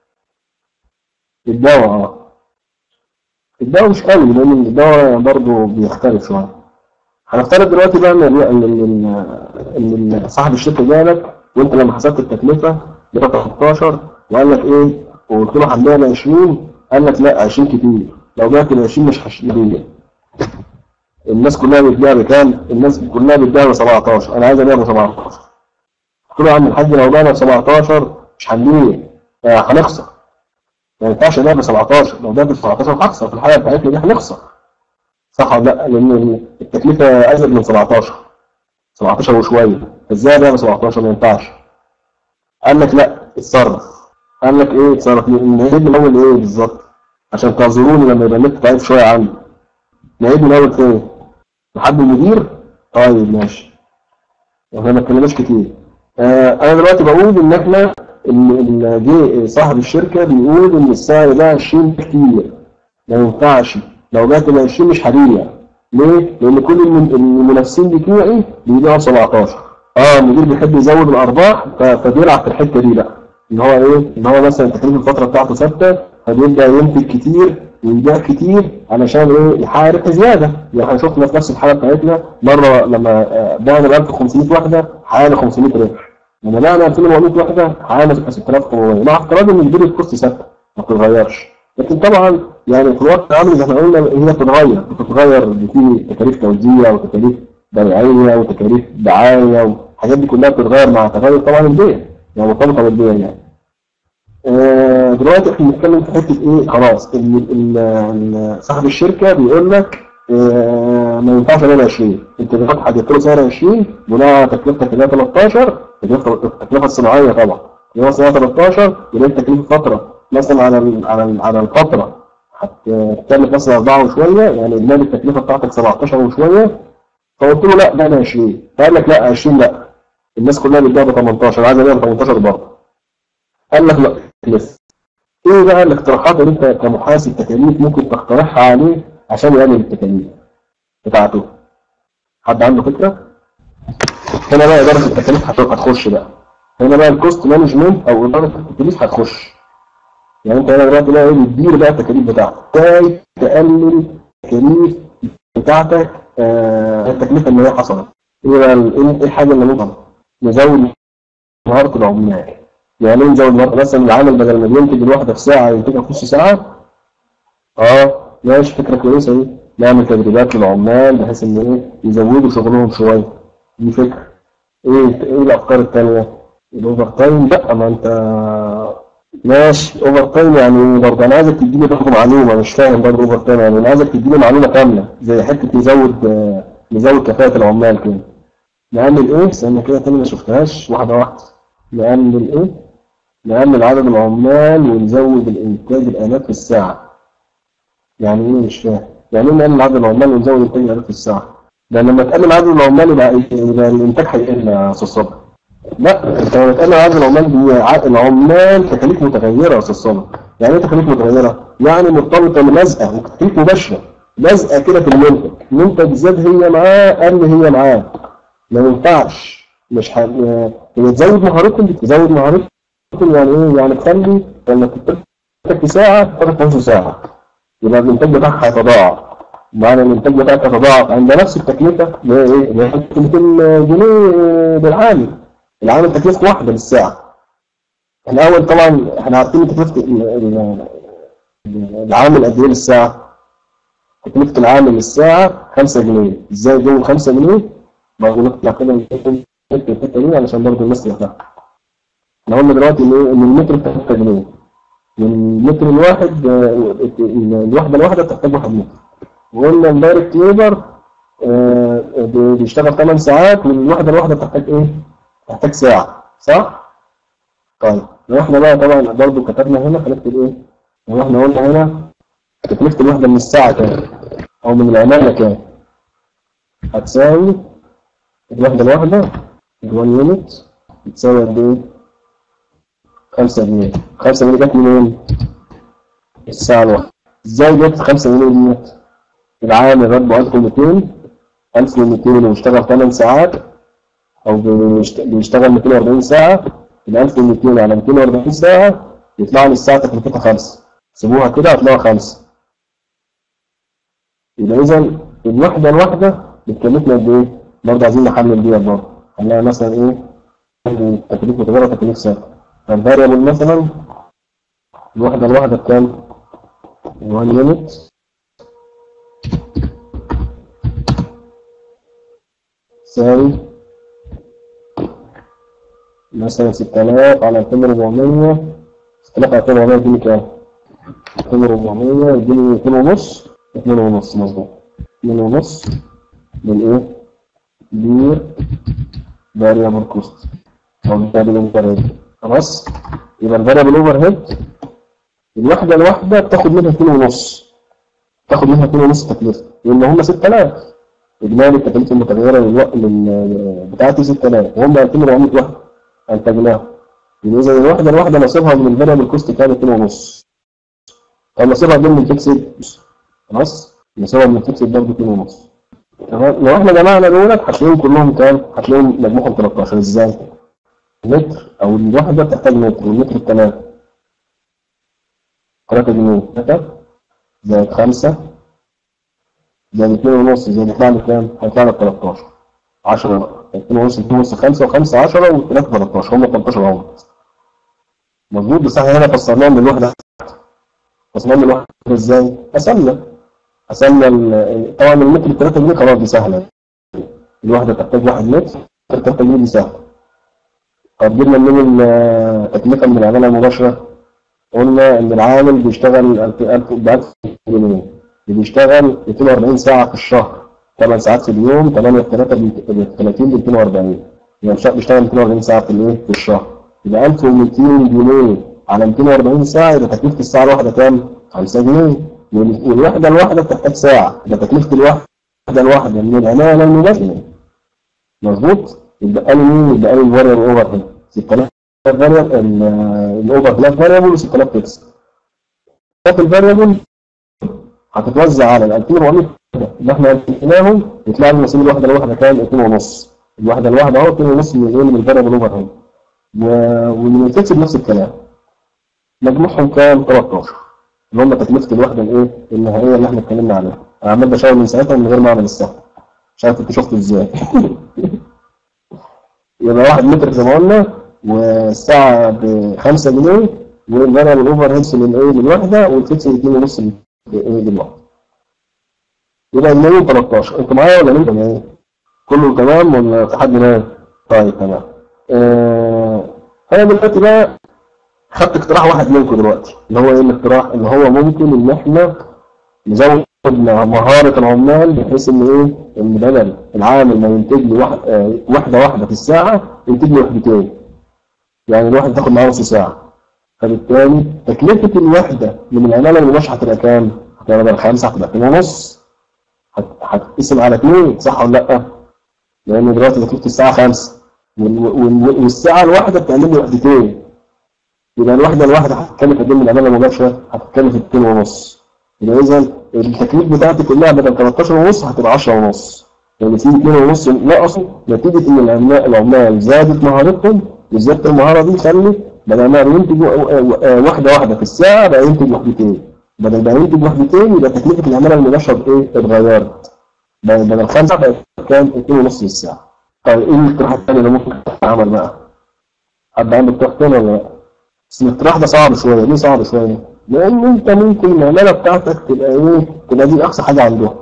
الدواء اه الدواء مش قوي لان الدواء برضه بيختلف شويه. هنفترض دلوقتي بقى ان ان ان صاحب الشركه جالك وانت لما حسبت التكلفه لقيت تلتاشر وقال لك ايه وقلت له هنبيع ب عشرين، قال لك لا عشرين كتير، لو بعت ب عشرين مش هشتري. الناس كلها بتبيع بكام؟ الناس كلها بتبيع ب سبعتاشر، انا عايز ابيع ب سبعتاشر. قلت له يا عم الحاج لو بعنا ب سبعتاشر مش هنبيع، آه هنخسر. ما ينفعش ابيع ب سبعتاشر، لو بعت ب سبعتاشر هخسر، في الحاله بتاعتنا دي هنخسر. صح ولا لا؟ لان التكلفه ازيد من سبعتاشر، سبعتاشر وشويه، ازاي ابيع ب سبعتاشر؟ ما ينفعش. قال لك لا اتصرف. قال لك ايه اتصرف؟ نعيد من الاول ايه بالظبط عشان تعذروني لما يبقى النت ضعيف شويه عندي. نعيد من الاول فين؟ لحد المدير؟ طيب ماشي، احنا ما اتكلمناش كتير. آه انا دلوقتي بقول ان احنا اللي جه صاحب الشركه بيقول ان السعر ده عشرين كتير، ما ينفعش، لو بعت ب عشرين مش هبيع. ليه؟ لان كل المنافسين بتوعي بيبيعوا سبعتاشر. اه المدير بيحب يزود الارباح فبيلعب في الحته دي بقى، ان هو ايه؟ ان هو مثلا تكلفه الفتره بتاعته ثابته فبيبدا ينتج كتير ويبيع كتير علشان ايه؟ يحقق ربح زياده. يعني شفنا في نفس الحاله بتاعتنا مره لما بعنا ب ألف وخمسمية وحده حققنا خمسمية ربح، لما بعنا ألفين وأربعمية وحده حققنا ستة آلاف وثمانمية، مع افتراض ان البيع الكوست ثابته ما بتتغيرش. لكن طبعا يعني في الوقت العملي زي ما قلنا هي بتتغير، بتتغير في تكاليف توزيع وتكاليف بيعيه وتكاليف دعايه والحاجات دي كلها بتتغير مع تغير طبعا البيع، يعني مرتبطه بالبيع يعني. آه دلوقتي احنا بنتكلم في حته ايه؟ خلاص ان صاحب الشركه بيقول لك آه ما ينفعش ابيع عشرين، انت دلوقتي حددت له سعر عشرين بناء على تكلفتك اللي هي تلتاشر، التكلفه الصناعيه طبعا اللي هو سعرها تلتاشر، يبقى انت تكلفه فتره مثلا على على على الفتره هتكلف مثلا أربعة وشويه، يعني اجمالي التكلفه بتاعتك سبعتاشر وشويه. فقلت له لا ده عشرين، فقال لك لا عشرين لا، الناس كلها بتبيع ب تمنتاشر، عايز ابيع ب تمنتاشر برضه. قال لك لا تكلفه. ايه بقى الاقتراحات اللي انت كمحاسب تكاليف ممكن تقترحها عليه عشان يقلل التكاليف بتاعته؟ حد عنده فكره؟ هنا بقى اداره التكاليف هتخش بقى، هنا بقى الكوست مانجمنت او اداره التكاليف هتخش. يعني انت هنا دلوقتي بقى ايه؟ بتدير بقى التكاليف بتاعتك، ازاي تقلل التكاليف بتاعتك. آه التكلفه اللي هي حصلت ايه بقى؟ ايه الحاجه اللي ممكن نزود مهاره العمال؟ يعني ايه نزود مهاره؟ مثلا العامل بدل ما بينتج الواحده في ساعه ينتجها في نص ساعه. اه ماشي، فكره كويسه ايه؟ نعمل تدريبات للعمال بحيث ان ايه؟ يزودوا شغلهم شويه، دي فكره. ايه ايه الافكار الثانيه؟ الاوفر تايم. لا ما انت ماشي اوفر تايم يعني برضه انا عايزك تديني برضه معلومه، مش فاهم برضه اوفر تايم يعني. انا عايزك تديني معلومه كامله زي حته نزود آه نزود كفاءه العمال كده. نعمل ايه؟ استنى كده تاني ما شفتهاش، واحده واحده. نعمل ايه؟ نقلل عدد العمال ونزود الانتاج الالات في الساعه. يعني ايه؟ مش فاهم. يعني ايه نقلل عدد العمال ونزود انتاج الالات في الساعه؟ ده لما تقلل عدد العمال يبقى, يبقى الانتاج هيقل يا استاذ صبري. لا انت لما تقلل عدد العمال دي العمال تكاليف متغيره يا استاذ صبري. يعني ايه تكاليف متغيره؟ يعني مرتبطه بلزقه وتكاليف مباشره، لزقه كده في المنتج، المنتج زاد هي معاه قل هي معاه، ما ينفعش. مش ح... هي تزود مهارتهم، تزود مهارتهم يعني ايه؟ يعني تخلي لما تترك في ساعه تاخد نص ساعه، يبقى الإنتاج بتاعها هيتضاعف. معنى الإنتاج بتاعك هيتضاعف عند نفس التكلفة اللي هي إيه؟ اللي هي مئتين جنيه بالعامل. العامل تكلفته واحدة بالساعة. الأول طبعا إحنا عارفين تكلفة العامل قد إيه للساعة؟ تكلفة العامل للساعة خمسة جنيه. إزاي دول خمسة جنيه؟ برضه نطلع كده نكتب الحتة دي علشان برضه الناس تفهم. إحنا قلنا دلوقتي إن إن المتر بخمسة جنيه. المتر الواحد الوحدة الواحدة بتحتاج واحد متر. وقلنا الدايركت ليبر بيشتغل ثمان ساعات والوحدة الواحدة بتحتاج إيه؟ بتحتاج ساعة، صح؟ طيب احنا بقى طبعا برضه كتبنا هنا هنكتب إيه؟ واحنا قلنا هنا تكلفة الوحدة من الساعة كام؟ أو من العمالة كام؟ هتساوي الوحدة الواحدة الوان يونت بتساوي قد إيه؟ خمسة جنيه. خمسة جنيه جت منين؟ الساعة الواحدة. إزاي جت خمسة جنيه ديت؟ العامل راتبه ألف ومئتين ألف ومئتين ويشتغل ثمان ساعات أو بيشتغل مئتين وأربعين ساعة. ال ألف ومئتين على مئتين وأربعين ساعة يطلع لي الساعة تكلفتها خمسة. سيبوها كده هتلاقوها خمسة. يبقى إذا الوحدة الواحدة بتكلفنا قد إيه؟ برضه عايزين نحلل ديت برضه. هنلاقي مثلا إيه؟ التكليف متغيرة تكليف ثابت. فالفاريبل مثلا الوحدة الواحدة بكام؟ واحد يونت تساوي مثلا ستة آلاف على ألفين وأربعمية. ستة آلاف على ألفين وأربعمية يديني كام؟ ألفين وأربعمية يديني اتنين ونص. اتنين ونص مظبوط. اتنين ونص للإيه؟ للفاريبل كوست أو الفاريبل أوفر هيد. خلاص؟ يبقى الفاريبل أوفر هيد الوحدة الواحدة بتاخد منها اتنين ونص. تاخد منها اتنين ونص تكلفة لأن هم ستة آلاف. إجمالي التكاليف المتغيرة للوقت بتاعتي ستة آلاف وهم ألفين وأربعمية وحدة أنتجناها. إذا الوحدة الواحدة نصيبها من الفاريبل كوست كان اتنين ونص. طب نصيبها من الفيكسد خلاص؟ نصيبها من الفيكسد برضه اتنين ونص. تمام؟ لو احنا جمعنا دولت هتلاقيهم كلهم كام؟ هتلاقيهم مجموعهم تلتاشر. ازاي؟ متر أو الوحدة بتحتاج متر والمتر بتلاتة. تلاتة جنيه تلاتة زائد خمسة زائد اتنين ونص زائد يطلع لي كام؟ هيطلع لي تلتاشر. عشرة اتنين ونص اتنين ونص خمسة وخمسة عشرة والتلاتة تلتاشر هم تلتاشر اهو. مظبوط. بس احنا هنا فسرناهم بالوحدة. فسرناهم بالوحدة ازاي؟ قسمنا قسمنا طبعا المتر ب تلاتة جنيه خلاص دي سهلة. الوحدة تحتاج واحد متر تلاتة جنيه دي سهلة. طب جبنا منين التكلفة من العمالة المباشرة؟ قلنا ان العامل بيشتغل ألف ألف جنيه. بيشتغل مئتين وأربعين ساعة في الشهر. ثمان ساعات في اليوم. ثمانية في ثلاثة ب ثلاثين ب مئتين وأربعين. يعني بيشتغل مئتين وأربعين ساعة في الايه؟ في الشهر. يبقى ألف ومئتين جنيه على مئتين وأربعين ساعة يبقى تكلفة الساعة الواحدة كام؟ خمسة جنيه. والوحدة الواحدة بتحتاج ساعة. يبقى تكلفة الوحدة الواحدة من العمالة المباشرة. مظبوط؟ يبقى لي مين؟ يبقى لي الفاريبل اوفر هيد. ستة آلاف فاريبل الاوفر ثلاثة فاريبل و ستة آلاف فيكس. الفاريبل هتتوزع على ال ألفين وأربعمية اللي احنا قلناهم يطلع لي نصيب الوحده الواحده كام؟ اتنين ونص. الوحده الواحده اهو اتنين ونص من ايه؟ من الفاريبل اوفر هيد. ومن الفيكس بنفس الكلام. مجموعهم كام؟ تلتاشر اللي هم تكلفه الوحده الايه؟ النهائيه اللي احنا اتكلمنا عليها. انا عمال بشاور من ساعتها من غير ما اعمل السهم. مش عارف انت شفته ازاي. يبقى واحد متر زي ما قلنا والساعه ب خمسة جنيه والفاريبل اوفر هيد للايه؟ للوحده والفيكس اتنين ونص ايه دلوقتي. يبقى المية تلتاشر. انتوا معايا ولا انتوا معايا؟ كله تمام ولا في حد نايم؟ طيب تمام. آه انا دلوقتي بقى خدت اقتراح واحد منكم دلوقتي اللي هو ايه الاقتراح؟ اللي هو ممكن ان احنا نزود مهارة العمال بحيث ان ايه؟ ان بدل العامل ما ينتج لي واحد آه واحدة واحدة في الساعة ينتج لي وحدتين. يعني الواحد تاخد معاه نص ساعة. فبالتالي تكلفة الوحدة من العمالة المباشرة هتبقى كام؟ هتبقى بدل خمسة هتبقى اتنين ونص. هتقسم على اتنين صح ولا لأ؟ لأن دلوقتي تكلفة الساعة خمسة والساعة الواحدة بتعمل لي وحدتين. يبقى الوحدة الواحدة هتتكلف قد ايه من العمالة المباشرة؟ هتتكلف اتنين ونص. يبقى إذا التكليف بتاعتي كلها بدل تلتاشر ونص هتبقى عشرة ونص. يعني في اتنين ونص نقصوا نتيجة إن العمال زادت مهارتهم وزيادة المهارة دي خلت بدل ما ينتج واحدة واحدة في الساعة بقى ينتج وحدتين. بدل ما ينتج وحدتين يبقى تكلفة العمالة المباشرة بإيه؟ اتغيرت. بدل خمسة بقت كام؟ اتنين ونص للساعة. طيب إيه الاقتراح التاني اللي ممكن تتعمل بقى؟ حد عنده اقتراح تاني ولا لأ؟ بس الاقتراح ده صعب شوية، ليه صعب شوية؟ لأن أنت ممكن العمالة بتاعتك تبقى إيه؟ تبقى دي أقصى حاجة عندهم.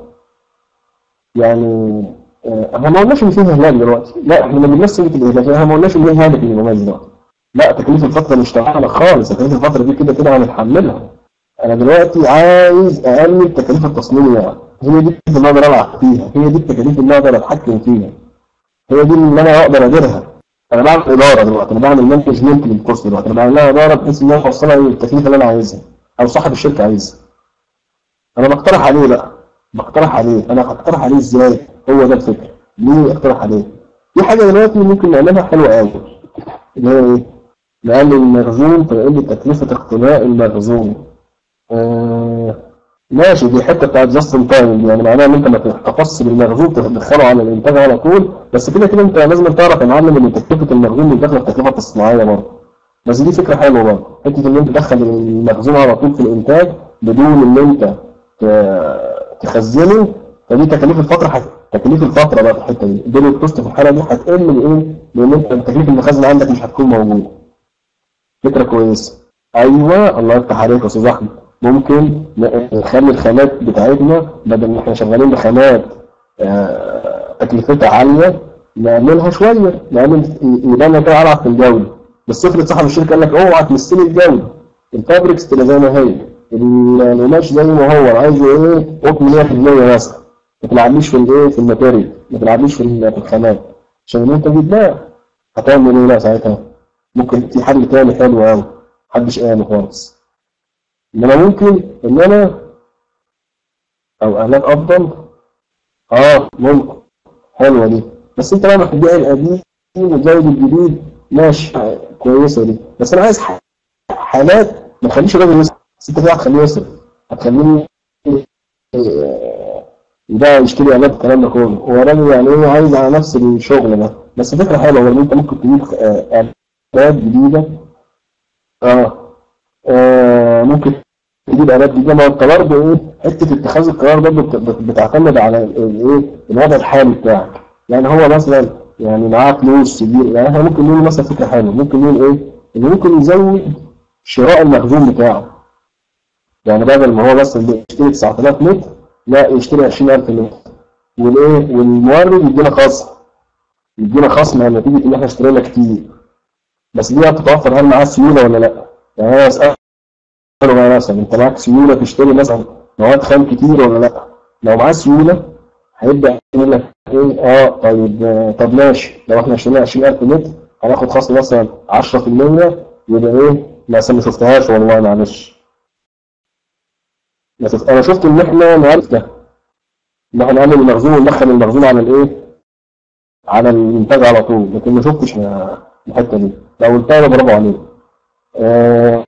يعني احنا ما قلناش ان في هلاك دلوقتي، لا احنا ما جبناش سيره الهلاك، احنا ما قلناش ان في هلاك للمميز دلوقتي. لا تكليف الفتره مش تبعنا خالص، تكليف الفتره دي كده كده هنتحملها. انا دلوقتي عايز اقلل تكاليف التصميم، يعني هي دي اللي اقدر العب فيها، هي دي التكاليف اللي اقدر اتحكم فيها، هي دي اللي انا اقدر اديرها. انا بعمل اداره دلوقتي، انا بعمل مانجمنت للكورس دلوقتي، انا بعمل لها اداره بحيث ان انا اوصلها للتكليف اللي انا عايزها او صاحب الشركه عايزها. انا بقترح عليه بقى، بقترح عليه انا هقترح عليه ازاي؟ هو ده الفكره. ليه اقترح عليه؟ في حاجه دلوقتي ممكن نعملها حلوه قوي، اللي هي ايه؟ نقلل المخزون فيقل تكلفه اقتناء المخزون. آه ماشي، دي حته بتاعت جاست ان تايم، يعني معناها ان انت ما تحتفظش بالمخزون تدخله على الانتاج على طول، بس كده كده انت لازم تعرف يا معلم ان تكلفه المخزون مش داخله في التكلفه التصنيعيه برضه. بس دي فكره حلوه برضه، حته ان انت تدخل المخزون على طول في الانتاج بدون ان انت تخزنه، فدي تكاليف الفتره حت... تكاليف الفتره بقى في الحته دي، دول الكوست في الحاله دي هتقل لايه؟ لان انت تكاليف المخازن عندك مش هتكون موجوده. فكره كويسه. ايوه الله يفتح عليك يا استاذ احمد، ممكن نخلي الخامات بتاعتنا بدل ما احنا شغالين بخامات آه... تكلفتها عاليه نعملها شويه، نعمل يبقى لنا كده العب في الجوده. بس افرض صاحب الشركه قال لك اوعى تمثلي الجوده، الفابريكس تبقى زي ما هي، القماش زي ما هو، عايزه ايه؟ قطن مية في المية مثلا، ما تلعبليش في الايه؟ في الماتيريال، ما تلعبليش في الخامات عشان المنتج يتباع. هتعمل ايه بقى ساعتها؟ ممكن في حل تاني حلو قوي محدش قاله خالص، ان انا ممكن ان انا او الاف افضل. اه ممكن، حلوه دي، بس انت بقى هتبيع القديم وتزود الجديد، ماشي كويسه دي، بس انا عايز حالات ما تخليش الراجل يصرف، بس انت كده هتخليه يصرف، هتخليه يبقى يشتري اعلانات الكلام ده كله، هو راجل يعني ايه عايز على نفس الشغل ده. بس فكره حلوه ان انت ممكن تجيب اعلانات جديده. اه, آه ممكن تجيب اعلانات جديده، ما انت برضه ايه؟ حته اتخاذ القرار برضه بتعتمد على الايه؟ الوضع الحالي بتاعك. يعني هو مثلا يعني معاه فلوس كبير، يعني احنا ممكن نقول مثلا فكره حلوه، ممكن نقول ايه؟ اللي ممكن يزود شراء المخزون بتاعه. يعني بدل ما هو بس اللي يشتري تسعة آلاف متر، لا يشتري عشرين ألف متر، والايه؟ والمورد يدينا خصم، يدينا خصم على نتيجه ان احنا اشترينا كتير. بس دي هتتوفر، هل معاه سيوله ولا لا؟ يعني انا اساله مثلا انت معاك سيوله تشتري مثلا مواد خام كتير ولا لا؟ لو معاه سيوله هيبدا يقول لك ايه؟ اه طيب آه طب ماشي، لو احنا اشترينا عشرين ألف متر هناخد خصم مثلا عشرة في المية، يبقى ايه؟ مثلا ما شفتهاش والله معلش. انا شفت ان احنا نعرف ده، ان احنا نعمل المخزون وندخل المخزون على الايه؟ على الانتاج على طول، لكن ما شفتش الحته دي. لو قلتها برافو عليك. آه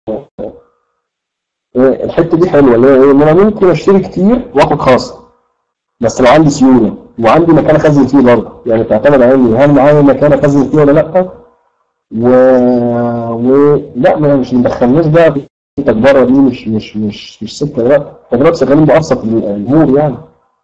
الحته دي حلوه، اللي هي ايه؟ ان انا ممكن اشتري كتير واخد خاصه، بس لو عندي سيوله وعندي مكان اخزن فيه برضه، يعني تعتمد على اني هل معايا مكان اخزن فيه ولا لا. و... و... لا ما مش مدخلناش بقى في التجاره دي، مش مش مش مش سكه، لا احنا دلوقتي شغالين بابسط الامور يعني.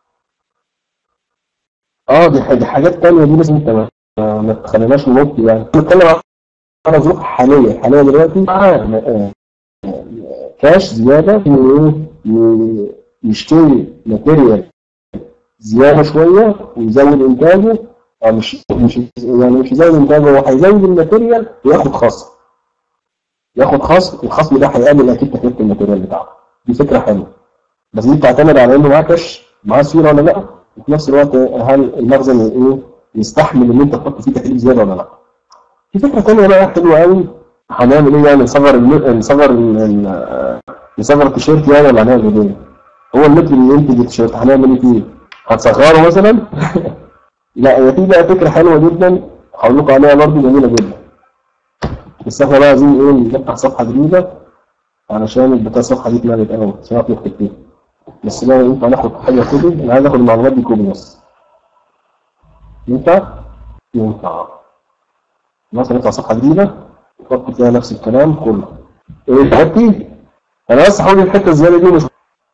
اه دي دي حاجات تانية، دي لازم انت ما, ما تخليناش ننط يعني. بنتكلم على ظروف حاليه، حاليه دلوقتي آه. كاش زياده يشتري ماتيريال زياده شويه ويزود انتاجه، او مش مش يعني مش يزود انتاجه، هو هيزود الماتيريال وياخد خصم، ياخد خصم، الخصم ده هيقلل اكيد تكلفه الماتيريال بتاعه. دي فكره حلوه، بس دي بتعتمد على انه معاه كاش، معاه سيوله ولا لا، وفي نفس الوقت هل المخزن ايه؟ يستحمل ان انت تحط فيه تكاليف زياده ولا لا. في فكره ثانيه بقى حلوه قوي، هنعمل ايه يعني؟ نصغر نصغر نصغر التيشيرت يعني، ولا هنعمل ايه؟ هو المتر اللي ينتج التيشيرت هنعمل ايه فيه؟ هتصغره مثلا؟ لا هي في بقى فكره حلوه جدا هقول لكم عليها برضه، جميله جدا. بس احنا بقى عايزين ايه؟ نفتح صفحه جديده علشان البتاع الصفحه دي اتملت قوي عشان نعرف نكتب فيها. بس بقى ينفع ناخد حاجه كوبي؟ انا عايز اخد المعلومات دي كوبي بس. ينفع؟ ينفع. مثلا نفتح صفحه جديده نحط فيها نفس الكلام كله. ايه تعبتي؟ انا بس هقول الحته الزياده دي مش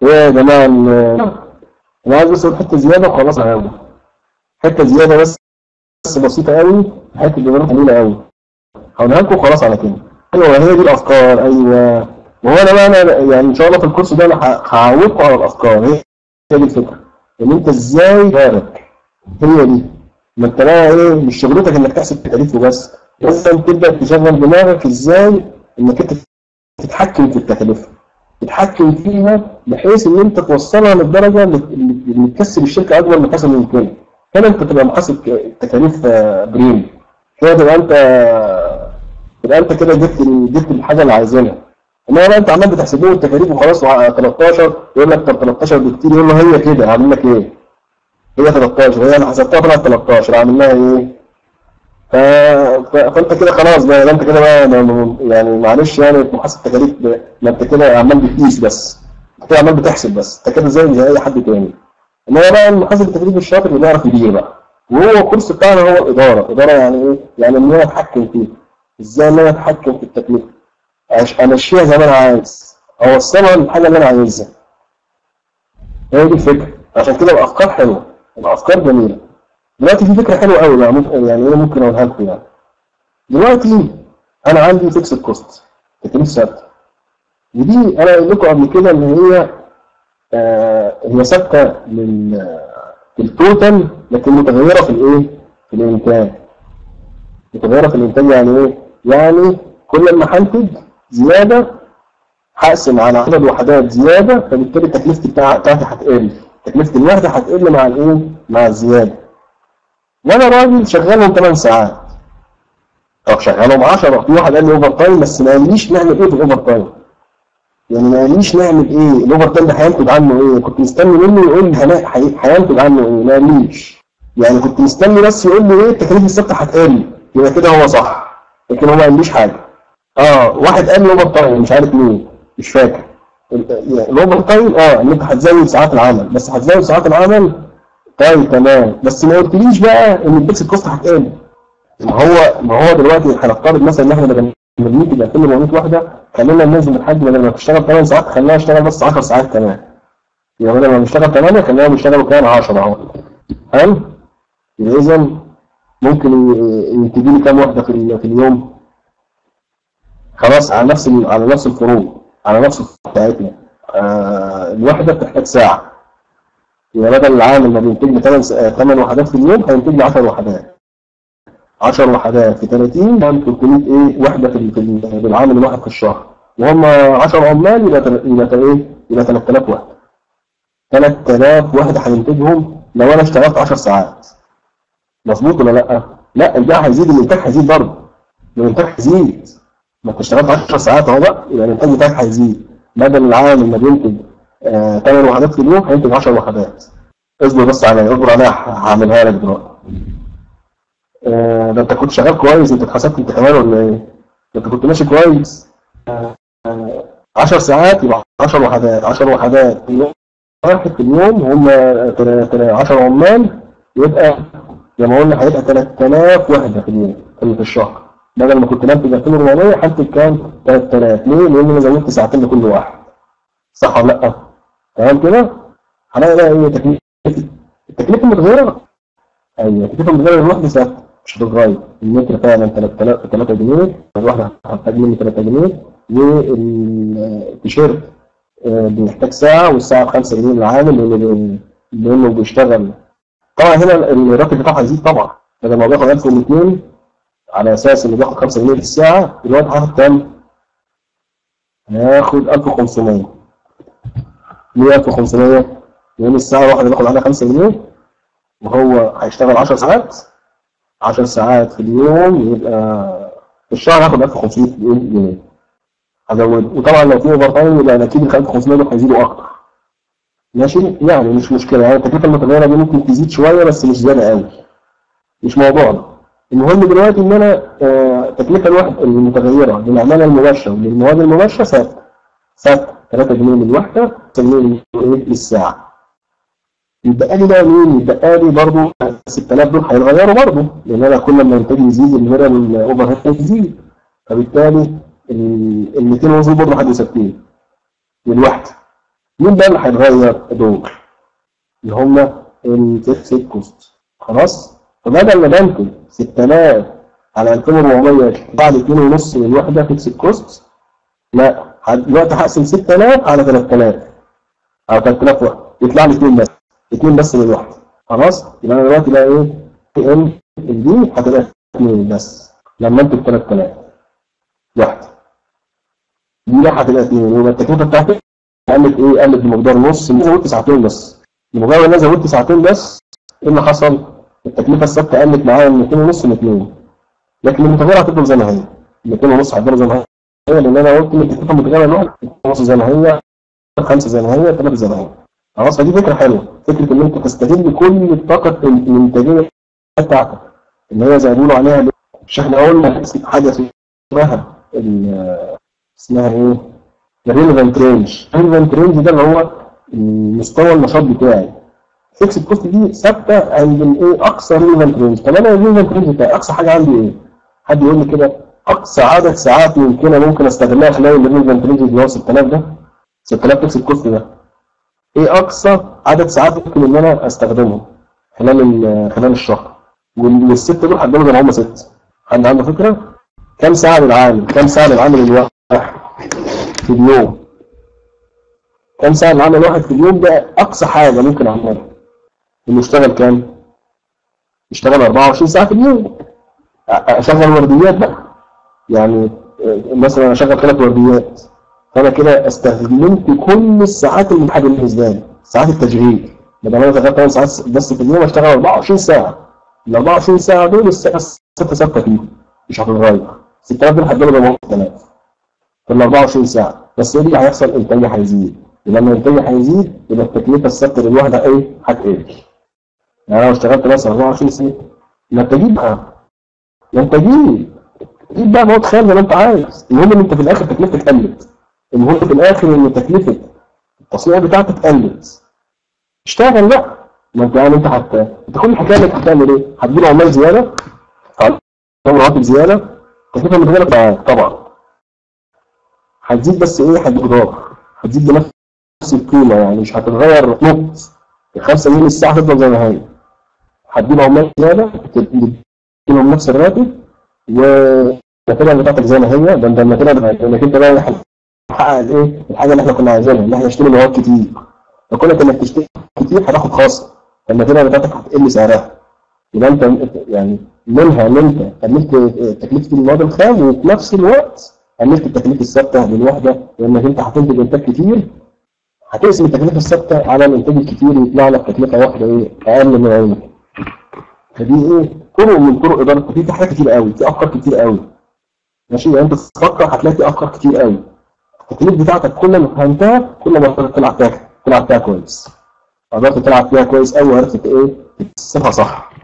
ايه يا جماعه انا عايز بس اقول حته زياده وخلاص هقول حته زياده بس بس بسيطه قوي، حته الايجارات قليله قوي هقولها لكم خلاص على كده. ايوه هي دي الافكار. ايوه وهو انا بقى انا يعني ان شاء الله في الكورس ده انا هعودكم على الافكار. هي دي الفكره ان انت ازاي تبارك. هي دي ما انت بقى ايه مش شغلتك انك تحسب تكاليف وبس، لازم تبدا تشغل دماغك ازاي انك انت تتحكم في التكاليف، تتحكم فيها بحيث ان انت توصلها للدرجه اللي تكسب الشركه اكبر مكاسب ممكنه. هنا انت تبقى محاسب تكاليف بريم كده، تبقى انت تبقى انت كده جبت جبت الحاجه اللي عايزينها. انما بقى انت عمال بتحسب له التكاليف وخلاص تلتاشر يقول لك طب تلتاشر بكتير، يقول له هي كده اعمل لك ايه؟ هي تلتاشر هي انا حسبتها طلعت تلتاشر اعمل لها ايه؟ ف... ف... فانت كده خلاص بقى انت كده بقى يعني معلش يعني محاسب تكاليف ما انت كده عمال بتقيس بس، انت كده عمال بتحسب بس، انت كده زي زي اي حد تاني. انما بقى المحاسب التكاليف الشاطر اللي بيعرف يدير بقى، وهو الكورس بتاعنا هو الاداره. اداره يعني ايه؟ يعني ان انا اتحكم فيه، ازاي ان انا اتحكم في التكلفه، امشيها زي ما انا عايز، اوصلها للحاجه اللي انا عايزها. هي دي الفكره. عشان كده الافكار حلوه، الافكار جميله. دلوقتي في فكره حلوه قوي يعني يعني ايه ممكن اقولها لكم يعني. دلوقتي انا عندي فيكس كوست تكليف ثابته، ودي انا قلت لكم قبل كده ان هي آه هي ثابته لل التوتال لكن متغيره في الايه؟ في الانتاج. متغيره في الانتاج يعني ايه؟ يعني كل ما هنتج زياده هقسم على عدد وحدات زياده، فبالتالي تكلفتي بتاعتي هتقل، تكلفه الوحده هتقل مع الايه؟ مع الزياده. وانا راجل شغالهم ثمان ساعات، طب شغالهم عشرة، في واحد قال لي اوفر تايم بس ما قاليش نعمل ايه في الاوفر تايم. يعني ما قاليش نعمل ايه؟ الاوفر تايم ده هينتج عنه ايه؟ كنت مستني منه يقول لي هينتج عنه ايه؟ ما قاليش. يعني كنت مستني بس يقول لي ايه التكاليف الثابته هتقل، يبقى كده هو صح، لكن هو ما قاليش حاجه. اه واحد قال لي اوفر تايم مش عارف مين مش فاكر. الاوفر تايم اه ان انت هتزود ساعات العمل، بس هتزود ساعات العمل طيب تمام، بس ما قلتليش بقى ان الفيكس كوست هتقل. ما هو ما هو دلوقتي هنفترض مثلا ان احنا بدل ما بننتج ألفين وأربعمية وحده، خلينا ننزل الحاج بدل ما تشتغل ثمان ساعات خلينا نشتغل بس عشر ساعات كمان. يعني بدل ما نشتغل ثمانية خلينا نشتغل كمان عشرة اهو. حلو؟ يبقى اذا ممكن ينتج لي كام وحده في في اليوم؟ خلاص على نفس على نفس الفروض، على نفس الفروض بتاعتنا. آه الوحده بتحتاج ساعه. يبقى بدل العامل ما بينتج لي ثمان وحدات في اليوم هينتج لي عشر وحدات. عشر وحدات في ثلاثين يعني ثلاثمية ايه وحده في بالعامل الواحد في الشهر، وهم عشرة عمال يبقى يبقى ايه؟ يبقى ثلاثة آلاف وحده. ثلاثة آلاف وحده هننتجهم لو انا اشتغلت عشر ساعات. مظبوط ولا لا؟ لا البيع هيزيد، الانتاج هيزيد برضه. الانتاج هيزيد. ما انت اشتغلت عشر ساعات اهو بقى يبقى الانتاج بتاعك هيزيد. بدل العامل ما بينتج ثمان وحدات في اليوم هينتج عشر وحدات. اصبر بس عليا، اصبر عليا هعملها لك دلوقتي. ده انت كنت شغال كويس، انت اتحسبت انت كمان ولا ايه؟ ده انت كنت ماشي كويس. عشر ساعات يبقى عشر وحدات، عشر وحدات واحد في اليوم هم عشر عمال، يبقى زي ما قلنا هيبقى ثلاثة آلاف وحده في اليوم في الشهر. بدل ما كنت بنتج ألفين وأربعمية هنتج كام؟ ثلاثة آلاف. ليه؟ لان انا زودت ساعتين لكل واحد. صح ولا لا؟ تمام كده؟ هنلاقي بقى ايه تكلفه؟ التكلفه متغيره. ايوه التكلفه متغيره الوحده ثابته مش هتتغير. المتر فعلا ثلاثة جنيه، الواحده هتحتاج مني ثلاثة جنيه، والتيشيرت بيحتاج ساعه والساعه ب خمسة جنيه للعامل لانه بيشتغل. طبعا هنا الراتب بتاعه هيزيد طبعا، بدل ما بياخد ألف واثنين على اساس انه بياخد خمسة جنيه في الساعه، دلوقتي هياخد كام؟ هياخد ألف وخمسمية. ليه ألف وخمسمية؟ لان الساعه الواحده بياخد عليها خمسة جنيه، وهو هيشتغل عشر ساعات، عشر ساعات في اليوم يبقى في الشهر هاخد ألف وخمسمية جنيه. هزود، وطبعا لو في اوفر تايم يبقى اكيد ال ألف وخمسمية دول هيزيدوا اكتر. ماشي؟ يعني مش مشكله، يعني التكلفه المتغيره دي ممكن تزيد شويه بس مش زياده قوي. مش موضوعنا. المهم دلوقتي ان انا التكلفه الوحده المتغيره للعماله المباشره وللمواد المباشره ثابته. ثابته ثلاثة جنيه للوحده، ثلاثة جنيه للساعه. يبقى لي بقى مين؟ يبقى لي برضه ستة آلاف دول هيتغيروا برضه، لان انا كل ما الانتاج يزيد الميرا الاوفر هيد يزيد، فبالتالي ال مئتين ونص برضه هيبقوا ثابتين للوحده. مين بقى اللي هيتغير دول؟ اللي هم الفيكسد كوست. خلاص؟ فبدل ما بنتج ستة آلاف على ألفين وأربعمية يطلع لي اتنين ونص للوحده فيكسد كوست، لا دلوقتي هقسم ستة آلاف على تلات آلاف على تلات آلاف وحده يطلع لي اتنين بس، اتنين بس للوحده. خلاص؟ يبقى انا دلوقتي بقى ايه؟ تي ام دي هتبقى اتنين بس لما انتج تلات آلاف وحده. دي بقى هتبقى اتنين، يبقى التكلفه بتاعتي قلت ايه؟ قلت بمقدار نص. انا زودت ساعتين بس، بمجرد ان انا زودت ساعتين بس ايه اللي حصل؟ التكلفه الثابته قلت معايا من اتنين ونص ل اتنين، لكن المتغيره هتفضل زي ما هي. ال اتنين ونص هتفضل زي ما هي، لان انا قلت ان التكلفه المتغيره الواحده اتنين ونص زي ما هي، خمسة زي ما هي، تلاتة زي ما هي. خلاص؟ فدي فكره حلوه، فكره ان انت تستغل كل الطاقه الانتاجيه بتاعتك اللي هي زي ما بيقولوا عليها. مش احنا قلنا حاجه اسمها اسمها ايه؟ الريليفنت رينج. الريليفنت رينج ده اللي هو مستوى النشاط بتاعي. فيكسد كوست دي ثابته عند الايه؟ اقصى ريليفنت رينج. طب انا الريليفنت رينج بتاعي اقصى حاجه عندي ايه؟ حد يقول لي كده اقصى عدد ساعات ممكنه ممكن استخدمها خلال الريليفنت رينج اللي هو ستة آلاف ده، ستة آلاف فيكسد كوست ده. ايه اقصى عدد ساعات ممكن ان انا استخدمه خلال خلال الشهر؟ والست دول هتبقوا زي ما هم ست. حد عنده فكره؟ كم ساعه للعامل؟ كم ساعه للعامل الواحد في اليوم؟ كم ساعه للعامل الواحد في اليوم؟ ده اقصى حاجه ممكن اعملها. انه يشتغل كام؟ يشتغل أربعة وعشرين ساعه في اليوم. اشغل ورديات بقى، يعني مثلا اشغل ثلاث ورديات، فانا كده استخدمت كل الساعات المتاحه بالنسبه لي، ساعات التشغيل. بدل ما انا شغال ثمان ساعات بس في اليوم اشتغل أربعة وعشرين ساعه. ال أربعة وعشرين ساعه دول الساعه ستة ثابته فيهم مش هتتغير. ستة آلاف دول هتجيبوا زي ما هم ستة آلاف في ال أربعة وعشرين ساعه، بس ايه اللي هيحصل؟ انتاجي هيزيد. ولما انتاجي هيزيد يبقى التكلفه الثابته للوحده ايه؟ هتقل. يعني انا لو اشتغلت مثلا أربعة وعشرين ساعه ما انت تجيب بقى، ما انت تجيب جيب بقى مواد خام زي ما انت عايز. المهم ان انت في الاخر تكلفتك قلت. المهم في الاخر ان تكلفه التصنيع بتاعتك قلت. اشتغل بقى. ما انت يعني انت حتى انت كل الحكايه انك هتعمل ايه؟ هتجيب عمال زياده، هتجيب رواتب زياده، التكلفه اللي بتجيلك معاك طبعا هتزيد، بس ايه؟ هتجدار هتزيد بنفس القيمه، يعني مش هتتغير نقط. ال خمسة جنيه الساعه هتفضل زي ما هي. هتجيب عمال زياده تديلهم نفس الراتب، والماتيريال بتاعتك زي ما هي. ده انت الماتيريال انك انت بقى تحقق الايه؟ الحاجه اللي احنا كنا عايزينها، ان احنا نشتري مواد كتير. فكونك انك تشتري كتير هتاخد خاصه، فالماتيريال بتاعتك هتقل سعرها. يبقى انت يعني منها ان انت قللت تكلفه المواد الخام، وفي نفس الوقت قللت التكلفه الثابته للوحده، لانك انت هتنتج انتاج كتير. هتقسم التكلفه الثابته على الانتاج الكتير يطلع لك تكلفه واحده ايه؟ اقل من عينك. فدي ايه؟ طرق من طرق اداره. في حاجات كتير قوي، في افكار كتير قوي. ماشي؟ يعني انت تفكر هتلاقي في افكار كتير قوي. التكليف بتاعتك كل ما فهمتها كل ما قدرت تلعب فيها تلعب فيها كويس. قدرت تلعب فيها كويس قوي وعرفت ايه؟ تكسبها صح.